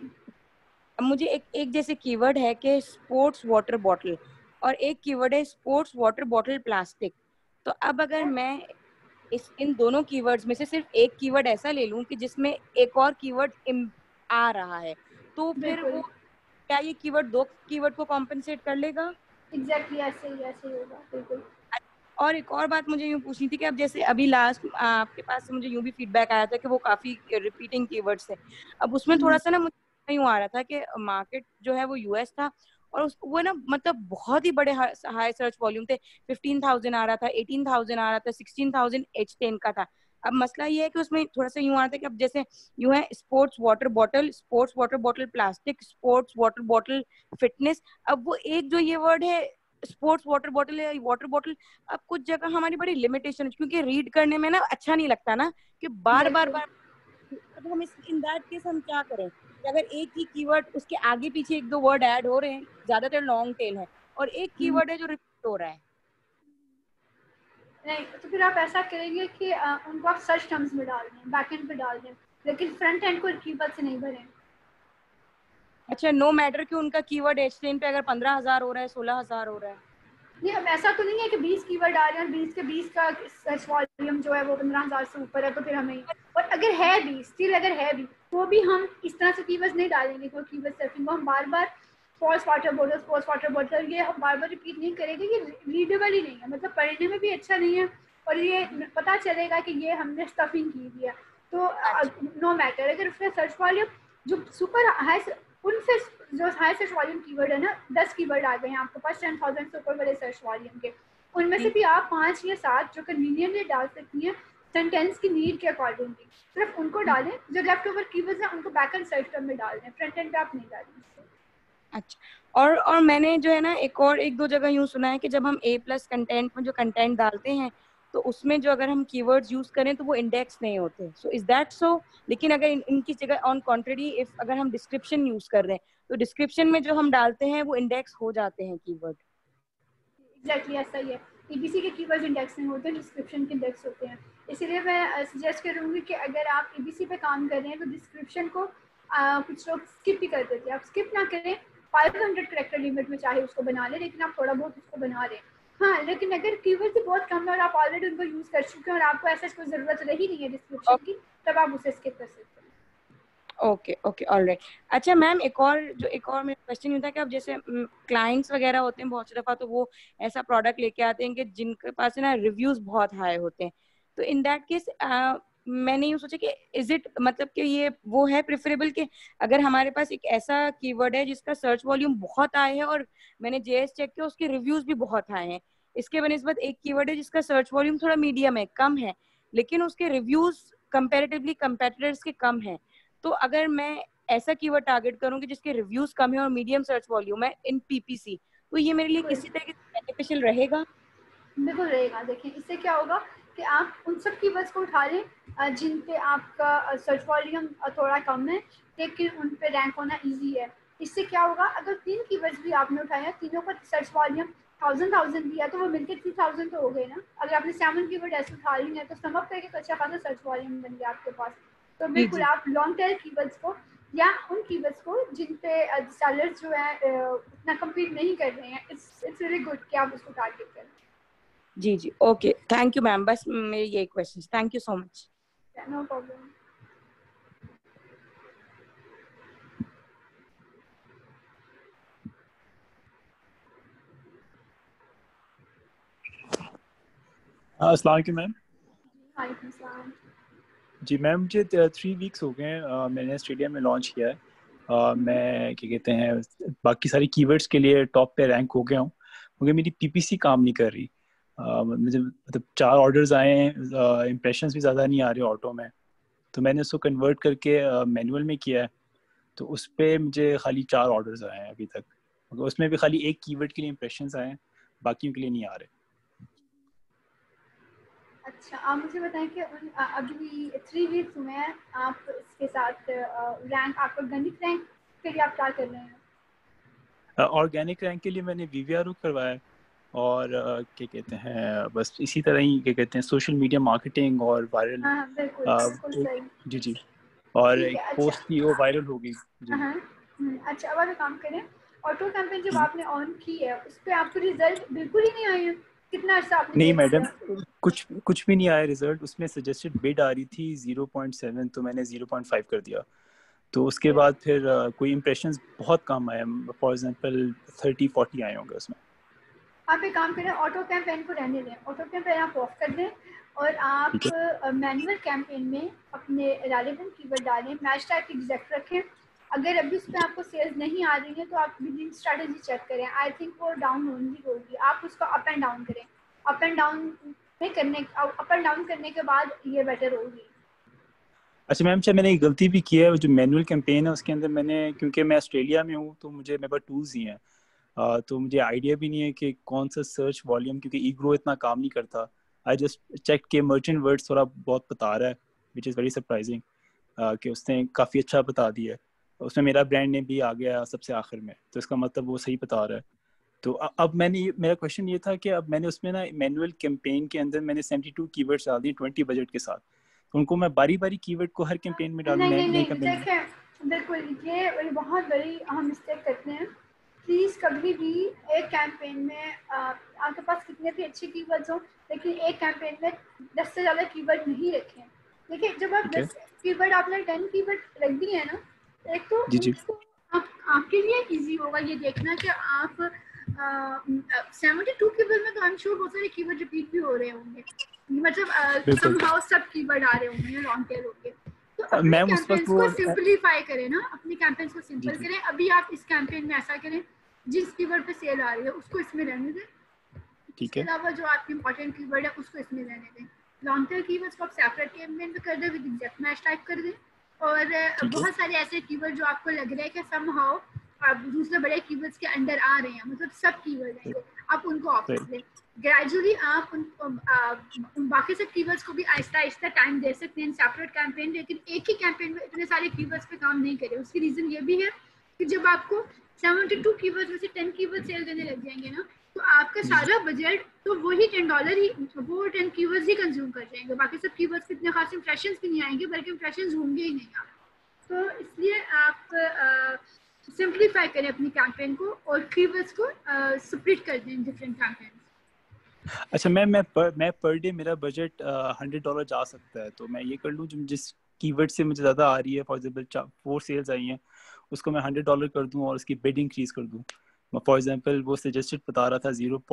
मुझे एक जैसे कीवर्ड है कि स्पोर्ट्स वाटर बॉटल और एक कीवर्ड है स्पोर्ट्स वाटर बॉटल प्लास्टिक। तो अब अगर मैं इन दोनों कीवर्ड्स में से सिर्फ एक कीवर्ड ऐसा ले लूं कि जिसमें एक और कीवर्ड आ रहा है तो फिर वो क्या ये कीवर्ड दो कीवर्ड को कॉम्पेंसेट कर लेगा? एग्जैक्टली ऐसे ही होगा, बिल्कुल। और एक और बात मुझे यूँ पूछनी थी कि अब जैसे अभी लास्ट आपके पास से मुझे यूँ भी फीडबैक आया था कि वो काफी रिपीटिंग कीवर्ड्स है। अब उसमें थोड़ा सा ना मुझे यूँ आ रहा था कि मार्केट जो है वो यूएस था और वो ना मतलब बहुत ही बड़े हाई सर्च वॉल्यूम थे। 15,000 आ रहा था, 18,000 आ रहा था, 16,000 H10 का था। अब मसला ये है कि उसमें थोड़ा सा यूँ आ रहा था कि अब जैसे यूँ है sports water bottle plastic, sports water bottle fitness. अब वो एक जो ये वर्ड है स्पोर्ट्स वाटर बॉटल है, वाटर बॉटल, अब कुछ जगह हमारी बड़ी लिमिटेशन है क्योंकि रीड करने में ना अच्छा नहीं लगता ना कि बार बार तो हम इन दैट केस हम क्या करें? अगर एक ही कीवर्ड उसके आगे पीछे एक दो वर्ड ऐड हो रहे हैं, ज्यादातर लॉन्ग टेल है, और एक कीवर्ड है जो रिपीट हो रहा है, नहीं तो फिर आप ऐसा करेंगे कि उनको आप सर्च टर्म्स में डाल दें, बैकएंड पे डाल दें, लेकिन फ्रंट एंड को कीवर्ड से नहीं भरें। अच्छा, नो मैटर कि उनका कीवर्ड H10 पे अगर 15,000 हो रहा है, 16,000 हो रहा है। नहीं, अब ऐसा तो नहीं है कि 20 कीवर्ड आ रहे हैं और 20 के 20 का सर्च वॉल्यूम जो है वो 15,000 से ऊपर है तो फिर हमें, और अगर है भी स्टिल अगर है भी तो भी हम इस तरह से कीवर्ड्स नहीं डालेंगे कोई कीवर्ड सर्चिंग को हम बार बार स्पोर्ट्स वाटर बॉटल ये हम बार बार रिपीट नहीं करेंगे। ये रीडेबल ही नहीं है, मतलब पढ़ने में भी अच्छा नहीं है और ये पता चलेगा कि ये हमने स्टफिंग की हुई है। तो नो मैटर अगर उसका सर्च वॉल्यूम जो सुपर हाई, उनसे जो हाई सर्च वॉल्यूम कीवर्ड है ना, 10 कीवर्ड आ गए हैं आपके पास 10,000 से ऊपर वाले सर्च वॉल्यूम के, उनमें से भी आप 5 या 7 जो कन्वीनियंटली डाल सकती हैं सेंटेंस की नीड के अकॉर्डिंगली, सिर्फ उनको डालें। जो लेफ्ट ओवर कीवर्ड्स हैं उनको बैक एंड सर्च टर्म में डाल दें, फ्रंट एंड पे आप नहीं डालें। अच्छा, और मैंने जो है ना एक दो जगह यूँ सुना है कि जब हम A+ कंटेंट में जो कंटेंट डालते हैं तो उसमें जो अगर हम कीवर्ड्स यूज करें तो वो इंडेक्स नहीं होते। So is that so? लेकिन अगर इनकी जगह ऑन कॉन्ट्रेरी इफ अगर हम डिस्क्रिप्शन यूज कर रहे हैं तो डिस्क्रिप्शन में जो हम डालते हैं वो इंडेक्स हो जाते हैं कीवर्ड। एग्जैक्टली ऐसा ही है, EBC के कीवर्ड इंडेक्स नहीं होते, डिस्क्रिप्शन के इंडेक्स होते हैं। इसीलिए मैं सजेस्ट करूँगी कि अगर आप EBC पे काम कर रहे हैं तो डिस्क्रिप्शन को कुछ लोग स्किप भी कर देते हैं, आप स्किप ना करें, 500 कैरेक्टर लिमिट में चाहे उसको बना लें, लेकिन आप थोड़ा बहुत उसको बना लें। हाँ, लेकिन अगर कीवर्ड से बहुत कम है और आप ऑलरेडी उनको यूज़ कर चुके हैं और आपको ऐसा कोई ज़रूरत रही नहीं है डिस्क्रिप्शन की, तब आप उसे स्किप कर सकते हैं। Okay alright. अच्छा मैम, एक और मेरा क्वेश्चन ये था कि अब जैसे क्लाइंट्स वगैरह होते हैं बहुत सी दफ़ा तो वो ऐसा प्रोडक्ट लेके आते हैं कि जिनके पास ना रिव्यूज़ बहुत हाई होते हैं, तो इन दैट केस मैंने यूँ सोचा कि इज इट मतलब कि ये वो है प्रेफरेबल कि अगर हमारे पास एक ऐसा कीवर्ड है जिसका सर्च वॉल्यूम बहुत हाई है और मैंने JS चेक किया उसके रिव्यूज भी बहुत हाई हैं, इसके बनिस्बत एक कीवर्ड है जिसका सर्च वॉल्यूम थोड़ा मीडियम है, कम है, लेकिन उसके रिव्यूज कंपैरेटिवली कंपेटिटर्स के कम है, तो अगर मैं ऐसा कीवर्ड टारगेट करूंगी जिसके रिव्यूज कम है और मीडियम सर्च वॉल्यूम है इन पीपीसी, तो ये मेरे लिए किसी तरह से बेनिफिशियल रहेगा? बिल्कुल रहेगा। देखिए इससे क्या होगा कि आप उन सब कीवर्ड्स को उठा लें जिन पे आपका सर्च वॉल्यूम थोड़ा कम है लेकिन उन पे रैंक होना इजी है। इससे क्या होगा, अगर 3 कीवर्ड्स भी आपने उठाए हैं, तीनों का सर्च वॉल्यूम 1000 भी है, तो वो मिलकर 3000 तो हो गए ना। अगर आपने 7 कीवर्ड ऐसे उठा लिए हैं तो सम अप करके अच्छा खासा सर्च वॉल्यूम बन गया आपके पास। तो बिल्कुल आप लॉन्ग टेल कीवर्ड्स को या उन कीवर्ड्स को जिन पे सेलर्स जो है उतना कम्पीट नहीं कर रहे हैं, इट्स रियली गुड कि आप उसको टारगेट करें। जी जी, ओके, थैंक यू मैम, बस मेरे यही questions, thank you so much. No problem. अस्सलाम वालेकुम मैम। वालेकुम सलाम। जी मैम, मुझे 3 वीक्स हो गए हैं मैंने ऑस्ट्रेलिया में लॉन्च किया है। मैं क्या कहते हैं बाकी सारी कीवर्ड्स के लिए टॉप पे रैंक हो गया हूँ, मगर मेरी पीपीसी काम नहीं कर रही। मुझे मतलब 4 ऑर्डर्स आए हैं, इम्प्रेशंस भी ज़्यादा नहीं आ रहे ऑटो में, तो मैंने उसको कन्वर्ट करके मैनुअल में किया है, तो उस पर मुझे खाली 4 ऑर्डर्स आए हैं अभी तक, मगर उसमें भी खाली एक कीवर्ड के लिए इम्प्रेशंस आए हैं, बाकियों के लिए नहीं आ रहे। अच्छा, आप मुझे बताएं कि अभी 3 वीक्स हुए हैं, आप इसके साथ रैंक, आपका ऑर्गेनिक रैंक के लिए आप क्या कर रहे हैं? ऑर्गेनिक रैंक के लिए मैंने वीवीआरओ करवाया है, और क्या कहते हैं बस इसी तरह ही क्या कहते हैं सोशल मीडिया मार्केटिंग और वायरल। हाँ, बिल्कुल सही। जी जी, और ठीक एक है, पोस्ट थी वो वायरल हो गई जी। अच्छा, अब आप काम करें, ऑटो कैंपेन जब आपने ऑन की है उस पर आपको रिजल्ट बिल्कुल ही नहीं आए हैं? कितना अर्सा आपने नहीं वेट मैडम, किया? कुछ भी नहीं आया रिजल्ट। उसमें सजेस्टेड बिड आ रही थी 0.7, तो मैंने 0.5 कर दिया। तो उसके बाद फिर कोई इम्प्रेशंस बहुत कम आए, फॉर एग्जांपल 30-40 आए होंगे उसमें। आप एक काम करें, ऑटो कैंपेन को रहने दें, ऑटो कैंपेन आप ऑफ कर दें और आप मैनुअल कैंपेन में अपने रेलेवेंट कीवर्ड डालें, मैच टाइप एग्जैक्ट रखें। अगर अभी उस पर आपको सेल्स नहीं आ रही है तो आप बिलिंग स्ट्रेटजी चेक करें, आई थिंक वो डाउन होनी होगी, आप उसको अप एंड डाउन करें। अप एंड डाउन करने के बाद ये बेटर होगी। अच्छा मैम, अच्छा मैंने एक गलती भी की है, जो मैनुअल कैंपेन है उसके अंदर मैंने, क्योंकि मैं ऑस्ट्रेलिया में हूँ तो मुझे मेरे पास टूल्स ही हैं, तो मुझे आइडिया भी नहीं है कि कौन सा सर्च वॉल्यूम, क्योंकि ईग्रो इतना काम नहीं करता। आई जस्ट चेक के मर्चेंट वर्ड्स थोड़ा बहुत बता रहा है, विच इज़ वेरी सरप्राइजिंग कि उसने काफ़ी अच्छा बता दिया है। उसमें मेरा ब्रांड नेम भी आ गया सबसे आखिर में, तो इसका मतलब वो सही बता रहा है। तो अब मेरा क्वेश्चन ये था कि अब मैंने उसमें ना मैनुअल कैंपेन के अंदर मैंने 72 कीवर्ड्स डाल दिए 20 बजट के साथ, तो उनको मैं बारी बारी कीवर्ड को हर कैंपेन में डालूं नई कैंपेन में? देखें, बिल्कुल ये बहुत बड़ी हम मिस्टेक करते हैं। प्लीज़ कभी भी एक कैंपेन में आपके पास कितने भी अच्छे कीवर्ड्स हो, लेकिन एक कैंपेन में 10 से ज़्यादा कीवर्ड नहीं रखें। देखिए जब आप 10 कीवर्ड, आपने 10 कीवर्ड रख दिए हैं ना, एक तो आपके लिए इजी होगा ये देखना कि आप 72 कीवर्ड में तो आई एम श्योर बहुत सारे कीवर्ड रिपीट भी हो रहे होंगे, मतलब somehow सब कीवर्ड आ रहे होंगे, लॉन्ग टेल होंगे। तो अपने कैंपेन्स को सिंपलीफाई करें ना, अपने कैंपेन्स को सिंपल करें। अभी आप इस कैंपेन में ऐसा करें, जिस कीवर्ड पे सेल आ रही है उसको इसमें रहने दें, इसके अलावा जो आपके इंपॉर्टेंट कीवर्ड है उसको इसमें रहने दें। लॉन्ग टेल कीवर्ड्स को आप सेपरेट कैंपेन में कर दें, विद एग्जैक्ट मैच टाइप कर दें। और बहुत सारे ऐसे कीवर्ड जो आपको लग रहा है कि समहाउ आप दूसरे बड़े कीवर्ड्स के अंडर आ रहे हैं, मतलब सब कीवर्ड हैं, आप उनको ऑफ कर दें। ग्रेजुअली आप उन बाकी सब कीवर्ड्स को भी आहिस्ता आहिस्ता टाइम दे सकते हैं सेपरेट कैंपेन, लेकिन एक ही कैंपेन में इतने सारे कीवर्ड्स पे काम नहीं करे। उसकी रीज़न ये भी है कि जब आपको 72 कीवर्ड्स में से 10 कीवर्ड सेल देने लग जाएंगे ना, तो आपका सारा बजट तो वही $10 ही, वो 10 कीवर्ड्स ही कंज्यूम कर जाएंगे। बाकी सब कीवर्ड्स के इतने खास इंप्रेशंस भी नहीं आएंगे, बल्कि इंप्रेशंस होंगे ही नहीं आप। तो इसलिए आप सिंप्लीफाई करें अपनी कैंपेन को और कीवर्ड्स को स्प्लिट कर दें डिफरेंट कैंपेन। अच्छा मैम, मैं पर डे मेरा बजट $100 जा सकता है, तो मैं ये कर लूँ जिस कीवर्ड से मुझे ज़्यादा आ रही है, फॉर एग्जांपल 4 सेल्स आई हैं, उसको मैं $100 कर दूँ और उसकी बिड इंक्रीज कर दूँ। फॉर एग्जांपल वो सजेस्टेड बता रहा था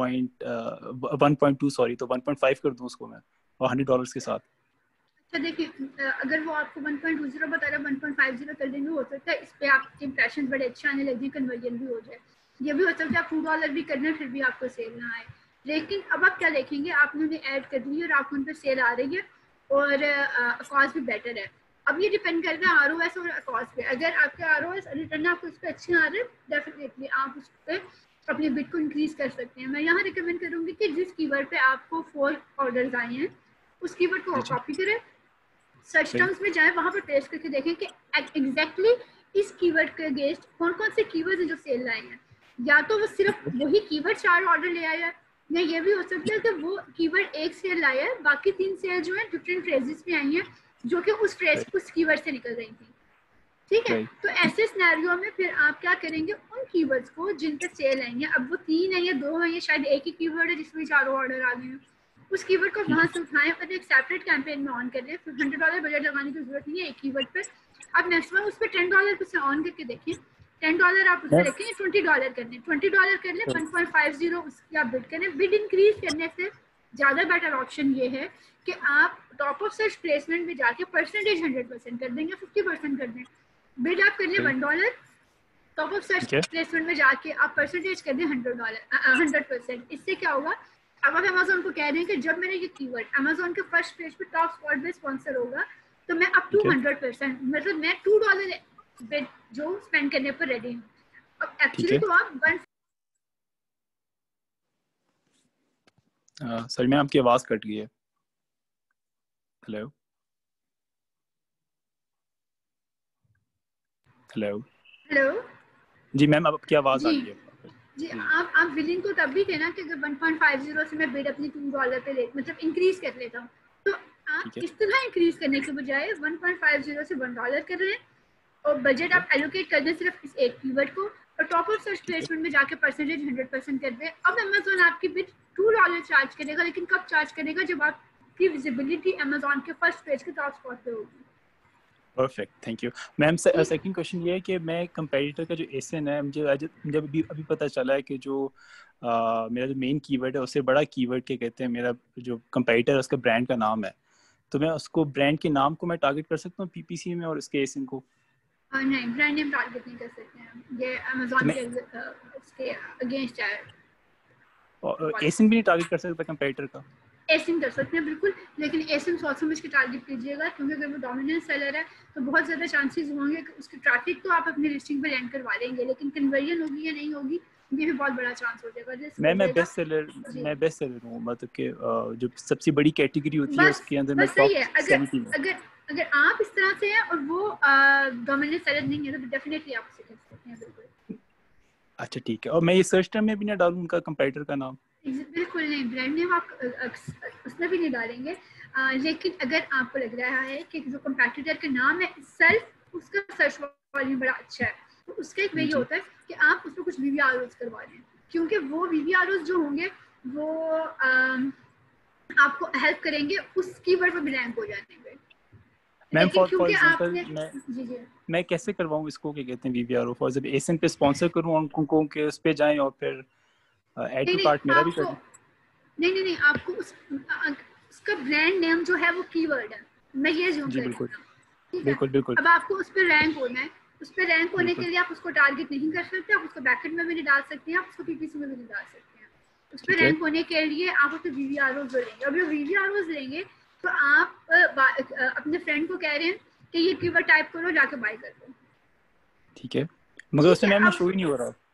1.2 सॉरी, तो 1.5 कर दूँ उसको मैं, और $100 के साथ। अच्छा देखिए, अगर वो आपको 1.20 बता रहा है, 1.50 कर देंगे, हो सकता है इस पे आपके इंप्रेशन बड़े अच्छे आने लगे, कन्वर्जन भी हो जाए। ये भी हो सकता है आप $2 भी करना है फिर भी आपको सेल ना आए। लेकिन अब आप क्या देखेंगे, आपने उन्हें ऐड कर दी और आपको उन पर सेल आ रही है और कॉस्ट भी बेटर है। अब ये डिपेंड करता है आरओएस और कॉस्ट पे। अगर आपके आरओएस रिटर्न आपको उस पर अच्छे आ रहे हैं, डेफिनेटली आप उस पर अपने बिड को इंक्रीज कर सकते हैं। मैं यहाँ रिकमेंड करूँगी कि जिस कीवर्ड पे आपको 4 ऑर्डर्स आए हैं उस कीवर्ड को कॉपी करें, सर्च टर्म्स में जाएं, वहाँ पर पेस्ट करके देखें कि एग्जैक्टली इस कीवर्ड के अगेंस्ट कौन कौन से कीवर्ड्स हैं जो सेल लाए हैं। या तो वो सिर्फ वही कीवर्ड 4 ऑर्डर ले आया है, या ये भी हो सकता है कि वो कीवर्ड एक सेल लाया है, बाकी 3 सेल जो है डिफरेंट फ्रेजेस में आई हैं जो कि उस फ्रेज उस कीवर्ड से निकल रही थी। ठीक है, तो ऐसे सिनेरियो में फिर आप क्या करेंगे, उन कीवर्ड्स को जिन पे सेल आएंगे, अब वो 3 है या 2 है या शायद एक ही कीवर्ड है जिसमें 4 ऑर्डर आ गए हैं, उस कीवर्ड को वहां से उठाएं और एक सेपरेट कैंपेन में ऑन कर लें। फिर $100 बजट लगाने की जरूरत नहीं है एक कीवर्ड पे। आप मैक्सिमम उस पर $10 पे ऑन करके देखें, $10 आप उससे रखें, $20 करने, $20 कर लें, 1.50 उसकी आप बिड करें। बिड इंक्रीज करने से ज़्यादा बेटर ऑप्शन ये है कि आप टॉप ऑफ सर्च प्लेसमेंट में जाके परसेंटेज 100% कर देंगे, 50% कर दें। बिड आप कर लें $1, टॉप ऑफ सर्च प्लेसमेंट में जाके आप परसेंटेज कर दें $100%। इससे क्या होगा, अब आप अमेज़न को कह रहे हैं कि जब मैंने ये कीवर्ड अमेज़न के फर्स्ट पेज पे टॉप स्पॉट पे स्पॉन्सर होगा तो मैं अप टू 100%, मतलब मैं $2 बिड जो स्पेंड करने पर रेडी हूँ। अब एक्चुअली तो आप सॉरी मैम आपकी आवाज कट गई है। हेलो हेलो हेलो जी मैम अब आपकी आवाज आ रही है जी। आप विलिंग तो तब भी थे ना कि अगर 1.50 से मैं बिड अपनी $2 पे ले मतलब इंक्रीज कर लेता हूँ, तो आप इस तरह इंक्रीज करने के बजाय 1.50 से $1 कर रहे हैं और बजट आप एलोकेट कर दें सिर्फ इस एक कीवर्ड को और टॉप ऑफ सर्च प्लेसमेंट में जाके परसेंटेज 100% कर दें। अब अमेज़न आपकी बिड $2 चार्ज करेगा, लेकिन कब चार्ज करेगा, जब आपकी विजिबिलिटी अमेज़न के फर्स्ट पेज के टॉप स्पॉट पे होगी। Perfect, thank you ma'am. Second question ये है कि मैं कंपेटिटर का जो एसएन है, मुझे जब अभी पता चला है कि जो मेरा जो मेन कीवर्ड है उससे बड़ा कीवर्ड क्या कहते हैं, मेरा जो कंपेटिटर है उसका ब्रांड का नाम है, तो मैं उसको ब्रांड के नाम को मैं टारगेट कर सकता हूँ पीपीसी में और इसके एसएन को? नहीं, ब्रांड नेम टारगेट नहीं कर सकते हैं, ये अमेज़न के उसके अगेंस्ट है। और एसएन भी नहीं टारगेट कर सकता कंपेटिटर का? एसिम कर सकते हैं बिल्कुल, लेकिन एसिम सोच समझ के टारगेट कीजिएगा, क्योंकि अगर वो डोमिनेंट सेलर है तो बहुत ज़्यादा चांसेस होंगे कि उसकी ट्रैफिक तो आप अपनी लिस्टिंग पे लैंड करवा लेंगे, लेकिन कन्वर्जन होगी या नहीं होगी ये भी बहुत बड़ा चांस हो जाएगा। मैं बेस्ट सेलर हूँ, मतलब कि जो सबसे बड़ी कैटेगरी होती है उसके अंदर मैं टॉप 70 हूं। अगर आप इस तरह से हैं और वो डोमिनेंट सेलर नहीं है तो डेफिनेटली आप उसे कर सकते हैं बिल्कुल। अच्छा ठीक है, और मैं ये सर्च टर्म में भी ना डालूं उनका कंपेटिटर का नाम? बिल्कुल नहीं, ब्रांड नेम आप उसमें भी नहीं डालेंगे, लेकिन अगर आपको लग रहा है कि जो कंपेटिटर का नाम है सेल्फ उसका सर्च वॉल्यूम बड़ा अच्छा है, तो उसका एक वे होता है कि आप उसमें कुछ वीवीआरओज करवा लें, क्योंकि वो वीवीआरओज जो होंगे वो आपको हेल्प करेंगे उस कीवर्ड पर भी रैंक हो जाने में। मैम फॉर एग्जांपल मैं कैसे करवाऊं इसको, क्या कहते हैं वीवीआरओ, फॉर एग्जांपल एसएन पे स्पॉन्सर करूं उनको के उस पे जाएं और फिर ऐड टू कार्ट मेरा भी कर दें? नहीं, आपको उसका ब्रांड नेम जो है वो कीवर्ड है, मैं ये जो बिल्कुल। अब आपको उस पर रैंक होना है, उस पर रैंक होने के लिए आप उसको टारगेट नहीं कर सकते, आप उसको बैकेंड में भी नहीं डाल सकते हैं, आप उसको पीपीसी में भी नहीं डाल सकते हैं। उस पर रैंक होने के लिए आप उसको वीवीआरओज लेंगे, अब वीवीआरओज लेंगे तो आप अपने फ्रेंड को कह रहे हैं कि ये कीवर्ड टाइप करो, जाके बाय कर दो, ठीक है, मगर उसमें नाम शो ही नहीं हो रहा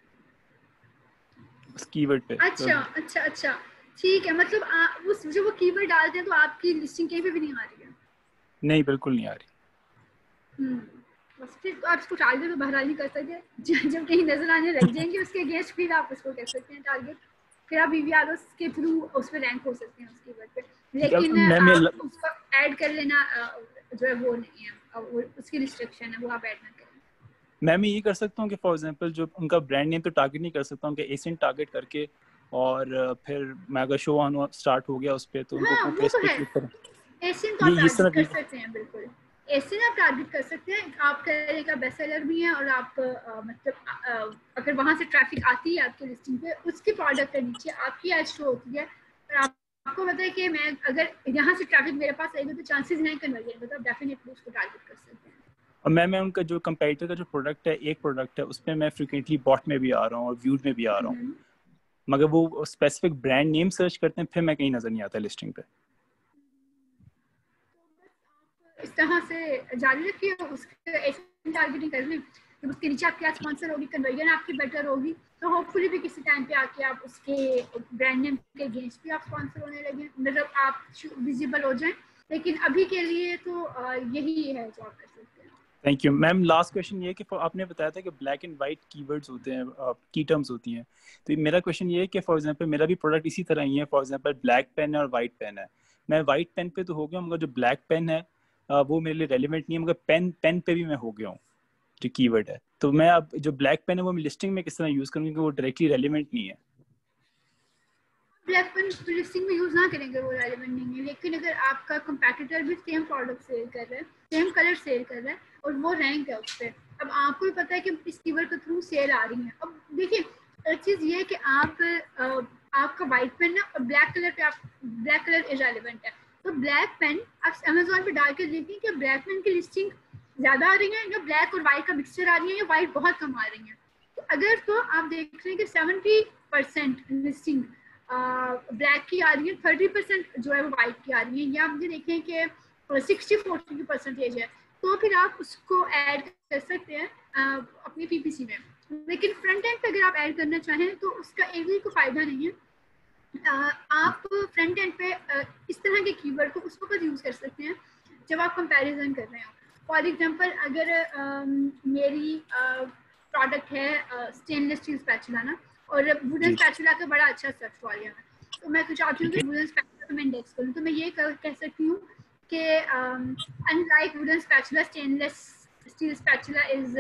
उस कीवर्ड पे। अच्छा ठीक है, मतलब उस जो वो कीवर्ड डालते हैं तो आपकी लिस्टिंग कहीं पे भी नहीं आ रही है? नहीं, बिल्कुल नहीं आ रही। बस फिर तो आप इसको टारगेट तो बहरहाल नहीं कर सकते, जब कहीं नजर आने लग जाएंगे उसके अगेंस्ट फिर आप उसको कर सकते हैं टारगेट, फिर आप वीवीआरओ के थ्रू उस पे रैंक हो सकते हैं उस कीवर्ड पे, लेकिन उसको ऐड कर लेना जो है वो नहीं है, वो उसकी रिस्ट्रिक्शन है, वो आप ऐड ना करें। मैं ये कर सकता हूँ कि फॉर एग्जांपल जो उनका ब्रांड नेम तो टारगेट नहीं कर सकता हूँ कि एसियन टारगेट करके, और फिर मैं अगर शो ऑन स्टार्ट हो गया उस पे तो उनको प्रेस पे क्लिक करें। एसियन तो आप टारगेट कर सकते हैं, बिल्कुल एसियन आप टारगेट कर सकते हैं, आप करिए का बेस्ट सेलर भी है और आप मतलब अगर वहाँ से ट्रैफिक आती है आपके लिस्टिंग पे, उसके प्रोडक्ट के नीचे आपकी ऐड शो होती है और आपको पता है कि मैं अगर यहाँ से ट्रैफिक मेरे पास आएगी तो चांसेस हैं कन्वर्जन, मतलब डेफिनेटली उसको टारगेट कर सकते हैं। और मैं उनका जो कंपेटिटर का जो प्रोडक्ट है, एक प्रोडक्ट है उसमें मैं फ्रीक्वेंटली बॉट में भी आ रहा हूँ और व्यूज में भी आ रहा हूँ, मगर वो स्पेसिफिक ब्रांड नेम सर्च करते हैं फिर मैं कहीं नजर नहीं आता लिस्टिंग पे। इस तरह से जारी रखिए, उसके ऐसे टारगेटिंग कर लें जब उसके नीचे आपकी स्पॉन्सर होगी, कन्वर्जन आपकी बेटर होगी, तो होपफुली भी किसी टाइम पे आके आप उसके ब्रांड नेम के अगेंस्ट भी आप स्पॉन्सर होने लगे, मतलब आप विजिबल हो जाएं। लेकिन अभी के लिए तो यही है जो आप कर सकते हैं। Thank you ma'am. Last question ये कि आपने बताया था कि ब्लैक एंड वाइट कीवर्ड्स होते हैं, की टर्म्स होती हैं, तो मेरा क्वेश्चन ये है कि फॉर एग्जांपल मेरा भी प्रोडक्ट इसी तरह ही है, फॉर एग्जांपल ब्लैक पेन है और वाइट पेन है, मैं वाइट पेन पे तो हो गया हूँ, मगर जो ब्लैक पेन है वो मेरे लिए रेलिवेंट नहीं है, मगर पेन पे भी मैं हो गया हूँ जो कीवर्ड है, तो मैं अब जो ब्लैक पेन है वो मैं लिस्टिंग में किस तरह यूज करूँ, क्योंकि वो डायरेक्टली रेलिवेंट नहीं है। ब्लैक पेन लिस्टिंग में यूज ना करेंगे, वो रेलेवेंट नहीं है। लेकिन अगर आपका कंपैटिटर भी सेम प्रोडक्ट सेल कर रहा है, सेम कलर सेल कर रहा है और वो रैंक है उस पर, अब आपको भी पता है कि इस कीवर्ड के थ्रू सेल आ रही है। अब देखिए एक चीज ये है कि आपका वाइट पेन है और ब्लैक कलर पे आप ब्लैक कलर इररेलेवेंट है, तो ब्लैक पेन आप अमेजोन पे डाल के देखिए कि ब्लैक पेन की लिस्टिंग ज्यादा आ रही है या ब्लैक और वाइट का मिक्सचर आ रही है या वाइट बहुत कम आ रही है। तो अगर तो आप देख रहे हैं कि 70% लिस्टिंग ब्लैक की आ रही है, 30% जो है वो वाइट की आ रही है, या आप ये देखें कि 60-40 की परसेंटेज है, तो फिर आप उसको ऐड कर सकते हैं अपनी पीपीसी में। लेकिन फ्रंट एंड पे अगर आप ऐड करना चाहें तो उसका एक भी कोई फायदा नहीं है। आप फ्रंट एंड पे इस तरह के कीवर्ड को उस वक्त यूज कर सकते हैं जब आप कंपैरिजन कर रहे हो। फॉर एग्जांपल अगर मेरी प्रोडक्ट है स्टेनलेस स्टील स्पैचुला ना, और वुडन स्पैचुला का बड़ा अच्छा सर्च वॉल्यूम है, तो मैं तो चाहती हूँ कि वुडन स्पैचुला मैं इंडेक्स करूँ, तो मैं ये कह सकती हूँ कि unlike wooden spatula, stainless steel spatula is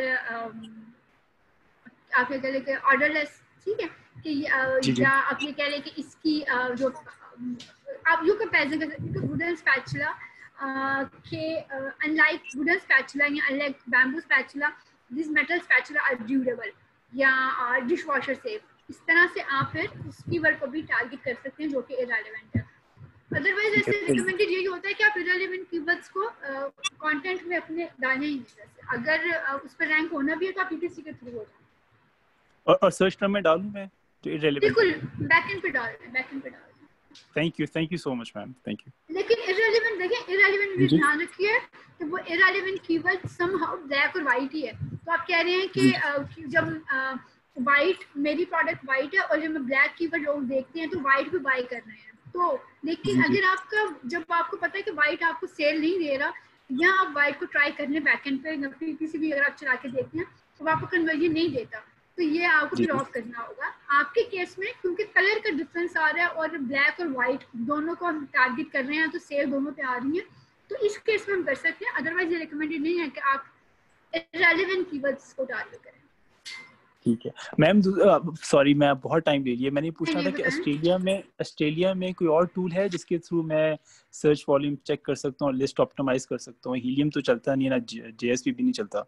आप ये कह लें कि ऑर्डरलेस, ठीक है, कि या आप ये कह लें कि इसकी जो आप यू कंपेरिजन कर सकते हैं वुडन स्पैचुला के अनलाइक वुडन स्पैचुला या unlike bamboo spatula, this metal spatula are durable या डिश वॉशर सेफ। इस तरह से आप फिर उस कीवर्ड को भी टारगेट कर सकते हैं जो कि इररेलेवेंट है। अदरवाइज ऐसे रिकमेंडेड यही होता है कि आप इररेलेवेंट कीवर्ड्स को कंटेंट में अपने डालें ही नहीं, अगर उस पर रैंक होना भी है तो आप पीपीसी के थ्रू हो जाए। और सर्च टर्म में डालूं मैं जो इररेलेवेंट, बिल्कुल बैकएंड पे डाल दें, बैकएंड पे डाल दें। Thank you so much ma'am, thank you. लेकिन इररेलेवेंट देखें, इररेलेवेंट भी ध्यान रखिए कि वो इररेलेवेंट कीवर्ड समहाउ ब्लैक और वाइट ही है। तो आप कह रहे हैं कि जब वाइट मेरी प्रोडक्ट वाइट है और जब मैं ब्लैक कीवर्ड लोग देखते हैं तो वाइट भी बाय कर रहे हैं, तो लेकिन अगर आपका जब आपको पता है कि वाइट आपको सेल नहीं दे रहा, या आप वाइट को ट्राई करने बैकएंड पे किसी भी अगर आप चला के देखते हैं तो आपको कन्वर्जन नहीं देता, तो ये आपको फिर ऑफ करना होगा। आपके केस में क्योंकि कलर का डिफरेंस आ रहा है और ब्लैक और वाइट दोनों को हम टारगेट कर रहे हैं, तो सेल दोनों पे आ रही है, तो इस केस में हम कर सकते हैं। अदरवाइज ये रिकमेंडेड नहीं है कि आप इररेलेवेंट कीवर्ड्स को टारगेट करें। ठीक है मैम, सॉरी मैं बहुत टाइम ले लिया, मैंने पूछना था कि ऑस्ट्रेलिया में कोई और टूल है जिसके थ्रू मैं सर्च वॉल्यूम चेक कर सकता हूँ, लिस्ट ऑप्टिमाइज कर सकता हूँ? हीलियम तो चलता नहीं है ना, जेएसपी भी नहीं चलता।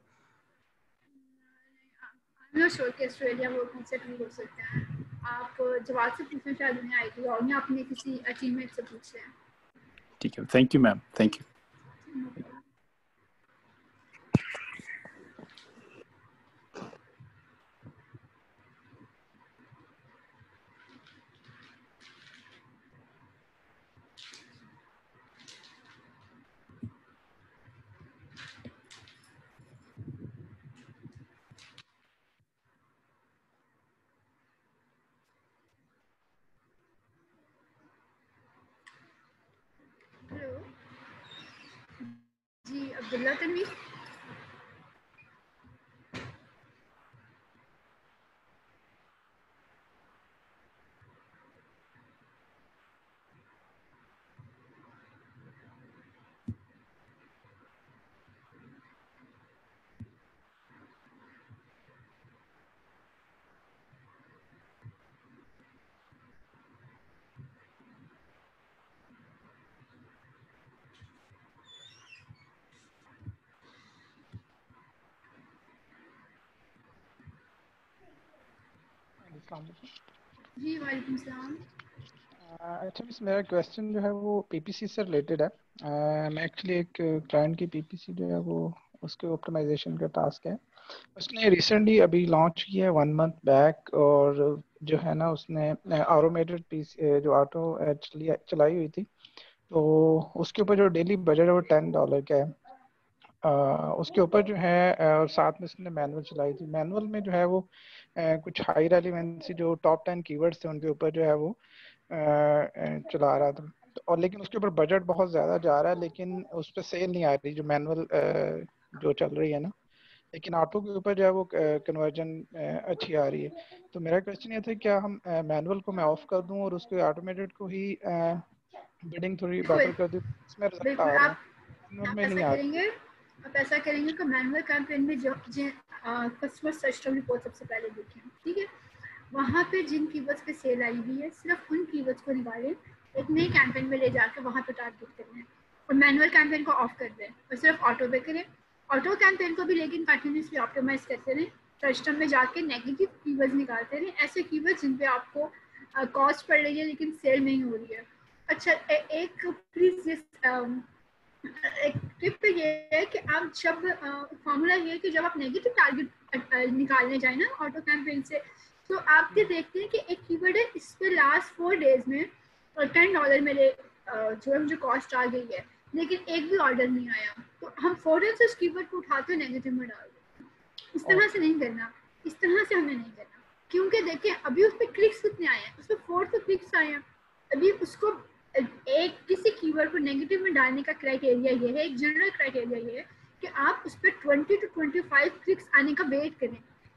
I'm not sure कि ऑस्ट्रेलिया वो कौन सा टूल हो सकता है। आप जवाब से पूछना शायद उन्हें आएगी और या अपने किसी टीममेट से पूछ लें। ठीक है, thank you ma'am, thank you. Hello जी, अब्दुल्ला तनवीर। जी वालेकुम सलाम। अच्छा मिस, मेरा क्वेश्चन जो है वो पीपीसी से रिलेटेड है। मैं एक्चुअली एक क्लाइंट की पीपीसी जो है वो उसके ऑप्टिमाइजेशन का टास्क है। उसने रिसेंटली अभी लॉन्च किया है 1 मंथ बैक, और जो है ना उसने ऑटोमेटेड पीसी जो ऑटो चलाई हुई थी तो उसके ऊपर जो डेली बजट है वो $10 का है। उसके ऊपर जो है और साथ में उसने मैनुअल चलाई थी। मैनुअल में जो है वो कुछ हाई रेलेवेंसी जो टॉप 10 कीवर्ड्स थे उनके ऊपर जो है वो चला रहा था। और लेकिन उसके ऊपर बजट बहुत ज़्यादा जा रहा है, लेकिन उस पर सेल नहीं आ रही जो मैनुअल जो चल रही है ना, लेकिन ऑटो के ऊपर जो है वो कन्वर्जन अच्छी आ रही है। तो मेरा क्वेश्चन ये था क्या हम मैनुअल को मैं ऑफ कर दूं और उसको ऑटोमेटेड को ही बिडिंग थोड़ी बेटर कर दूं, इसमें रिजल्ट आ रहे हैं, मैनुअल में नहीं आ रहे। आप ऐसा करेंगे कि मैनुअल कैंपेन में जो कस्टमर सर्च रिपोर्ट सबसे पहले देखें, ठीक है, वहाँ पे जिन कीवर्ड्स पे सेल आई हुई है सिर्फ उन कीवर्ड्स को निकालें, एक नई कैंपेन में ले जाकर वहाँ पे टारगेट करना है और मैनुअल कैंपेन को ऑफ कर दें और सिर्फ ऑटो पे करें। ऑटो कैंपेन को भी लेकिन कंटिन्यूसली ऑप्टिमाइज करते रहें, सर्च टर्म में जाके नेगेटिव कीवर्ड्स निकालते रहें, ऐसे कीवर्ड्स जिन पे आपको कॉस्ट पड़ रही है लेकिन सेल नहीं हो रही है। अच्छा, एक प्लीज एक टिप ये है कि आप जब फॉर्मूला ये है कि जब आप नेगेटिव टारगेट निकालने जाए ना ऑटो कैंपेन से, तो आप ये देखते हैं कि एक कीवर्ड है, इस पे लास्ट 4 डेज में $10 मेरे जो है मुझे कॉस्ट आ गई है, लेकिन एक भी ऑर्डर नहीं आया, तो हम फौरन से उस कीवर्ड को उठाते नेगेटिव में डाल दें। इस तरह से नहीं करना, इस तरह से हमें नहीं करना, क्योंकि देखिए अभी उस पर क्लिक्स कितने आए हैं, उस पर 4 क्लिक्स आए हैं। अभी उसको एक किसी कीवर्ड को नेगेटिव में डालने का क्राइटेरिया ये है, एक जनरल क्राइटेरिया ये है कि आप उस पर 20 to 25 क्लिक्स आने का वेट करें।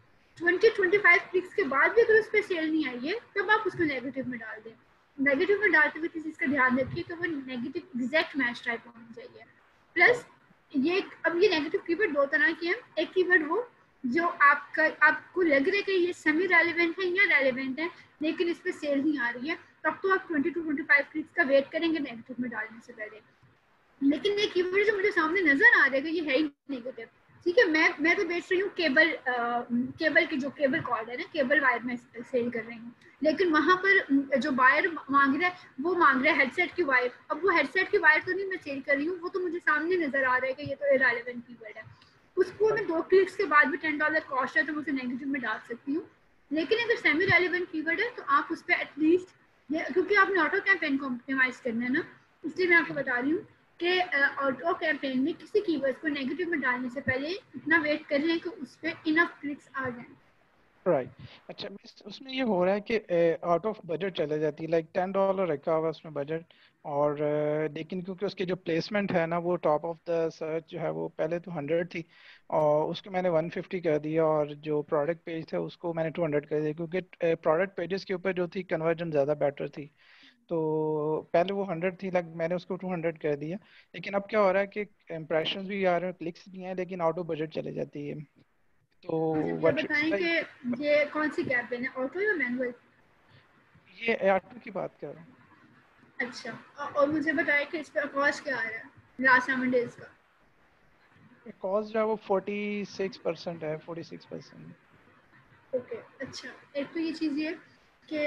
20-25 क्लिक्स के बाद भी अगर उस पर सेल नहीं आई है तब आप उसको नेगेटिव में डाल दें। नेगेटिव में डालते हुए किसी चीज़ का ध्यान रखिए कि वो नेगेटिव एग्जैक्ट मैच टाइप होनी चाहिए। प्लस ये अब ये नेगेटिव कीवर्ड 2 तरह के हैं, एक कीवर्ड वो जो आपको लग रहा है कि ये सेमी रेलेवेंट है या रेलेवेंट है लेकिन इस पर सेल नहीं आ रही है, तब तो आप 20 to 25 क्लिक्स का वेट करेंगे नेगेटिव में डालने से पहले। लेकिन ये कीवर्ड जो मुझे सामने नजर आ रहा है ये है ही नेगेटिव, ठीक है, मैं तो बेच रही हूँ केबल की जो केबल कॉर्ड है ना, केबल वायर में सेल कर रही हूँ, लेकिन वहाँ पर जो बायर मांग रहा है वो मांग रहा है हेडसेट की वायर। अब वो हेडसेट की वायर तो नहीं मैं सेल कर रही हूँ, वो तो मुझे सामने नजर आ रहा है कि ये तो इररिलेवेंट कीवर्ड है, उसको मैं 2 क्लिक्स के बाद भी $10 कॉस्ट है तो मुझे नेगेटिव में डाल सकती हूँ। लेकिन अगर सेमी रेलेवेंट कीवर्ड है तो आप उस पर एटलीस्ट, क्योंकि आपने ऑटो कैंपेन को ऑप्टिमाइज करना है ना, इसलिए मैं आपको बता रही हूँ कि ऑटो कैंपेन में किसी कीवर्ड को नेगेटिव में डालने से पहले इतना वेट कर लें कि उस पर इनफ क्लिक्स आ जाएं। राइट अच्छा, उसमें ये हो रहा है कि आउट ऑफ बजट चले जाती है, लाइक $10 रखा हुआ उसमें बजट, और लेकिन क्योंकि उसकी जो प्लेसमेंट है ना वो टॉप ऑफ द सर्च जो है वो पहले तो 100 थी और उसको मैंने 150 कर दिया, और जो प्रोडक्ट पेज था उसको मैंने 200 कर दिया, क्योंकि प्रोडक्ट पेजेस के ऊपर जो थी कन्वर्जन ज़्यादा बेटर थी, तो पहले वो 100 थी, लाइक मैंने उसको 200 कर दिया। लेकिन अब क्या हो रहा है कि इम्प्रेशंस भी आ रहे हैं, क्लिक्स भी हैं, लेकिन आउट ऑफ बजट चले जाती है। तो ये बताएं कि ये कौन सी कैंपेन है, ऑटो या मैनुअल? ये ऑटो की बात कर रहा हूँ। अच्छा, और मुझे बताएं कि इस पे कॉस्ट क्या आ रहा है लास्ट 7 डेज का? कॉस्ट जो है वो 46% है, 46%। ओके अच्छा, एक तो ये चीज़ ये कि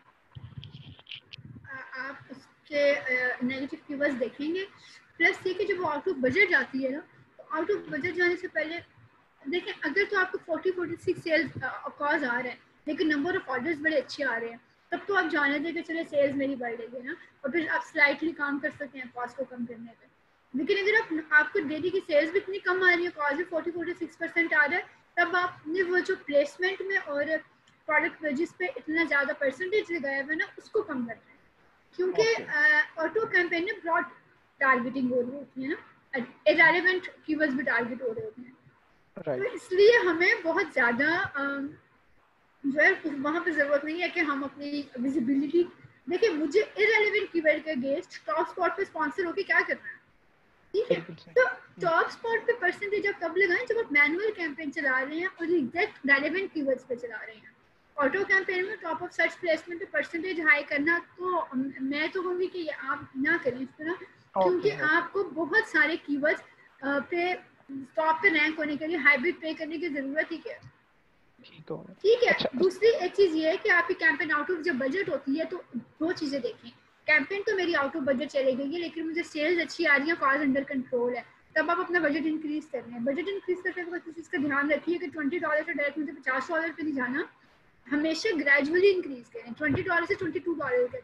आप उसके नेगेटिव कीवर्ड्स देखेंगे, प्लस ये कि जब आउट ऑफ बजट जाती है ना, तो आउट ऑफ बजट जाने से पहले देखें, अगर तो आपको 40-46 सेल्स कॉज आ रहे हैं लेकिन नंबर ऑफ ऑर्डर्स बड़े अच्छे आ रहे हैं, तब तो आप जाने दें कि चले सेल्स मेरी बढ़ रही है ना, और फिर आप स्लाइटली काम कर सकते हैं कॉस्ट को कम करने पे। लेकिन अगर आपको डेली की सेल्स भी इतनी कम आ रही है, कॉस्ट भी 40-46% आ रहा है, तब आपने वो जो प्लेसमेंट में और प्रोडक्ट पेजेस पे इतना ज़्यादा परसेंटेज लगाया हुआ है ना, उसको कम कर रहे हैं, क्योंकि ऑटो कैंपेन में ब्रॉड टारगेटिंग हो रही होती है ना, इररिलेवेंट कीवर्ड्स भी टारगेट हो रहे होते हैं। तो इसलिए हमें बहुत ज़्यादा जो है वहाँ पे ज़रूरत नहीं है कि हम अपनी विजिबिलिटी देखिए। मुझे इररिलेवेंट कीवर्ड के अगेंस्ट टॉप स्पॉट पे स्पॉन्सर होके क्या करना है, ठीक है, तो टॉप स्पॉट पे परसेंटेज आप तब लगाएं जब आप मैनुअल कैंपेन चला रहे हैं और एग्जैक्ट रेलेवेंट कीवर्ड्स पे चला रहे हैं। ऑटो कैंपेन में टॉप ऑफ सर्च प्लेसमेंट पे परसेंटेज हाई करना, तो मैं तो कहूँगी कि ये आप ना करें इस तरह, क्योंकि आपको बहुत सारे कीवर्ड्स पे टॉप पे रैंक होने के लिए हाइब्रिड पे करने की जरूरत ही क्या है, ठीक है। अच्छा, दूसरी एक चीज ये है कि आपकी कैंपेन आउट ऑफ जब बजट होती है तो 2 चीजें देखें, कैंपेन तो मेरी आउट ऑफ बजट चले गई है लेकिन मुझे सेल्स अच्छी आ रही है, कॉस्ट अंडर कंट्रोल है, तब आप अपना बजट इंक्रीज कर रहे हैं। बजट इंक्रीज करने के बाद इस चीज का ध्यान रखिए कि $20 से डायरेक्ट मुझे $50 पे नहीं जाना, हमेशा ग्रेजुअली इंक्रीज करें, $20 से $22 करने,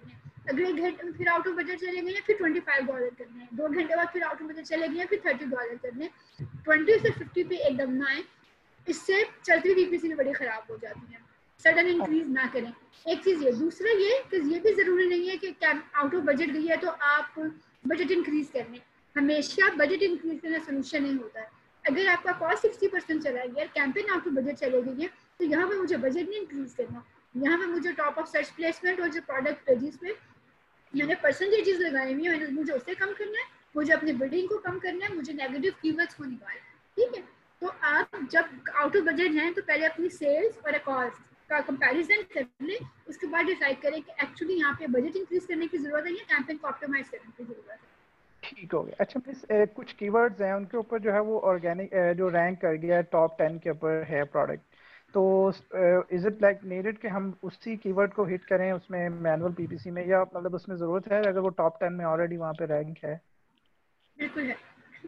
अगर 1 घंटे में फिर आउट ऑफ बजट चले गए फिर $25 करने हैं, 2 घंटे बाद फिर आउट ऑफ बजट चले गए फिर $30 करने, 20 से 50 पे एकदम ना आए, इससे चलती पीपीसी भी बड़ी खराब हो जाती है। सडन इंक्रीज ना करें, एक चीज ये। दूसरा ये कि ये भी जरूरी नहीं है कि आउट ऑफ बजट गई है तो आप बजट इंक्रीज करने, हमेशा बजट इंक्रीज करना सोल्यूशन नहीं होता है। अगर आपका कॉस्ट 60% चला गया, कैंपेन आउट ऑफ बजट चले गई है, तो यहाँ पे मुझे बजट नहीं इंक्रीज करना, यहाँ पे मुझे टॉप ऑफ सर्च प्लेसमेंट और जो प्रोडक्ट जिसमें मैंने परसेंटेजेस लगाए हुई हैं मुझे उससे कम करना है, मुझे अपने बिल्डिंग को कम करना है, मुझे नेगेटिव कीवर्ड्स को निकालना है, ठीक है। तो आप जब आउट ऑफ बजट हैं तो पहले अपनी सेल्स और कॉस्ट का कंपैरिजन कर लें, उसके बाद डिसाइड करें कि एक्चुअली यहाँ पे बजट इंक्रीज करने की जरूरत है या कैंपेन को ऑप्टिमाइज करने की जरूरत है। ठीक हो गया। अच्छा मिस, कुछ कीवर्ड्स हैं उनके ऊपर जो है वो ऑर्गेनिक जो रैंक कर गया है टॉप 10 के ऊपर है प्रोडक्ट, तो इज इट लाइक नीडेड कि हम उसी कीवर्ड को हिट करें उसमें मैनुअल पीपीसी में, या मतलब उसमें ज़रूरत है अगर वो टॉप 10 में ऑलरेडी वहाँ पे रैंक है? बिल्कुल है।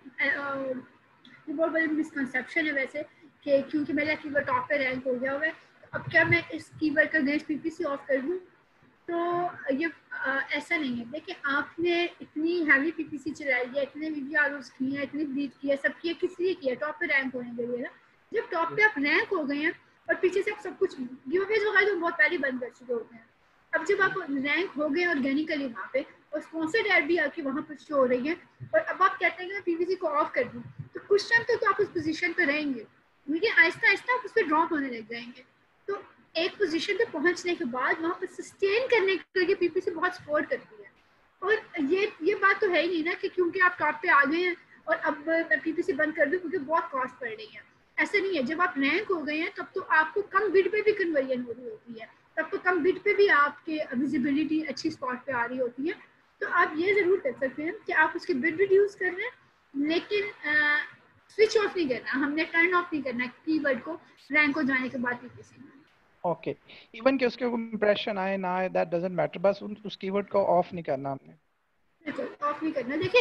ये बहुत बड़ी मिसकंसेप्शन है वैसे कि क्योंकि मेरा कीवर्ड टॉप पे रैंक हो गया हुआ है, अब क्या मैं इस कीवर्ड का अगेंस्ट पीपीसी ऑफ कर दूँ? तो ये ऐसा नहीं है। देखिए आपने इतनी हैवी पीपीसी चलाई है, इतने वीडियोस किए हैं, इतनी ब्रीथ की है, सब किया, किस लिए किया? टॉप पे रैंक होने के लिए ना। जब टॉप पे आप रैंक हो गए हैं और पीछे से आप सब कुछ गिवअवेज वगैरह तो बहुत पहले बंद कर चुके होते हैं, अब जब आप रैंक हो गए ऑर्गेनिकली वहाँ पे और स्पॉन्सर्ड ऐड भी आपकी वहाँ पर शो हो रही है और अब आप कहते हैं कि मैं पीपीसी को ऑफ कर दूँ, तो कुछ टाइम तक तो आप उस पोजीशन पे रहेंगे, लेकिन आहिस्ता आहिस्ता आप उस पर ड्रॉप होने लग जाएंगे। तो एक पोजीशन पे पहुंचने के बाद वहाँ पर सस्टेन करने के लिए पीपीसी बहुत सपोर्ट करती है। और ये बात तो है ही नहीं ना कि क्योंकि आप टॉप पे आ गए हैं और अब मैं पीपीसी बंद कर दूं क्योंकि बहुत कॉस्ट पड़ रही है, ऐसा नहीं है। जब आप रैंक हो गए हैं तब तो आपको कम बिड पे भी कन्वर्जन हो रही होती है, तब तो कम बिड पे भी आपके विजिबिलिटी अच्छी स्पॉट पे आ रही होती है। तो आप ये जरूर कर सकते हैं कि आप उसके बिड रिड्यूस कर रहे हैं, लेकिन स्विच ऑफ नहीं करना, हमने टर्न ऑफ नहीं करना कीवर्ड को रैंक हो जाने के बाद पीपीसी में। ओके, इवन कि उसके इंप्रेशन आए ना आए दैट डजंट मैटर, बस उस कीवर्ड को ऑफ नहीं करना हमने। बिल्कुल ऑफ नहीं करना। देखिए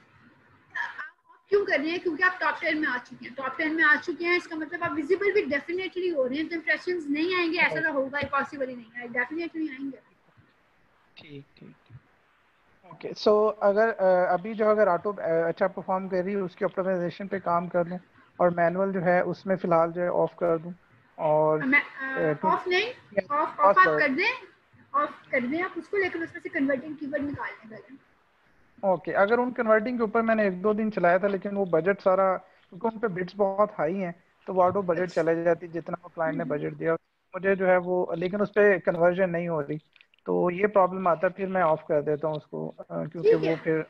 आप क्यों कर रहे हैं? क्योंकि आप टॉप 10 में आ चुके हैं, टॉप 10 में आ चुके हैं, इसका मतलब आप विजिबल भी डेफिनेटली हो रहे हैं। तो इंप्रेशंस नहीं आएंगे ऐसा तो होगा ही, पॉसिबल ही नहीं है, डेफिनेटली आएंगे। ठीक ठीक ओके। सो अगर अभी जो अगर ऑटो अच्छा परफॉर्म कर रही है उसकी ऑप्टिमाइजेशन पे काम कर लूँ और मैनुअल जो है उसमें फिलहाल जो है ऑफ कर दूँ, और ऑफ नहीं, ऑफ आप कर दें, ऑफ कर दें आप उसको, लेकिन उसमें से कन्वर्टिंग कीवर्ड निकालने पहले। ओके, अगर उन कन्वर्टिंग के ऊपर मैंने 1-2 दिन चलाया था लेकिन वो बजट सारा, क्योंकि उन पे बिड्स बहुत हाई हैं तो वो आउट ऑफ बजट चले जाती जितना वो क्लाइंट ने बजट दिया मुझे जो है वो, लेकिन उस पर कन्वर्जन नहीं हो रही, तो ये प्रॉब्लम आता है। फिर मैं ऑफ कर देता हूँ उसको क्योंकि वो फिर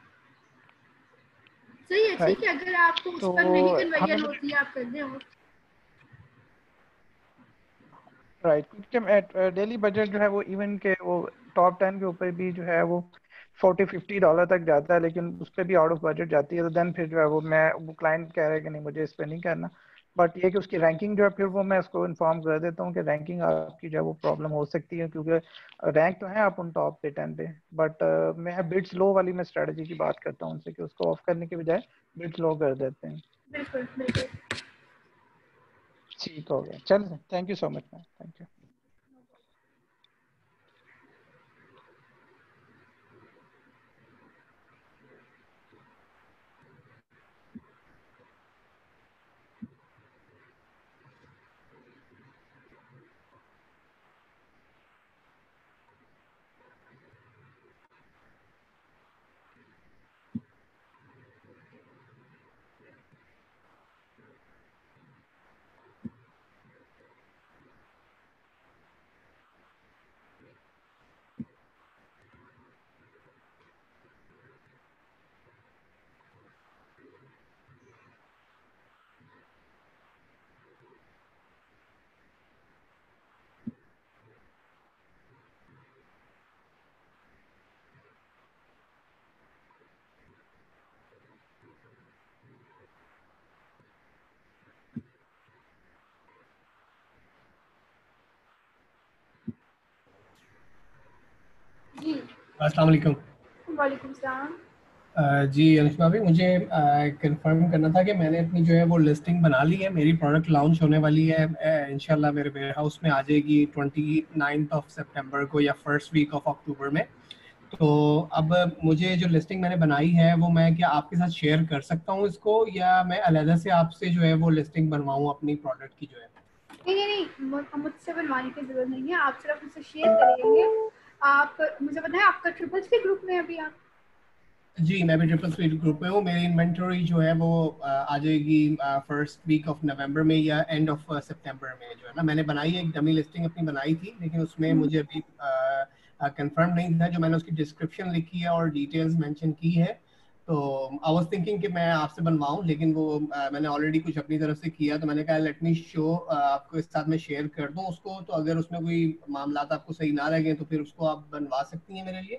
सही है। ठीक है, अगर आपको उस पर नहीं कन्वर्जन होती है आप कर दें ऑफ। राइट, क्योंकि डेली बजट जो है वो इवन के वो टॉप 10 के ऊपर भी जो है वो $40-50 तक जाता है, लेकिन उस पर भी आउट ऑफ बजट जाती है। तो देन फिर जो है वो क्लाइंट कह रहा है कि नहीं मुझे इस पर नहीं करना, बट ये कि उसकी रैंकिंग जो है फिर वो मैं उसको इन्फॉर्म कर देता हूँ कि रैंकिंग आपकी जो है वो प्रॉब्लम हो सकती है, क्योंकि रैंक तो है आप उन टॉप पे 10 पे, बट मैं बिड्स लो वाली मैं स्ट्रेटजी की बात करता हूँ उनसे कि उसको ऑफ करने के बजाय बिड्स लो कर देते हैं। बिल्कुल बिल्कुल ठीक हो गया, चल thank you so much ma'am, thank you. जी अस्सलाम वालेकुम। वालेकुम सलाम। जी अनुष्का भाई, मुझे कंफर्म करना था कि मैंने अपनी जो है वो लिस्टिंग बना ली है। मेरी प्रोडक्ट लॉन्च होने वाली है इंशाल्लाह मेरे वेयर हाउस में आ जाएगी 29 सितंबर को या फर्स्ट वीक ऑफ अक्टूबर में। तो अब मुझे जो लिस्टिंग मैंने बनाई है वो मैं क्या आपके साथ शेयर कर सकता हूँ इसको, या मैं अलग से आपसे जो है वो लिस्टिंग बनवाऊँ अपनी प्रोडक्ट की जो है? नहीं, मुझसे बनवाने की जरूरत नहीं है, आप सिर्फ मुझसे शेयर करेंगे। आप मुझे बताएं आपका ट्रिपल सी ग्रुप में अभी आप? जी मैं भी ट्रिपल स्वीट ग्रुप में हूँ। मेरी इन्वेंटरी जो है वो आ जाएगी फर्स्ट वीक ऑफ नवंबर में या एंड ऑफ सितंबर में जो है ना। मैंने बनाई है, एक डमी लिस्टिंग अपनी बनाई थी, लेकिन उसमें मुझे अभी कंफर्म नहीं था। जो मैंने उसकी डिस्क्रिप्शन लिखी है और डिटेल्स मेंशन की है, तो आई वाज थिंकिंग कि मैं आपसे बनवाऊं, लेकिन वो मैंने ऑलरेडी कुछ अपनी तरफ से किया, तो मैंने कहा लेट मी शो आपको इस साथ में शेयर कर दूं उसको। तो अगर उसमें कोई मामला आपको सही ना लगे तो फिर उसको आप बनवा सकती हैं मेरे लिए।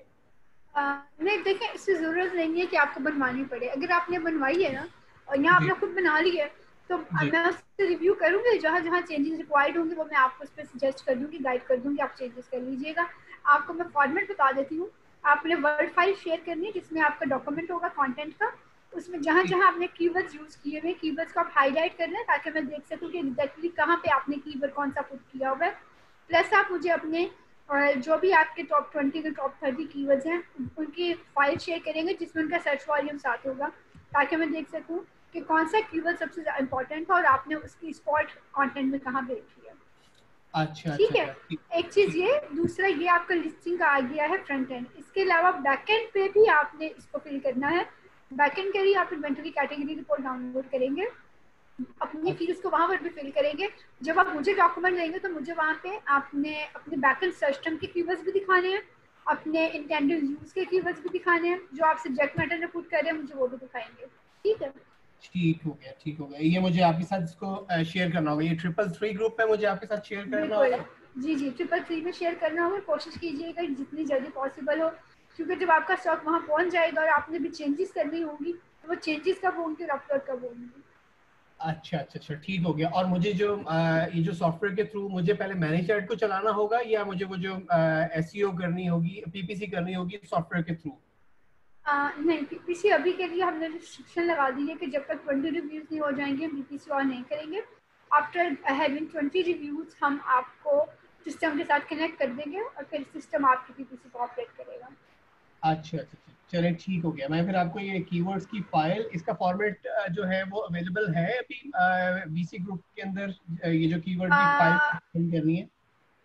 नहीं देखिए, इससे ज़रूरत नहीं है कि आपको बनवानी पड़े। अगर आपने बनवाई है ना और यहाँ आपने खुद बना ली है, तो मैं उससे रिव्यू करूँगी। जहाँ जहाँ चेंजेस रिक्वायर्ड होंगे वो मैं आपको उस पर सजेस्ट कर दूँगी, गाइड कर दूँगी, आप चेंजेस कर लीजिएगा। आपको मैं फॉर्मेट बता देती हूँ। आपने वर्ड फाइल शेयर करनी है जिसमें आपका डॉक्यूमेंट होगा कंटेंट का। उसमें जहाँ जहाँ आपने कीवर्ड्स यूज़ किए हुए, कीवर्ड्स को आप हाईलाइट करना है ताकि मैं देख सकूँ कि एग्जैक्टली कहाँ पे आपने कीवर्ड कौन सा पुट किया हुआ है। प्लस आप मुझे अपने और जो भी आपके टॉप 20 के टॉप 30 कीवर्ड्स हैं उनकी फाइल शेयर करेंगे जिसमें उनका सर्च वॉल्यूम साथ होगा, ताकि मैं देख सकूं कि कौन सा कीवर्ड सबसे इम्पोर्टेंट था और आपने उसकी स्पॉट कंटेंट में कहाँ भेज दिया। अच्छा ठीक है, एक चीज़ ये। दूसरा ये आपका लिस्टिंग का आ गया है फ्रंट एंड। इसके अलावा बैक एंड पे भी आपने इसको फिल करना है। बैक एंड के लिए आप इन्वेंटरी कैटेगरी रिपोर्ट डाउनलोड करेंगे, अपनी फील्ड्स को वहाँ पर भी फिल करेंगे। जब आप मुझे डॉक्यूमेंट देंगे तो मुझे वहाँ पे आपने अपने बैकएंड सर्च टर्म के कीवर्ड्स भी दिखाने हैं, अपने इंटेंडेड यूज के कीवर्ड्स भी दिखाने हैं, जो आप सब्जेक्ट मैटर में पुट कर रहे हैं मुझे वो भी दिखाएंगे। ठीक है, ठीक हो गया, ठीक हो गया। ये मुझे आपके साथ इसको शेयर करना होगा, ये ट्रिपल थ्री ग्रुप पे मुझे आपके साथ शेयर करना होगा। जी जी, ट्रिपल थ्री में शेयर करना होगा। कोशिश कीजिएगा जितनी जल्दी पॉसिबल हो, क्योंकि जब आपका स्टॉक वहाँ पहुँच जाएगा और आपने भी चेंजेस करनी होंगी तो वो चेंजेस कब होंगे और अपलोड कब होंगे। अच्छा अच्छा अच्छा, ठीक हो गया। और मुझे जो ये जो सॉफ्टवेयर के थ्रू मुझे पहले मैनेजर को चलाना होगा, या मुझे वो जो एसईओ करनी होगी, पीपीसी करनी होगी सॉफ्टवेयर के थ्रू? नहीं, पीपीसी अभी के लिए हमने रिस्ट्रिक्शन लगा दी है कि जब तक 20 रिव्यूज नहीं हो जाएंगे पीपीसी और नहीं करेंगे। आफ्टर हैविंग 20 रिव्यूज हम आपको सिस्टम के साथ कनेक्ट कर देंगे और फिर सिस्टम आपकी पीपीसी को ऑपरेट करेगा। अच्छा अच्छा, चलिए ठीक हो गया। मैं फिर आपको ये कीवर्ड्स की फाइल, इसका फॉर्मेट जो है वो अवेलेबल है अभी वीसी ग्रुप के अंदर, ये जो कीवर्ड की फाइल सेंड करनी है?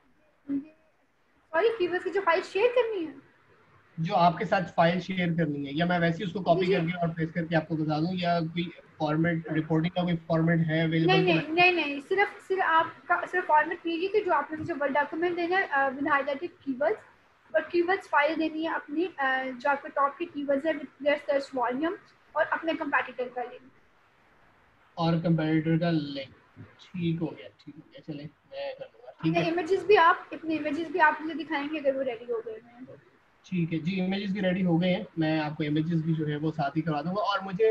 सॉरी, कीवर्ड्स की जो फाइल शेयर करनी है, जो आपके साथ फाइल शेयर करनी है, या मैं वैसे ही उसको कॉपी करके और पेस्ट करके आपको बता दूं, या कोई फॉर्मेट रिपोर्टिंग का कोई फॉर्मेट है अवेलेबल? नहीं, सिर्फ आपका सिर्फ फॉर्मेट कीजिए कि जो आपने मुझे वर्ड डॉक्यूमेंट देना है विद हाइलाइटेड कीवर्ड्स, और कीवर्ड्स फाइल देनी है अपनी जो आपके टॉप के कीवर्ड्स है विद देयर सर्च वॉल्यूम, और अपने कंपैटिटर का लिंक और कंपैटिटर का लिंक। ठीक हो गया, ठीक हो गया, चले मैं कर लूंगा। ठीक है, इमेजेस भी आप मुझे दिखाएंगे अगर वो रेडी हो गए हैं तो। ठीक है जी, इमेजेस भी रेडी हो गए हैं, मैं आपको इमेजेस भी जो है वो साथ ही करवा दूंगा। और मुझे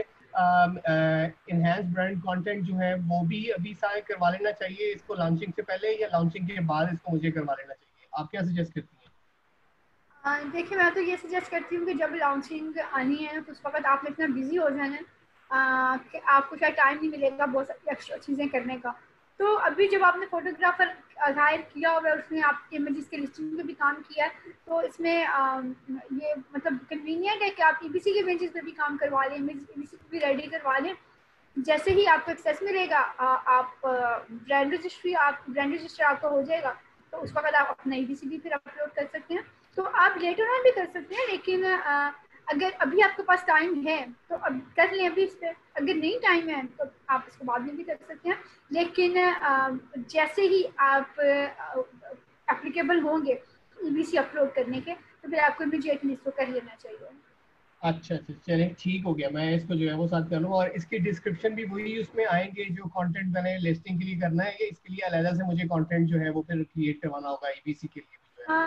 इनहैंस ब्रांड कंटेंट जो है वो भी अभी सारे करवा लेना चाहिए इसको लॉन्चिंग से पहले, या लॉन्चिंग के बाद इसको मुझे करवा लेना चाहिए? आप क्या सजेस्ट करती हैं? देखिए, मैं तो ये सजेस्ट करती हूँ कि जब लॉन्चिंग आनी है तो उस वक्त आपने इतना बिजी हो जाना है कि आपको शायद टाइम नहीं मिलेगा बहुत सारी एक्स्ट्रा चीज़ें करने का। तो अभी जब आपने फोटोग्राफर हायर किया हुआ है, उसने आपके इमेजेस के लिस्टिंग पे भी काम किया है, तो इसमें ये मतलब कन्वीनियंट है कि आप ईबीसी के इमेजेस पे भी काम करवा लें, ईबीसी भी रेडी करवा लें। जैसे ही आपको एक्सेस मिलेगा आप ब्रांड रजिस्टर आपको हो जाएगा, तो उस वक्त आप अपना ईबीसी भी फिर अपलोड कर सकते हैं। तो आप लेटर ऑन भी कर सकते हैं, लेकिन अगर अभी आपके पास टाइम है तो अब कर लें अभी इस पर। अगर नहीं टाइम है तो आप इसको बाद में भी कर सकते हैं, लेकिन जैसे ही आप एप्लीकेबल होंगे ईबीसी अपलोड करने के, तो फिर आपको इमीडिएटली इसको कर लेना चाहिए। अच्छा अच्छा, चलिए ठीक हो गया। मैं इसको जो है वो साथ कर लूँगा, और इसकी डिस्क्रिप्शन भी वही उसमें आएंगे जो कंटेंट मैंने लिस्टिंग के लिए करना है, इसके लिए अलग से मुझे कंटेंट जो है वो फिर क्रिएट करवाना होगा ईबीसी के लिए भी जो है?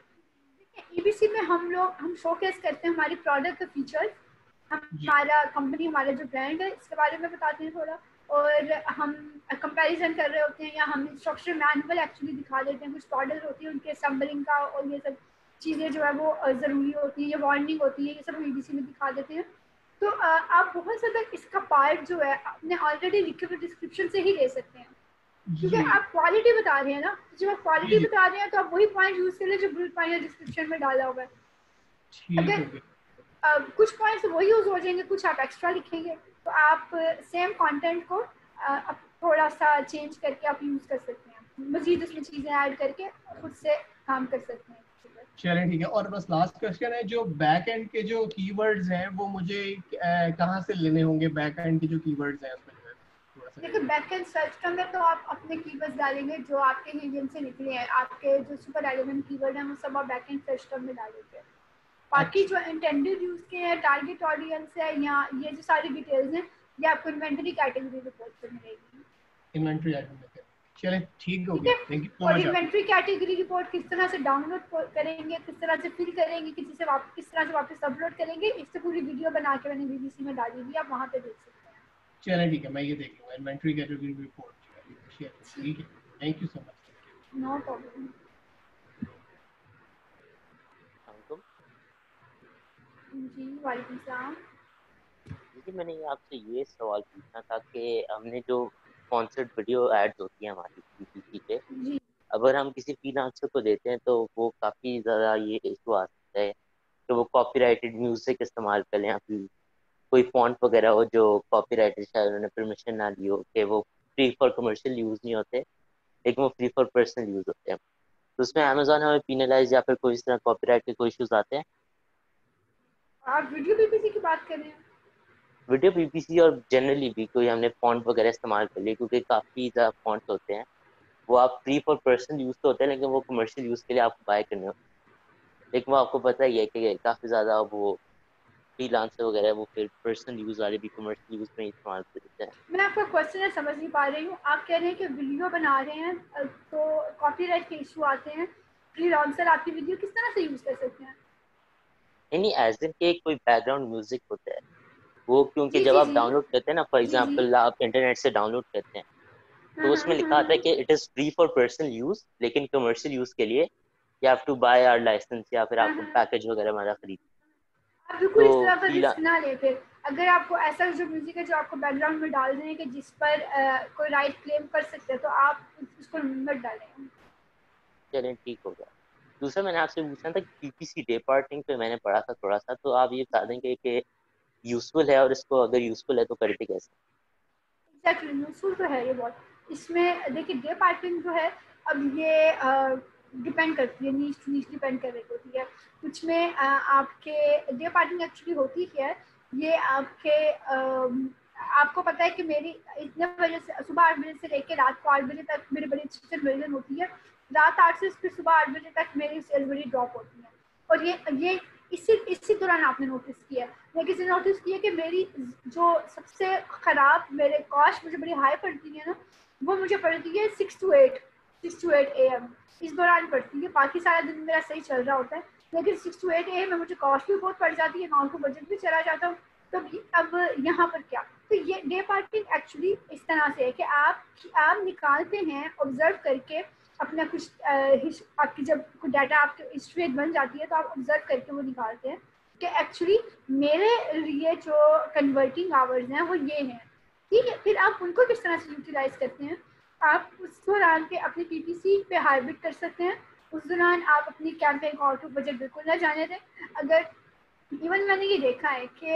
ईबीसी में हम शोकेस करते हैं हमारी प्रोडक्ट के फीचर्स, हमारा कंपनी, हमारा जो ब्रांड है इसके बारे में बताते हैं थोड़ा, और हम कंपैरिजन कर रहे होते हैं, या हम इंस्ट्रक्शन मैनुअल एक्चुअली दिखा देते हैं, कुछ मॉडल होती है उनके असेंबलिंग का और ये सब। चीज़ें जो है वो ज़रूरी होती है या वार्निंग होती है, ये सब हम EBC में दिखा देते हैं। तो आप बहुत ज़्यादा इसका पार्ट जो है अपने ऑलरेडी लिखे हुए डिस्क्रिप्शन से ही ले सकते हैं, क्योंकि आप क्वालिटी बता रहे हैं ना, जब आप क्वालिटी बता रहे हैं तो आप वही पॉइंट यूज़ कर ले जो बुलेट पॉइंट डिस्क्रिप्शन में डाला हुआ है। अगर कुछ पॉइंट्स वही यूज़ हो जाएंगे, कुछ आप एक्स्ट्रा लिखेंगे, तो आप सेम कंटेंट को थोड़ा सा चेंज करके आप यूज़ कर सकते हैं, मजीद उसमें चीज़ें ऐड करके खुद से काम कर सकते हैं। चलिए ठीक है। और बस लास्ट क्वेश्चन है, जो बैक एंड के जो कीवर्ड्स हैं वो मुझे कहाँ से लेने होंगे? बैक एंड के जो कीवर्ड्स हैं उसमें देखिए बैक एंड सर्च टर्म में तो आप अपने कीवर्ड्स डालेंगे जो आपके रीजन से निकले हैं, आपके जो सुपर रेलेवेंट कीवर्ड हैं वो सब आप बैक एंड सर्च टर्म में डालेंगे। बाकी जो इंटेंडेड यूज के हैं, टारगेट ऑडियंस है, या ये जो सारी डिटेल्स हैं ये आपको इन्वेंटरी कैटेगरी रिपोर्ट पे मिलेगी। इन्वेंटरी आइटम में चलिए ठीक हो गया, थैंक यू सो और मच। इन्वेंटरी कैटेगरी रिपोर्ट किस तरह से डाउनलोड करेंगे, किस तरह से फिल करेंगे, किस तरह से वापस अपलोड करेंगे, इससे पूरी वीडियो बना के मैंने BBC में डाली हुई, आप वहाँ पे देख सकते हैं। चलिए ठीक है, मैं ये देख लूँगा इन्वेंटरी कैटेगरी रिपोर्ट। ठीक है, thank you so much. No problem. जी वालेकुम सलाम। जी मैंने आपसे ये सवाल पूछना था कि हमने जो स्पॉन्सर्ड वीडियो एड्स होती है हमारी PPC पे, अगर हम किसी फ्रीलांसर को देते हैं तो वो काफ़ी ज़्यादा ये इशू आ सकता है कि वो कॉपीराइटेड म्यूजिक इस्तेमाल कर लें, या फिर कोई फॉन्ट वगैरह हो जो कॉपीराइटेड शायद उन्होंने परमिशन ना ली हो, कि वो फ्री फॉर कमर्शियल यूज़ नहीं होते लेकिन वो फ्री फॉर पर्सनल यूज़ होते हैं, तो उसमें अमेज़ॉन हमें पीनलाइज या फिर कोई इस तरह कॉपीराइट के कोई इशूज़ आते हैं? आप वीडियो PPC की बात कर रहे हैं? वीडियो PPC और जनरली भी कोई हमने फॉन्ट वगैरह इस्तेमाल कर लिया, क्योंकि काफ़ी ज़्यादा फॉन्ट्स होते हैं, वो आप फ्री फॉर पर्सनल यूज़ तो होते हैं लेकिन वो कमर्शियल यूज़ के लिए आपको बाय करने होते हैं, लेकिन वो आपको पता ही है कि काफ़ी ज़्यादा वो फ्रीलांसर वगैरह वो फिर पर्सनल यूज़ वाले भी कमर्शियल यूज़ में इस्तेमाल कर देते हैं। मैं आपका क्वेश्चन समझ नहीं पा रही हूँ। आप कह रहे हैं कि वीडियो बना रहे हैं तो कॉपीराइट के इशू आते हैं, फ्रीलांसर आपकी वीडियो किस तरह से यूज़ कर सकते हैं? नहीं, एज इन के कोई बैकग्राउंड म्यूजिक होता है वो, क्योंकि जब आप डाउनलोड करते हैं ना, फॉर एग्जांपल आप इंटरनेट से डाउनलोड करते हैं तो उसमें लिखा आता है कि it is free for personal use, लेकिन कमर्शियल यूज़ के लिए you have to buy our license या फिर आपको पैकेज वगैरह हमारा खरीद। आप बिल्कुल इस तरह का रिस्क ना ले। फिर अगर आपको ऐसा जो म्यूजिक है जो आपको बैकग्राउंड में डाल दें कि जिस पर कोई राइट क्लेम कर सकते हैं, तो आप उसको मत डालें। चलें ठीक हो गया। दूसरा मैंने आपसे पूछना था कि PPC डे पार्टिंग पे मैंने पढ़ा था थोड़ा सा, तो आप ये बता देंगे कि यूजफुल है और इसको अगर यूजफुल है तो करते कैसे? एग्जैक्टली यूजफुल तो है ये बहुत। इसमें देखिए डे पार्टिंग जो है, अब ये डिपेंड करती है, नीच डिपेंड कर रही होती है। कुछ में आपके डे पार्टिंग एक्चुअली होती क्या है, ये आपको पता है कि मेरी इतने बजे से सुबह 8 बजे से लेकर रात को 8 बजे तक मेरी बड़ी अच्छी से कन्वर्जन होती है, रात 8 से फिर सुबह 8 बजे तक मेरी सेल बड़ी ड्रॉप होती है। और ये इसी दौरान आपने नोटिस किया। मैं किसी ने नोटिस किया कि मेरी जो सबसे ख़राब मेरे कॉस्ट मुझे बड़ी हाई पड़ती है ना, वो मुझे पड़ती है 6 to 8 AM इस दौरान पड़ती है। बाकी सारा दिन मेरा सही चल रहा होता है, लेकिन 6 to 8 AM में मुझे कॉस्ट भी बहुत पड़ जाती है, नॉन को बजट भी चला जाता हूँ। तो अब यहाँ पर क्या, तो ये डे पार्टिंग एक्चुअली इस तरह से है कि आप निकालते हैं ऑब्जर्व करके अपना कुछ आपकी जब कुछ डाटा आपकी हिस्ट्री बन जाती है तो आप ऑब्जर्व करके वो निकालते हैं कि एक्चुअली मेरे लिए जो कन्वर्टिंग आवर्स हैं वो ये हैं, ठीक है। फिर आप उनको किस तरह से यूटिलाइज करते हैं, आप उस दौरान के अपनी PPC पे हाइब्रिड कर सकते हैं। उस दौरान आप अपनी कैंपेन को आउट ऑफ बजट बिल्कुल ना जाने दें। अगर इवन मैंने ये देखा है कि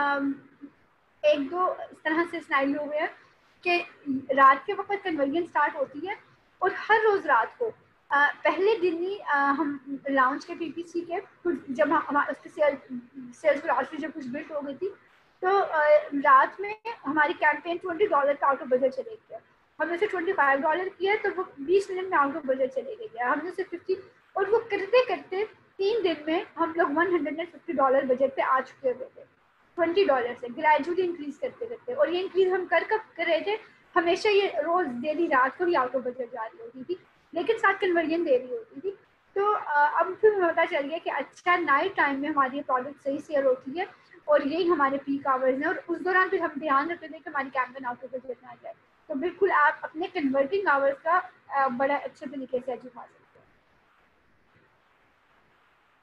एक दो इस तरह से स्नाइल हुए हैं कि रात के वक्त कन्वर्जन स्टार्ट होती है और हर रोज़ रात को पहले दिन ही हम लॉन्च के PPC के जब हमारे उसकी सेल्स वेलोसिटी जब कुछ बिल्ड हो गई थी, तो रात में हमारी कैंपेन $20 का आउट ऑफ बजट चले गया। हमने उसे $25 किया तो वो 20 मिनट में आउट ऑफ बजट चले गया। हमने उसे 50, और वो करते करते 3 दिन में हम लोग $150 बजट पे आ चुके हुए थे। $20 से ग्रेजुअली इंक्रीज करते करते, और ये इंक्रीज हम कब कर रहे थे, हमेशा ये रोज डेली रात को ही आउट ऑफ बजट जा रही होती थी, लेकिन साथ कन्वर्जन दे रही होती थी। तो अब फिर पता चल गया कि अच्छा नाइट टाइम में हमारी प्रोडक्ट सही सेल होती है और यही हमारे पीक आवर्स हैं, और उस दौरान फिर हम ध्यान रखते थे कि हमारी कैंपेन आउट ऑफ बजट ना जाए। तो बिल्कुल आप अपने कन्वर्टिंग आवर्स का बड़ा अच्छे तरीके से एज उठा सकते हैं।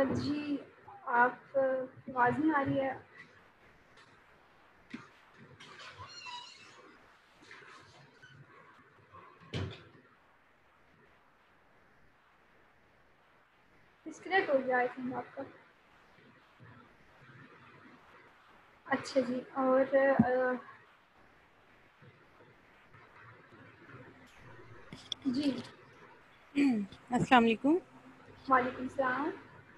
जी आप आवाज़ नहीं आ रही है। डिस्कनेक्ट हो गया आई थिंक आपका। अच्छा जी, और जी अस्सलाम वालेकुम। वालेकुम सलाम।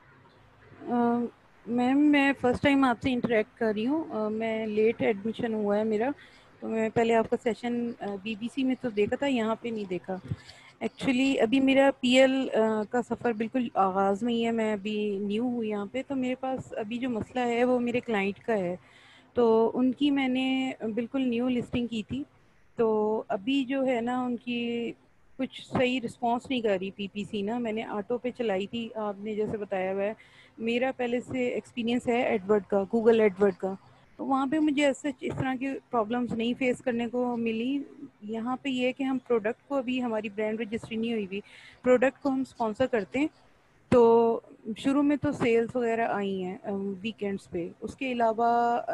मैम मैं फ़र्स्ट टाइम आपसे इंटरेक्ट कर रही हूँ। मैं लेट एडमिशन हुआ है मेरा, तो मैं पहले आपका सेशन बीबीसी में तो देखा था, यहाँ पे नहीं देखा। एक्चुअली अभी मेरा पीएल का सफ़र बिल्कुल आगाज़ में ही है, मैं अभी न्यू हूँ यहाँ पे। तो मेरे पास अभी जो मसला है वो मेरे क्लाइंट का है, तो उनकी मैंने बिल्कुल न्यू लिस्टिंग की थी। तो अभी जो है ना उनकी कुछ सही रिस्पांस नहीं कर रही पीपीसी ना। मैंने ऑटो पे चलाई थी, आपने जैसे बताया हुआ है। मेरा पहले से एक्सपीरियंस है एडवर्ड का, गूगल एडवर्ड का, तो वहाँ पे मुझे ऐसे इस तरह की प्रॉब्लम्स नहीं फेस करने को मिली। यहाँ पे ये है कि हम प्रोडक्ट को, अभी हमारी ब्रांड रजिस्ट्री नहीं हुई हुई, प्रोडक्ट को हम स्पॉन्सर करते हैं। तो शुरू में तो सेल्स वगैरह आई हैं वीकेंड्स पे, उसके अलावा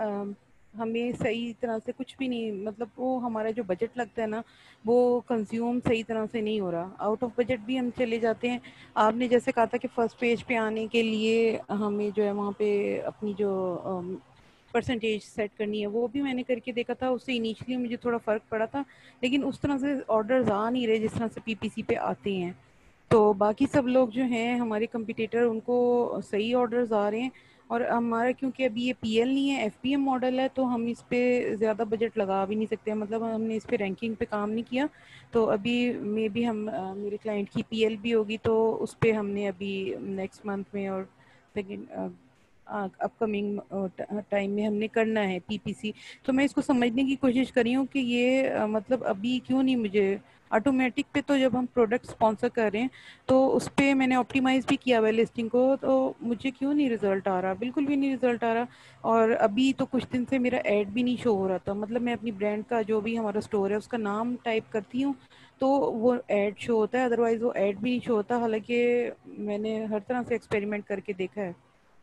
हमें सही तरह से कुछ भी नहीं, मतलब वो हमारा जो बजट लगता है ना वो कंज्यूम सही तरह से नहीं हो रहा। आउट ऑफ बजट भी हम चले जाते हैं। आपने जैसे कहा था कि फर्स्ट पेज पे आने के लिए हमें जो है वहाँ पे अपनी जो परसेंटेज सेट करनी है, वो भी मैंने करके देखा था। उससे इनिशियली मुझे थोड़ा फ़र्क पड़ा था, लेकिन उस तरह से ऑर्डर्स आ नहीं रहे जिस तरह से पीपीसी पे आते हैं। तो बाकी सब लोग जो हैं हमारे कंपटीटर, उनको सही ऑर्डर्स आ रहे हैं। और हमारा क्योंकि अभी ये पीएल नहीं है, एफपीएम मॉडल है, तो हम इस पे ज़्यादा बजट लगा भी नहीं सकते। मतलब हमने इस पे रैंकिंग पे काम नहीं किया। तो अभी मे भी हम मेरे क्लाइंट की पीएल भी होगी, तो उस पे हमने अभी नेक्स्ट मंथ में और सेकेंड अपकमिंग टाइम में हमने करना है पीपीसी। तो मैं इसको समझने की कोशिश कर रही हूँ कि ये मतलब अभी क्यों नहीं मुझे ऑटोमेटिक पे, तो जब हम प्रोडक्ट स्पॉन्सर कर रहे हैं तो उस पर मैंने ऑप्टिमाइज़ भी किया हुआ है लिस्टिंग को, तो मुझे क्यों नहीं रिजल्ट आ रहा, बिल्कुल भी नहीं रिजल्ट आ रहा। और अभी तो कुछ दिन से मेरा ऐड भी नहीं शो हो रहा था। मतलब मैं अपनी ब्रांड का जो भी हमारा स्टोर है उसका नाम टाइप करती हूँ तो वो ऐड शो होता है, अदरवाइज वो ऐड भी नहीं शो होता। हालांकि मैंने हर तरह से एक्सपेरिमेंट करके देखा है।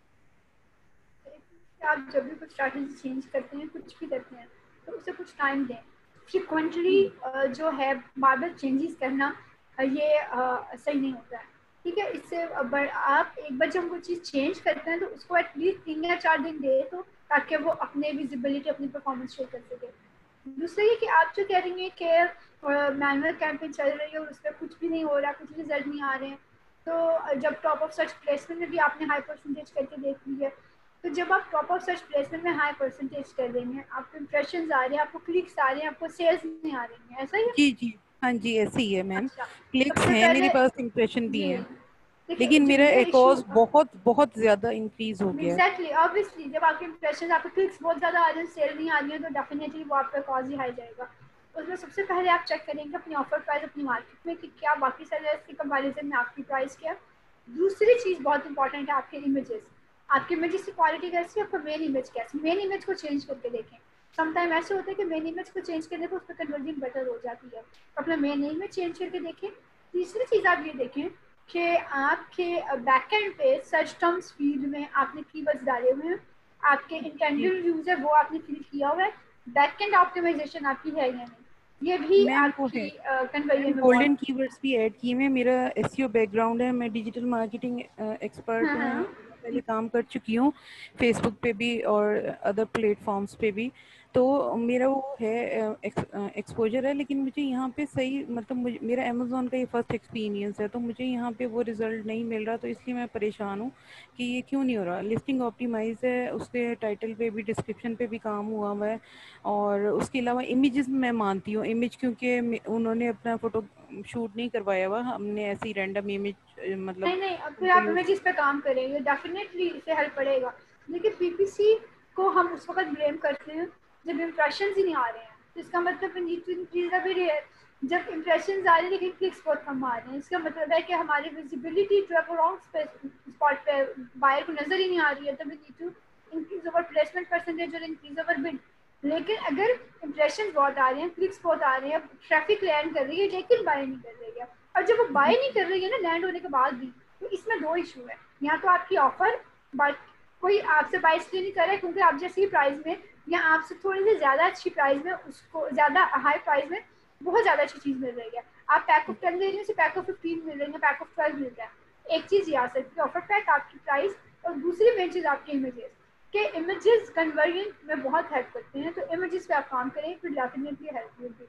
आप जब भी कुछ स्ट्रैटेजी चेंज करते हैं, कुछ भी करते हैं, तो उसे कुछ टाइम दें। फ्रिक्वेंटली जो है बार बार चेंजेस करना ये सही नहीं होता है, ठीक है। इससे आप एक बार जब वो चीज़ चेंज करते हैं तो उसको एटलीस्ट 3 या 4 दिन दे, तो ताकि वो अपने विजिबिलिटी, अपनी परफॉर्मेंस शो कर सके। दूसरा ये कि आप जो कह रही हैं कि मैनुअल कैंपेन चल रही है और उस पर कुछ भी नहीं हो रहा, कुछ रिजल्ट नहीं आ रहे हैं, तो जब टॉप ऑफ सर्च प्लेसमेंट में भी आपने हाई परसेंटेज करके देख ली है, तो जब आप टॉप ऑफ सर्च प्लेसमेंट में हाई परसेंटेज कर रही हैं, आपको इंप्रेशंस आ रहे हैं, आपको क्लिक्स आ रहे हैं, आपको सेल्स नहीं आ रही हैं, ऐसा ही है? जी जी हाँ जी, ऐसे ही है मैम। अच्छा, क्लिक्स सबसे हैं मेरे पहले पास, इंप्रेशन भी जी हैं, देखिए, लेकिन जो मेरा ये एकॉज इशू बहुत बहुत ज़्यादा इंक्रीज हो गया है। एग्जैक्टली ऑब्वियसली जब आपके इंप्रेशन, आपके क्लिक्स बहुत ज़्यादा आ रहे हैं, सेल नहीं आ रही है, तो डेफिनेटली वो आपका कॉज ही हाई जाएगा। उसमें सबसे पहले आप चेक करेंगे अपनी ऑफर प्राइस अपनी मार्केट में कि क्या बाकी सेलर्स की कंपैरिजन में आपकी प्राइस क्या। दूसरी चीज़ बहुत इंपॉर्टेंट है, आपके इमेजेस। आपके इमेजेस की क्वालिटी कैसी है, आपका मेन इमेज कैसी। मेन इमेज को चेंज करके देखें। समटाइम ऐसे होता है कि मेन इमेज को चेंज करने पर उस पर कन्वर्जन बेटर हो जाती है, तो अपना मेन इमेज चेंज करके देखें। तीसरी चीज़ आप ये देखें कि आपके बैकएंड पे सर्च टर्म्स फील्ड में आपने कीवर्ड्स डाले हुए हैं, आपके इंटेंडेड यूजर वो आपने फिल किया हुआ है, बैकएंड ऑप्टिमाइजेशन आपकी है या नहीं, ये भी मैम वो आपकी है, कन्वर्जन में गोल्डन बहुत। कीवर्ड्स भी ऐड किए हैं। मेरा एसईओ बैकग्राउंड है, मैं डिजिटल मार्केटिंग एक्सपर्ट हूँ, हाँ पहले काम कर चुकी हूँ फेसबुक पे भी और अदर प्लेटफॉर्म्स पे भी। तो मेरा वो है एक्सपोजर है, लेकिन मुझे यहाँ पे सही, मतलब मेरा अमेज़ोन का ये फर्स्ट एक्सपीरियंस है, तो मुझे यहाँ पे वो रिज़ल्ट नहीं मिल रहा। तो इसलिए मैं परेशान हूँ कि ये क्यों नहीं हो रहा। लिस्टिंग ऑप्टिमाइज है, उसके टाइटल पे भी, डिस्क्रिप्शन पे भी काम हुआ हुआ है। और उसके अलावा इमेजेस मैं मानती हूँ, इमेज क्योंकि उन्होंने अपना फोटो शूट नहीं करवाया हुआ, हमने ऐसी रैंडम इमेज मतलब नहीं अब फिर उनको आप यूज। इमेजेस पे काम करेंगे, डेफिनेटली इससे हेल्प पड़ेगा। लेकिन पीपीसी को हम उस वक्त ब्लेम करते हैं जब इंप्रेशंस ही नहीं आ रहे हैं, तो इसका मतलब need to increase a very. जब इंप्रेशंस आ रहे हैं लेकिन क्लिक्स बहुत कम आ रहे हैं, इसका मतलब है कि हमारी विजिबिलिटी जो है वो रॉन्ग स्पॉट पे बायर को नजर ही नहीं आ रही है, तो we need to increase over placement percentage और इंक्रीज ओवर बिड। लेकिन अगर इंप्रेशन बहुत आ रहे हैं, क्लिक्स बहुत आ रहे हैं, ट्रैफिक लैंड कर रही है लेकिन बाय नहीं कर रही है, और जब वो बाय नहीं कर रही है ना लैंड होने के बाद भी, तो इसमें दो इशू है। यहाँ तो आपकी ऑफर, बट कोई आपसे बाय इसलिए नहीं कर रहा है क्योंकि आप जैसी प्राइस में या आपसे थोड़ी सी ज़्यादा अच्छी प्राइस में उसको ज़्यादा हाई प्राइस में बहुत ज़्यादा अच्छी चीज़ मिल रही है। आप पैक ऑफ 10 ले रही हैं, पैक ऑफ 15 मिल रही है, पैक ऑफ 12 मिल रहा है। एक चीज़ ये आ सकती है ऑफर पैक, आपकी प्राइस, और दूसरी मेन चीज़ आपके इमेजेस के इमेजेस कन्वर्जन में बहुत हेल्प करते हैं। तो इमेजेस पे आप काम करें तो डेफिनेटली हेल्प होगी।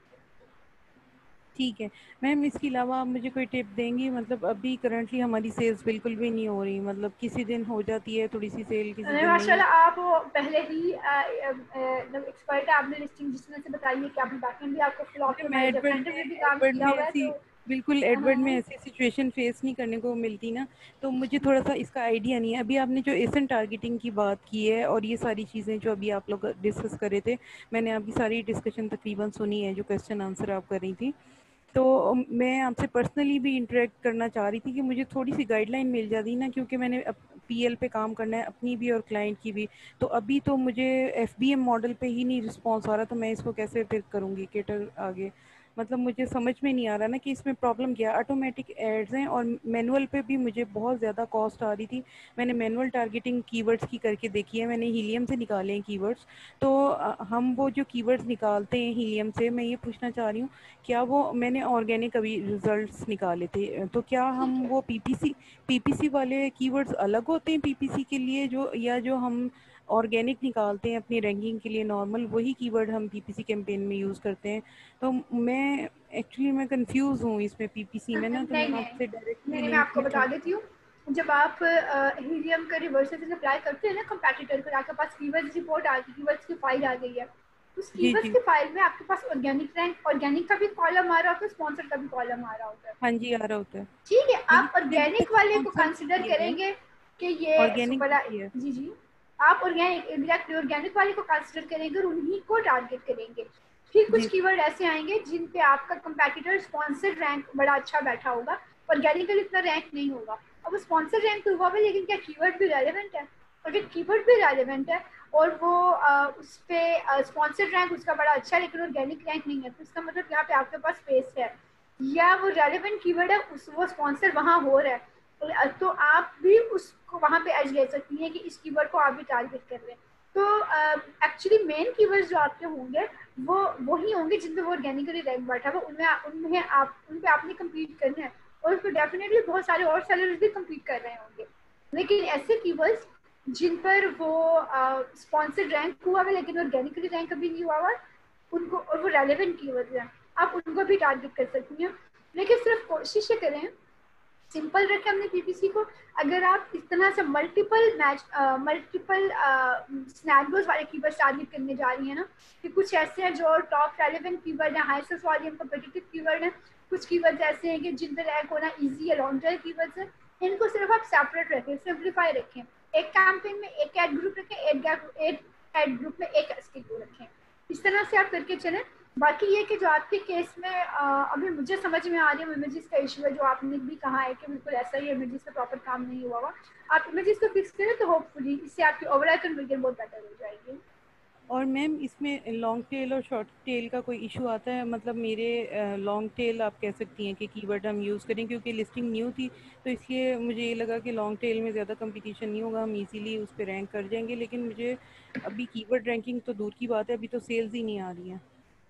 ठीक है मैम, इसके अलावा आप मुझे कोई टिप देंगी? मतलब अभी करंटली हमारी सेल्स बिल्कुल भी नहीं हो रही, मतलब किसी दिन हो जाती है थोड़ी सी सेल, किसी दिन माशाल्लाह आप पहले ही एक्सपर्ट है, आपने लिस्टिंग जिस तरह से बताई है कि आपने बैकएंड भी आपको फुल ऑप्टिमाइज है, फ्रंट एंड भी काम किया हुआ है, तो बिल्कुल एडवर्ड में ऐसी सिचुएशन फेस नहीं करने को मिलती ना, तो मुझे थोड़ा सा इसका आइडिया नहीं है। अभी आपने जो एसन टारगेटिंग की बात की है और ये सारी चीज़ें जो अभी आप लोग डिस्कस कर रहे थे, मैंने आपकी सारी डिस्कशन तकरीबन सुनी है जो क्वेश्चन आंसर आप कर रही थी। तो मैं आपसे पर्सनली भी इंटरेक्ट करना चाह रही थी कि मुझे थोड़ी सी गाइडलाइन मिल जाती ना, क्योंकि मैंने पीएल पे काम करना है अपनी भी और क्लाइंट की भी। तो अभी तो मुझे एफबीएम मॉडल पे ही नहीं रिस्पॉन्स आ रहा, तो मैं इसको कैसे फिर करूँगी केटर आगे? मतलब मुझे समझ में नहीं आ रहा ना कि इसमें प्रॉब्लम क्या है। ऑटोमेटिक एड्स हैं और मैनुअल पे भी मुझे बहुत ज़्यादा कॉस्ट आ रही थी। मैंने मैनुअल टारगेटिंग कीवर्ड्स की करके देखी है, मैंने हीलियम से निकाले हैं कीवर्ड्स। तो हम वो जो कीवर्ड्स निकालते हैं हीलियम से, मैं ये पूछना चाह रही हूँ क्या वो मैंने ऑर्गेनिक अभी रिजल्ट्स निकाले थे, तो क्या हम वो पीपीसी वाले कीवर्ड्स अलग होते हैं पीपीसी के लिए, जो या जो हम ऑर्गेनिक निकालते हैं अपनी रैंकिंग के लिए नॉर्मल, वही कीवर्ड हम पीपीसी कैंपेन में यूज़ करते हैं? तो मैं कंफ्यूज हूँ इसमें पीपीसी में ना, तो मैं आपसे डायरेक्टली मैं आपको बता देती हूँ। जब आप हीलियम का रिवर्स अप्लाई करते हैं ना कंपैटिटर को, आपके पास कीवर्ड्स रिपोर्ट आ गई, कीवर्ड्स की फाइल आ गई है, उस कीवर्ड्स की फाइल में आपके पास ऑर्गेनिक रैंक, ऑर्गेनिक का भी कॉलम आ रहा होता है, स्पॉन्सर्ड का भी कॉलम आ रहा होता है। हाँ जी, आ रहा होता है। ठीक है, आप ऑर्गेनिक वाले को कंसिडर करेंगे कि ये ऑर्गेनिक जी जी, आप ऑर्गेनिक वाले को कंसिडर करेंगे और उन्हीं को टारगेट करेंगे। फिर कुछ कीवर्ड ऐसे आएंगे जिन पे आपका कंपैटिटर स्पॉन्सर्ड रैंक बड़ा अच्छा बैठा होगा, ऑर्गेनिकली इतना रैंक नहीं होगा। अब वो स्पॉन्सर्ड रैंक तो हुआ, लेकिन क्या कीवर्ड भी रेलेवेंट है? अगर कीवर्ड भी रेलेवेंट है और वो उस पे स्पॉन्सर्ड रैंक उसका बड़ा अच्छा है लेकिन ऑर्गेनिक रैंक नहीं है, तो इसका मतलब यहाँ पे आपके पास स्पेस है, या वो रेलेवेंट कीवर्ड है, वो स्पॉन्सर वहाँ हो रहा है, तो आप भी उसको वहाँ पे एज ले सकती हैं कि इस कीवर्ड को आप भी टारगेट कर रहे हैं। तो एक्चुअली मेन कीवर्ड्स जो आपके होंगे वो वही होंगे जिन पे वो ऑर्गेनिकली रैंक बैठा है, उन पे आपने कम्पीट करना है, और उस पर डेफिनेटली बहुत सारे और सेलर्स भी कम्पीट कर रहे होंगे। लेकिन ऐसे कीवर्ड्स जिन पर वो स्पॉन्सर्ड रैंक हुआ है लेकिन ऑर्गेनिकली रैंक कभी नहीं हुआ, उनको, और वो रेलेवेंट कीवर्ड्स हैं, आप उनको भी टारगेट कर सकती हैं। लेकिन सिर्फ कोशिश करें, सिंपल रखें अपने पीपीसी को। अगर आप इस तरह से मल्टीपल स्नैगोज वाले कीवर्ड्स टारगेट करने जा रही हैं ना, कि कुछ ऐसे हैं जो टॉप रेलेवेंट कीवर्ड हैं, high sales volume competitive keyword हैं, कुछ कीवर्ड्स ऐसे हैं कि जिन पर रैंक होना इजी है, लॉन्ग टेल कीवर्ड्स हैं, इनको सिर्फ आप सेपरेट रखें, सिंप्लीफाई रखें। एक कैंपेन में एक एड ग्रुप रखें, एक एड ग्रुप में एक एसकेयू रखें, इस तरह से आप करके चलें। बाकी ये कि जो आपके केस में अभी मुझे समझ में आ रही है इमेजेस का इशू है, जो आपने भी कहा है कि बिल्कुल ऐसा ही इमेजेस का प्रॉपर काम नहीं हुआ हुआ, आप इमेजेस को फिक्स करें तो होपफुली इससे आपकी ओवरऑल कन्वर्जन बहुत बेटर हो जाएगी। और मैम इसमें लॉन्ग टेल और शॉर्ट टेल का कोई इशू आता है? मतलब मेरे लॉन्ग टेल आप कह सकती हैं कि कीवर्ड हम यूज़ करें, क्योंकि लिस्टिंग न्यू थी तो इसलिए मुझे ये लगा कि लॉन्ग टेल में ज़्यादा कंपटीशन नहीं होगा, हम इजीली उस पर रैंक कर जाएंगे। लेकिन मुझे अभी कीवर्ड रैंकिंग तो दूर की बात है, अभी तो सेल्स ही नहीं आ रही है।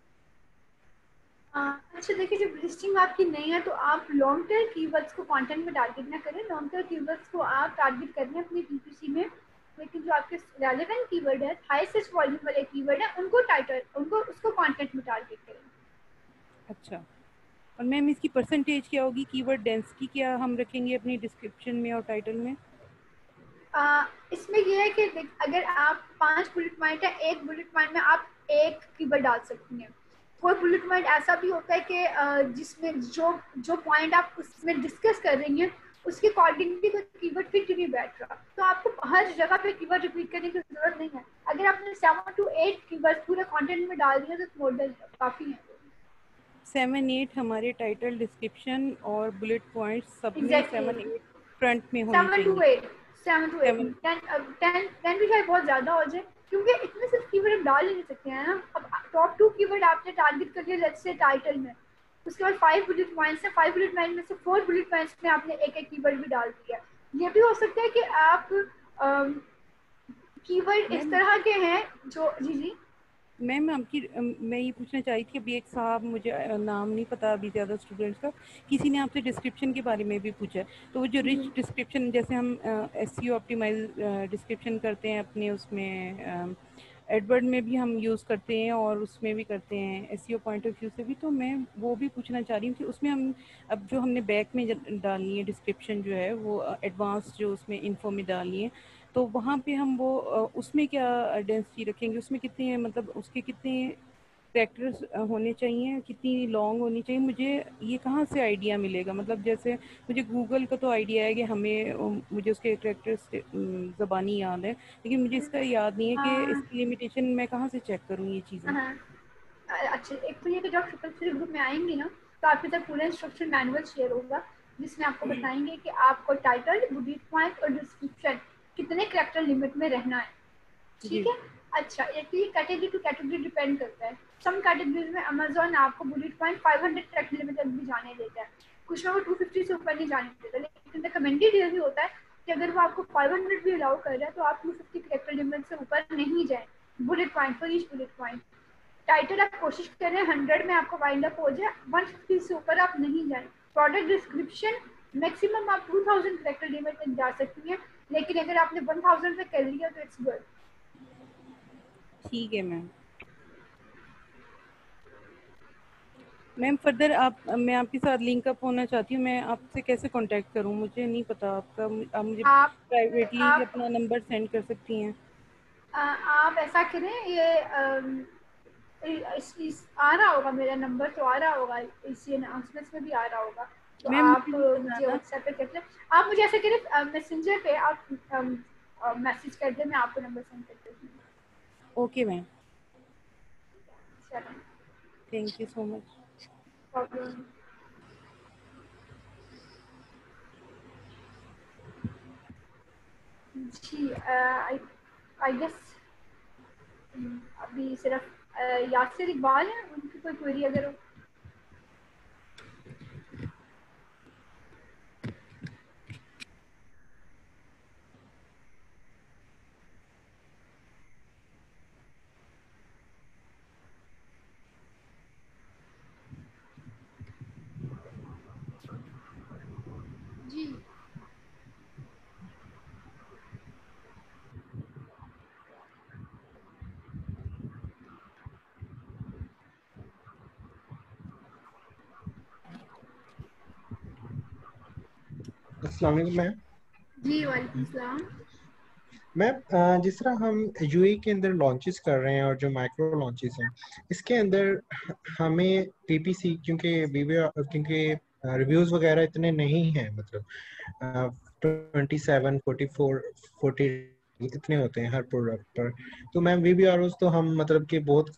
अच्छा देखिए, जब लिस्टिंग आपकी नहीं है तो आप लॉन्ग टेल कीवर्ड्स को कंटेंट में टारगेट ना करें, लॉन्ग टेल कीवर्ड्स को आप टारगेट करें अपनी पीपीसी में, लेकिन जो आपके रेलेवेंट कीवर्ड है, हाई सर्च वॉल्यूम वाले कीवर्ड है, उनको उसको कंटेंट में टारगेट करें। अच्छा, और मैम इसकी परसेंटेज क्या होगी? कीवर्ड डेंसिटी क्या हम रखेंगे अपनी डिस्क्रिप्शन में और टाइटल में? इसमें यह है कि अगर आप 5 बुलेट पॉइंट है, एक बुलेट पॉइंट में आप एक कीवर्ड डाल सकती हैं। कोई बुलेट पॉइंट ऐसा भी होता है कि जिसमें जो पॉइंट आप उसमें डिस्कस कर रही हैं उसके अकॉर्डिंगली कोई कीवर्ड फिट नहीं बैठ रहा, तो आपको हर जगह पे कीवर्ड रिपीट करने की जरूरत नहीं है। अगर आपने 7 to 8 कीवर्ड पूरे कंटेंट में डाल दिए तो मॉडल काफी है। 7-8 हमारे टाइटल, डिस्क्रिप्शन और बुलेट पॉइंट्स सब में 7-8 फ्रंट में होने चाहिए। 7 to 8 10 भी शायद बहुत ज्यादा हो जाए, क्योंकि इतने सिर्फ कीवर्ड हम डाल ही नहीं सकते हैं ना। अब टॉप 2 कीवर्ड आपने टारगेट कर लिया लेट्स से टाइटल में, उसके बाद 5 बुलेट पॉइंट्स है, 5 बुलेट पॉइंट में से 4 बुलेट पॉइंट्स में आपने एक कीवर्ड भी डाल दिया, ये भी हो सकता है कि आप कीवर्ड इस तरह के हैं जो जी जी मैम आपकी मैं ये पूछना चाह रही थी, अभी एक साहब, मुझे नाम नहीं पता अभी ज़्यादा स्टूडेंट्स का, किसी ने आपसे डिस्क्रिप्शन के बारे में भी पूछा है, तो वो जो रिच डिस्क्रिप्शन, जैसे हम एसईओ ऑप्टिमाइज डिस्क्रिप्शन करते हैं अपने उसमें एडवर्ड में भी हम यूज़ करते हैं और उसमें भी करते हैं एसईओ पॉइंट ऑफ व्यू से भी, तो मैं वो भी पूछना चाह रही हूँ कि उसमें हम अब जो हमने बैक में डालनी है डिस्क्रिप्शन जो है वो एडवांस जो उसमें इन्फो में डालनी है, तो वहाँ पे हम वो उसमें क्या डेंसिटी रखेंगे, उसमें कितने मतलब उसके कितने कैरेक्टर्स होने चाहिए, कितनी लॉन्ग होनी चाहिए, मुझे ये कहाँ से आइडिया मिलेगा? मतलब जैसे मुझे गूगल का तो आइडिया है कि हमें मुझे उसके कैरेक्टर्स ज़बानी याद है, लेकिन मुझे इसका याद नहीं है कि इसकी लिमिटेशन मैं कहाँ से चेक करूँ ये चीज़ें। अच्छा, एक तो ये कि जब ट्रिपल थ्री ग्रुप में आएंगे ना तो आपके साथ पूरा इंस्ट्रक्शन मैनुअल शेयर होगा जिसमें आपको बताएंगे कि आपको टाइटल, बुलेट पॉइंट और डिस्क्रिप्शन कितने कैरेक्टर लिमिट में रहना है, ठीक है। अच्छा, एक तो ये कैटेगरी टू कैटेगरी डिपेंड करता है। सम कैटेगरीज में अमेज़न आपको बुलेट पॉइंट 500 कैरेक्टर लिमिट तक भी जाने देता है, कुछ में वो 250 से ऊपर नहीं जाने देता, लेकिन रिकमेंडेड ये भी होता है कि अगर वो आपको 500 भी अलाउ कर रहा है तो आप 250 कैरेक्टर लिमिट से ऊपर नहीं जाए bullet point for each bullet point. Title आप कोशिश करें 100 में आपको वाइंड अप हो जाए, 150 से ऊपर आप नहीं जाए। प्रोडक्ट डिस्क्रिप्शन मैक्सिमम आप 2000 कैरेक्टर लिमिट तक जा सकती हैं, लेकिन अगर आपने 1000 तक कर लिया तो इट्स गुड। ठीक है मैम फर्दर मैं आपके साथ लिंक अप होना चाहती हूँ, मैं आपसे कैसे कांटेक्ट करूँ? मुझे नहीं पता आपका, आप मुझे प्राइवेटली अपना नंबर सेंड कर सकती हैं। आप ऐसा करें, ये आ रहा होगा मेरा नंबर, तो आ रहा होगा इसी अनाउंसमेंट्स में भी आ रहा होगा, तो आप मुझे व्हाट्सएप पे कर लें। आप मुझे ऐसा करें मैसेंजर पे आप मैसेज कर दें, मैं आपको नंबर सेंड कर देती हूँ। ओके मैम, चलो, thank you so much. Problem जी, आई गेस अभी सिर्फ यासिर इकबाल है, उनकी कोई क्वेरी अगर हो। जी अस्सलाम वालेकुम मैम। जी वालेकुम सलाम। मैम जिस तरह हम यूएई के अंदर लॉन्चेस कर रहे हैं और जो माइक्रो लॉन्चेस हैं इसके अंदर हमें पीपीसी क्योंकि रिव्यूज वगैरह इतने नहीं हैं, मतलब 27, 44, 40 इतने होते हैं हर प्रोडक्ट पर, तो मैम वीबीआरओज तो हम मतलब कि बहुत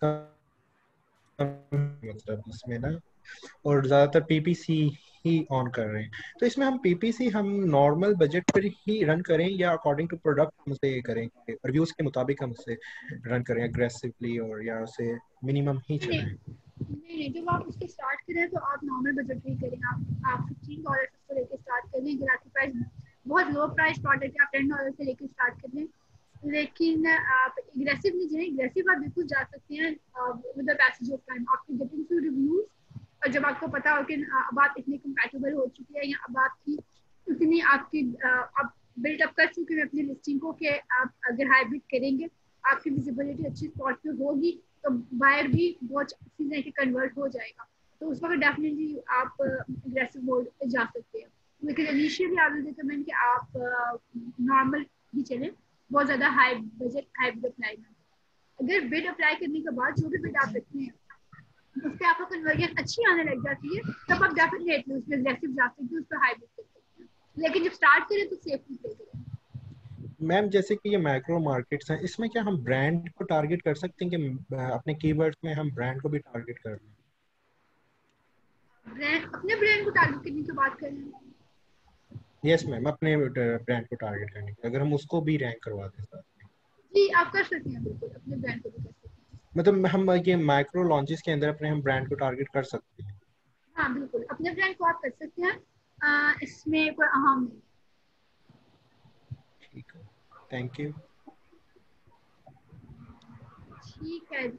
कम मतलब उसमें ना, और ज़्यादातर पीपीसी ही ऑन कर रहे हैं, तो इसमें हम पीपीसी हम नॉर्मल बजट पर ही रन करें या अकॉर्डिंग टू प्रोडक्ट हम उसे करें, रिव्यूज के मुताबिक हम उसे रन करें एग्रेसिवली और या उसे मिनिमम ही चलाएं? नहीं, जब आप उसके स्टार्ट करें तो आप नॉर्मल बजट ही करें। आप $15 से लेकर स्टार्ट कर लें, अगर आपकी प्राइस बहुत लो प्राइस प्रोडक्ट है आप $10 से लेकर स्टार्ट कर लें, लेकिन आप एग्रेसिव नहीं जाएं। एग्रेसिव आप बिल्कुल जा सकते हैं with the passage of time, आपको गेटिंग टू रिव्यूज, और जब आपको पता हो कि अब आप इतनी कंपैटिबल हो चुकी है या अब आपकी इतनी आपकी आप बिल्डअप कर चुके हैं अपनी लिस्टिंग को कि आप अगर हाइब्रिड करेंगे आपकी विजिबिलिटी अच्छी स्पॉट पे होगी तो बायर भी बहुत चीज़ें कि कन्वर्ट हो जाएगा, तो उस वक्त डेफिनेटली आप एग्रेसिव मोड पे जा सकते हैं। लेकिन इनिशियली आई विल रिकमेंड कि आप नॉर्मल ही चलें, बहुत ज़्यादा high budget high bid apply ना। अगर बिड अप्लाई करने के बाद जो भी बिड आप रखते हैं उस पर आपको कन्वर्जन अच्छी आने लग जाती है, तब आप डेफिनेटली उसमें एग्रेसिव जा सकते हैं, उस पर हाई बिड कर सकते हैं, लेकिन जब स्टार्ट करें तो सेफली पे करें। मैम जैसे कि ये माइक्रो मार्केट्स हैं, इसमें क्या हम ब्रांड को टारगेट कर सकते हैं कि अपने कीवर्ड्स में हम ब्रांड को भी टारगेट कर लें? ब्रांड, अपने ब्रांड को टारगेट करने की बात कर रहे हैं? यस मैम, अपने ब्रांड को टारगेट करने की, अगर हम उसको भी रैंक करवा दें साथ में। जी आप कर सकते हैं, बिल्कुल अपने ब्रांड को भी कर सकते हैं। मतलब हम ये माइक्रो लॉन्चेस के अंदर अपने हम ब्रांड को टारगेट कर सकते हैं? हाँ बिल्कुल, अपने ब्रांड को आप कर सकते हैं, इसमें कोई अहम नहीं। ठीक है, थैंक यू। ठीक है।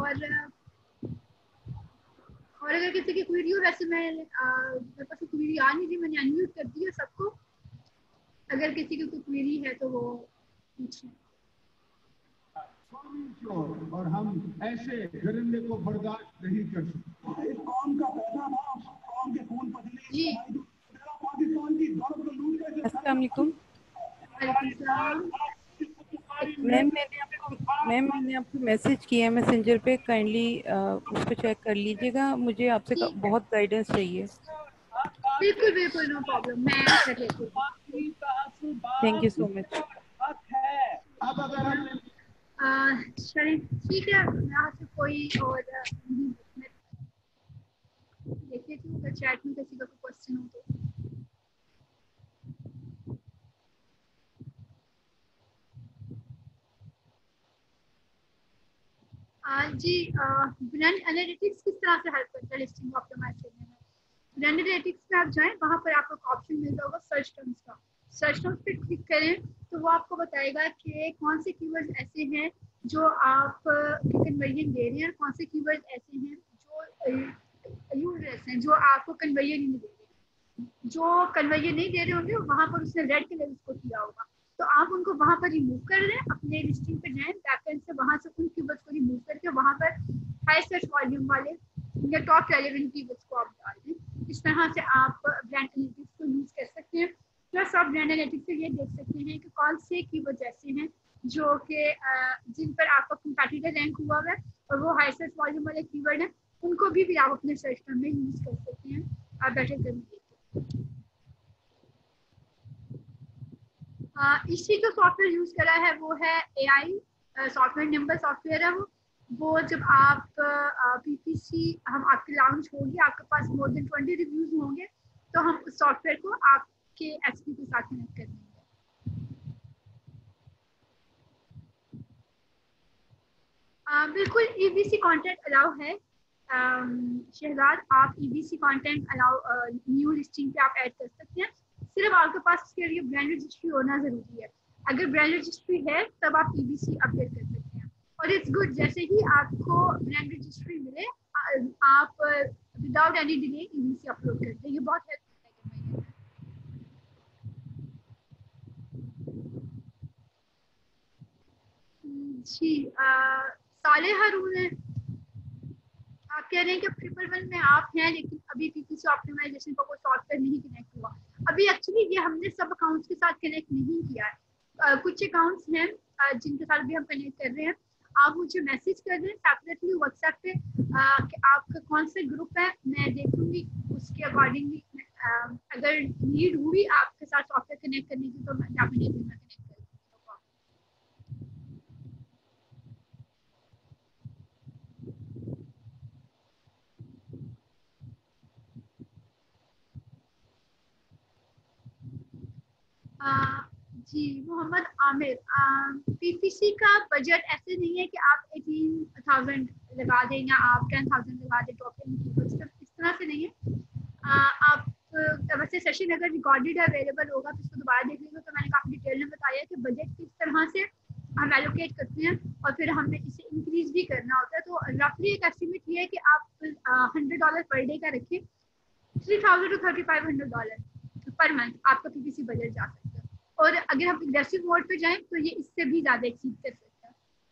और अगर किसी की क्वेरी हो, वैसे मेरे पास क्वेरी आ नहीं थी, मैंने अनम्यूट कर दिया सबको। अगर किसी की कोई क्वेरी है तो वो पूछें। और हम ऐसे दरिंदे को बर्दाश्त नहीं कर सकते। इस कौम का पैसा ना कौम के खून पसीने पाकिस्तान की दौलत को लूट कर। अस्सलाम वालेकुम मैम, मैंने आपको मैसेज किया मैसेंजर पे, काइंडली उसको चेक कर लीजिएगा। मुझे आपसे बहुत गाइडेंस चाहिए। बिल्कुल बिल्कुल, नो प्रॉब्लम, मैं कर लेती हूँ। Thank you so much. चलिए ठीक है, यहाँ से कोई और देख लेती हूँ अगर चैट में किसी का कोई क्वेश्चन हो तो। जी, ब्रांड एनालिटिक्स किस तरह से हेल्प करता है लिस्टिंग ऑप्टिमाइज करने में? ब्रांड एनालिटिक्स पे आप जाएं, वहाँ पर आपको ऑप्शन मिलता होगा सर्च टर्म्स का। सर्च टर्म्स पे क्लिक करें तो वो आपको बताएगा कि कौन से कीवर्ड्स ऐसे हैं जो आप कन्वर्जन दे रहे हैं, कौन से कीवर्ड्स ऐसे हैं जो यूजलेस हैं, जो आपको कन्वर्जन नहीं दे रहे। जो कन्वर्जन नहीं दे रहे होंगे वहाँ पर उसने रेड कलर उसको किया होगा, तो आप उनको वहाँ पर रिमूव कर दें। अपने लिस्टिंग पे जाएं, बैकएंड से वहाँ से उन कीवर्ड्स को रिमूव करके वहाँ पर हाई सर्च वॉल्यूम वाले या टॉप रेलेवेंट कीवर्ड्स को आप डाल दें। इस तरह से आप ब्रांड एनालिटिक्स को यूज कर सकते हैं। प्लस आप ब्रांड एनालिटिक्स से ये देख सकते हैं कि कौन से कीवर्ड्स ऐसे हैं जो कि जिन पर आपका कंपैटिटर रैंक हुआ है और वो हाई सर्च वॉल्यूम वाले कीवर्ड हैं, उनको भी आप अपने सर्च टर्म में यूज कर सकते हैं आप बेटर करने के लिए। इसी जो सॉफ्टवेयर यूज करा है वो है AI सॉफ्टवेयर, निम्बल सॉफ्टवेयर है वो जब आप PPC हम आपकी लॉन्च होगी, आपके पास मोर देन 20 रिव्यूज होंगे, तो हम उस सॉफ्टवेयर को आपके एसपी के साथ कनेक्ट कर देंगे। बिल्कुल EBC कंटेंट अलाउ है। शहजाद, आप EBC content allow new listing पे आप ऐड कर सकते हैं। सिर्फ आपके पास इसके लिए ब्रांड रजिस्ट्री होना जरूरी है। अगर ब्रांड रजिस्ट्री है तब आप EBC अपडेट कर सकते हैं। और इट्स गुड, जैसे ही आपको ब्रांड रजिस्ट्री मिले आप without any delay EBC upload कर दें। ये बहुत हेल्प करता है। जी, साले हारून है, आप कह रहे हैं कि 111 में आप हैं लेकिन अभी PPC ऑप्टिमाइजेशन का कोई सॉफ्टवेयर नहीं कनेक्ट हुआ। अभी एक्चुअली ये हमने सब अकाउंट्स के साथ कनेक्ट नहीं किया है। कुछ अकाउंट्स हैं जिनके साथ भी हम कनेक्ट कर रहे हैं। आप मुझे मैसेज कर दें सेपरेटली व्हाट्सएप पे कि आपका कौन सा ग्रुप है, मैं देखूंगी उसके अकॉर्डिंगली। अगर नीड हुई आपके साथ सॉफ्टवेयर कनेक्ट करने की तो मैं डेफिनेटली कनेक्ट करूँगी। जी मोहम्मद आमिर, PPC का बजट ऐसे नहीं है कि आप 18,000 लगा दें या आप 10,000 लगा दें टॉप 10 कीवर्ड्स, इस तरह से नहीं है। आप वैसे सेशन अगर रिकॉर्डेड अवेलेबल होगा तो इसको दोबारा देख लीजिए, तो मैंने काफ़ी डिटेल में बताया कि बजट किस तरह से हम एलोकेट करते हैं और फिर हमें इसे इंक्रीज भी करना होता है। तो रफली एक एस्टिमेट ये है कि आप $100 पर डे का रखें, $3,000 to $3,500 पर मंथ आपका PPC बजट जा सकता है। और अगर हम एग्रेसिव मोड पे जाएं तो ये इससे भी ज्यादा एक्सीड कर सकता है।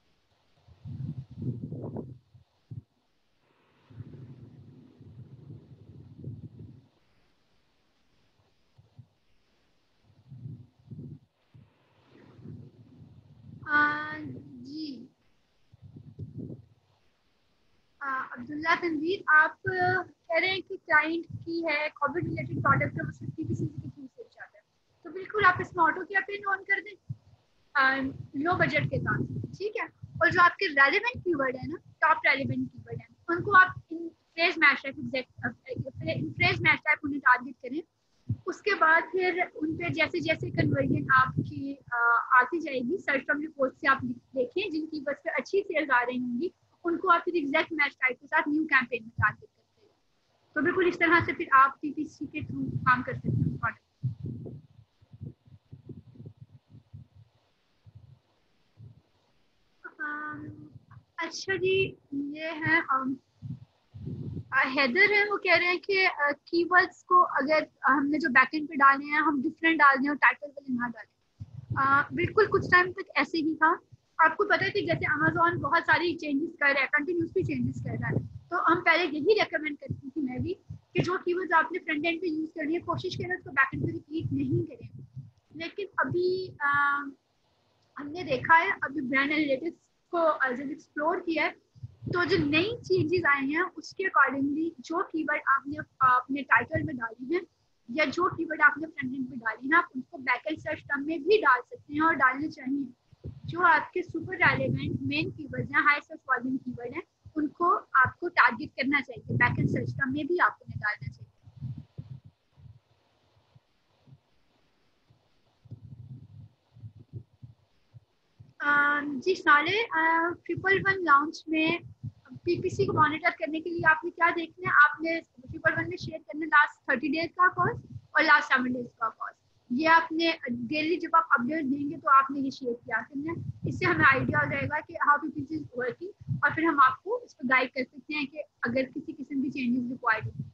जी अब्दुल्ला तनवीर, आप कह रहे हैं कि क्लाइंट की है कोविड रिलेटेड प्रोडक्ट है, उसमें PPC के थ्रू सेल जाता है, तो बिल्कुल आप इसमें ऑटो कैंपेन ऑन कर दें लो बजट के साथ, ठीक है। और जो आपके रेलेवेंट कीवर्ड है ना, टॉप रेलेवेंट कीवर्ड है, उनको आप इन फ्रेज मैच टाइप उन्हें टारगेट करें। उसके बाद फिर उन पे जैसे जैसे कन्वर्जन आपकी आती जाएगी, सर्च फ्रॉम रिपोर्ट से आप देखें जिन कीवर्ड्स पे अच्छी सेल्स आ रही होंगी, उनको आप फिर एग्जैक्ट मैच टाइप के साथ न्यू कैंपेन में टारगेट करते हैं। तो बिल्कुल इस तरह से फिर आप PPC के थ्रू काम कर सकते हैं। अच्छा जी, ये है हैदर है, वो कह रहे हैं कि कीवर्ड्स को अगर हमने जो बैकएंड पे डाले हैं हम डिफरेंट डाल दें और टाइटल वाले ना डालें। बिल्कुल कुछ टाइम तक ऐसे ही था। आपको पता है कि जैसे अमेज़न बहुत सारी चेंजेस कर रहा है, कंटिन्यूसली चेंजेस कर रहा है, तो हम पहले यही रेकमेंड करती थी मैं भी कि जो कीवर्ड्स आपने फ्रंट एंड पे यूज कर लिए कोशिश करें उसको बैक एंड पे रिपीट नहीं करें। लेकिन अभी हमने देखा है, अभी ब्रांड एनालिटिक्स को जब एक्सप्लोर किया है तो जो नई चेंजेस आए हैं उसके अकॉर्डिंगली जो कीवर्ड आपने अपने टाइटल में डाली हैं या जो कीवर्ड आपने फ्रंट एंड पे डाली हैं आप उनको बैक एंड सर्च टर्म में भी डाल सकते हैं और डालने चाहिए। जो आपके सुपर रेलेवेंट मेन कीवर्ड्स हैं, हाई सर्च वॉल्यूम कीवर्ड हैं, उनको आपको टारगेट करना चाहिए, बैक एंड सर्च टर्म में भी आपको निकालना चाहिए। जी साले 111 लॉन्च में पीपीसी को मॉनिटर करने के लिए आपने क्या देखना है, आपने 111 में शेयर करना लास्ट 30 डेज का कॉस्ट और लास्ट 7 डेज का कॉस्ट। ये आपने डेली जब आप अपडेट देंगे तो आपने ये शेयर किया करना है। इससे हमें आइडिया हो जाएगा कि हाउ पीपीसी इज वर्किंग और फिर हम आपको इस पर गाइड कर सकते हैं कि अगर किसी किस्म की चेंजेस रिक्वायर्ड हो।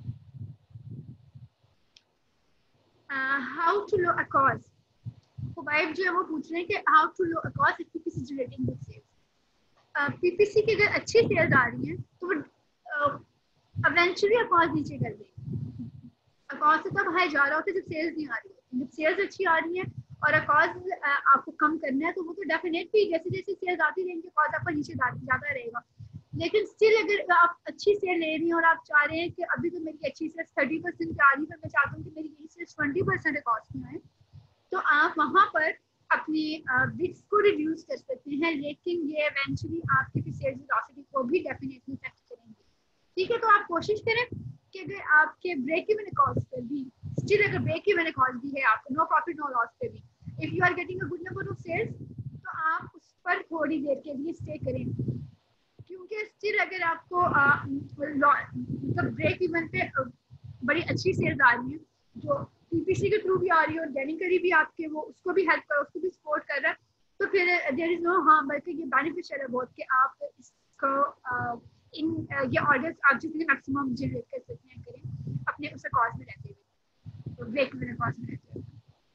How to lower cost, वाइब जो है वो पूछ रहे हैं कि how to lower cost if PPC is relating with sales. PPC की अगर अच्छी सेल्स आ रही हैं तो वो इवेंचुअली अकॉस्ट नीचे कर देंगे। अकॉस्ट तब हाई जा रहा होता है जब सेल्स नहीं आ रही होती, जब सेल्स अच्छी आ रही है और अकॉस्ट आपको कम करना है तो वो तो डेफिनेटली जैसे जैसे सेल्स आती रहेंगी अकॉस्ट आपका नीचे जाता रहेगा। लेकिन स्टिल अगर आप अच्छी सेल ले रही हैं और आप चाह रहे हैं कि अभी तो मेरी अच्छी सेल्स 30% आ रही है, मैं चाहता हूँ कि मेरी यही सेल्स 20% अकॉस्ट में आए, तो आप वहाँ पर अपनी बिड्स को रिड्यूस कर सकते हैं, लेकिन ये इवेंचुअली आपकी सेल्स वेलोसिटी को भी डेफिनेटली इफेक्ट करेंगे। ठीक है, तो आप कोशिश करें कि अगर आपके ब्रेक इवन कॉस्ट पर भी स्टिल अगर ब्रेक इवन कॉस्ट भी है आपको नो प्रॉफिट नो लॉस पे भी if you are getting a good number of sales तो आप उस पर थोड़ी देर के लिए स्टे करें, क्योंकि स्टिल अगर आपको मतलब ब्रेक इवन पे बड़ी अच्छी सेल्स आ रही है जो पीपीसी के थ्रू भी आ रही है, ऑर्गेनिकली भी आपके वो उसको भी हेल्प कर उसको भी सपोर्ट कर रहा है, तो फिर देयर इज नो हार्म, बल्कि ये बेनिफिशियल है बहुत कि आप इसको इन ये ऑर्डर्स आप जितने मैक्सिमम जनरेट कर सकते हैं करें अपने उस कॉस्ट में रहते हुए, तो ब्रेक इवन कॉस्ट में रहते हुए।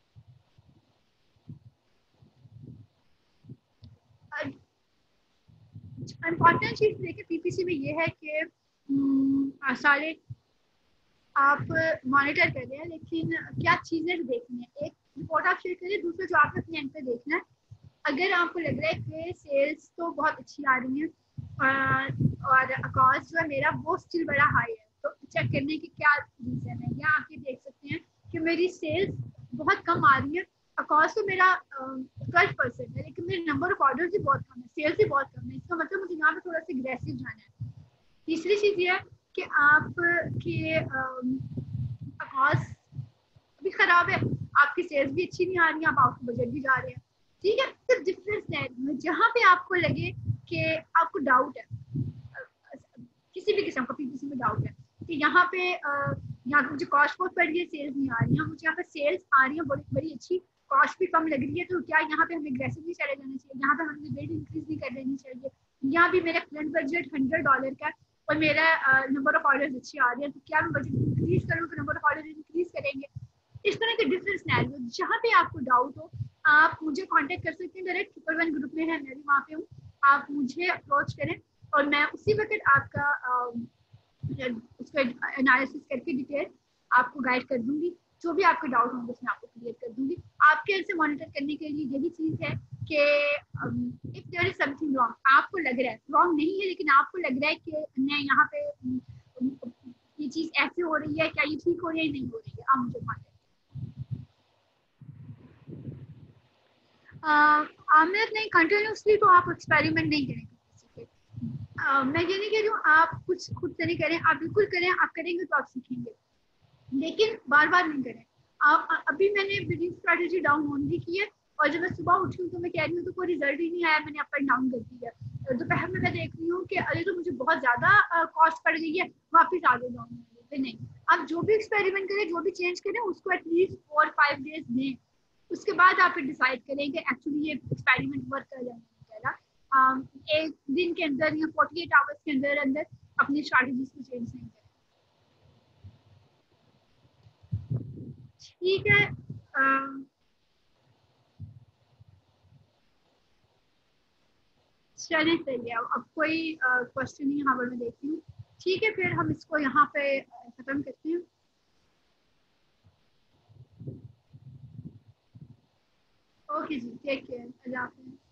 इम्पॉर्टेंट चीज़ देखिए पीपीसी में ये है कि सारे आप मॉनिटर कर रहे हैं, लेकिन क्या चीज़ें देखनी है, एक रिपोर्ट आप शेयर करिए, दूसरा जो आपने अपने एंड पे देखना है। अगर आपको लग रहा है कि सेल्स तो बहुत अच्छी आ रही हैं और कॉस्ट जो है मेरा वो स्टिल बड़ा हाई है, तो चेक करने की क्या रीज़न है, या आप ये देख सकते हैं कि मेरी सेल्स बहुत कम आ रही है, कॉस्ट तो मेरा 12% है, लेकिन मेरे नंबर ऑफ ऑर्डर्स भी बहुत कम है, सेल्स भी बहुत कम है, इसका मतलब मुझे यहाँ पे थोड़ा सा एग्रेसिव जाना है। तीसरी चीज़ ये है कि आपके कॉस्ट भी खराब है, आपकी सेल्स भी अच्छी नहीं आ रही है, आप आउट बजट भी जा रहे हैं। ठीक है, तो डिफरेंस है जहाँ पे आपको लगे कि आपको डाउट है, किसी भी किस्म का पीपीसी में डाउट है कि यहाँ पे यहाँ पे मुझे कॉस्ट बहुत बढ़ रही है, सेल्स नहीं आ रही है, मुझे यहाँ पे सेल्स आ रही है बड़ी बड़ी अच्छी, कॉस्ट भी कम लग रही है, तो क्या यहाँ पे हमें एग्रेसिवली चले जाना चाहिए, यहाँ पे हमें रेट इंक्रीज नहीं कर देनी चाहिए, यहाँ भी मेरा करंट बजट $100 का और मेरा नंबर ऑफ ऑर्डर्स अच्छी आ रही है, तो क्या मैं बजट इंक्रीज करूँ तो नंबर ऑफ ऑर्डर इंक्रीज करेंगे। इस तरह के डिफरेंट सिनेरियो जहाँ पे आपको डाउट हो आप मुझे कांटेक्ट कर सकते हैं, डायरेक्ट 111 ग्रुप में है, मैं भी वहाँ पे हूँ, आप मुझे अप्रोच करें और मैं उसी वक्त आपका उसका एनालिसिस करके डिटेल आपको गाइड कर दूंगी, जो भी आपके डाउट होंगे उसमें आपको क्लियर कर दूंगी। आपके एंड से मॉनिटर करने के लिए यही चीज़ है कि if there is something wrong, आपको लग रहा है रॉन्ग नहीं है लेकिन आपको लग रहा है कि नहीं यहाँ पे ये चीज़ ऐसे हो रही है, क्या ये ठीक हो रही है नहीं हो रही है, आप मुझे कॉन्टेक्ट। आमिर नहीं, कंटिन्यूसली तो आप एक्सपेरिमेंट नहीं करेंगे किसी के। मैं ये नहीं कह रही हूँ आप कुछ खुद से नहीं करें, आप बिल्कुल करें, आप करेंगे तो आप सीखेंगे, लेकिन बार बार नहीं करें। आप अभी मैंने बिलिंग स्ट्रेटजी डाउन ओनली की है और जब मैं सुबह उठी हूँ तो मैं कह रही हूँ तो कोई रिजल्ट ही नहीं आया, मैंने अप एंड डाउन कर दिया। दोपहर में मैं देख रही हूँ कि अरे तो मुझे बहुत ज्यादा कॉस्ट पड़ गई है, वापस आगे डाउन पे नहीं। आप जो भी एक्सपेरिमेंट करें, जो भी चेंज करें, उसको एटलीस्ट 4-5 डेज दें, उसके बाद आप डिसाइड करें कि एक्चुअली ये एक्सपेरिमेंट वर्क कर जाए नहीं कर रहा। एक दिन के अंदर या 48 आवर्स के अंदर अंदर अपनी स्ट्रैटेजीज को चेंज नहीं करें। ठीक है, चलिए सही है। अब कोई क्वेश्चन नहीं यहाँ पर मैं देखती हूँ। ठीक है, फिर हम इसको यहाँ पे खत्म करते हैं। ओके जी, टेक केयर, अल्लाह हाफिज़।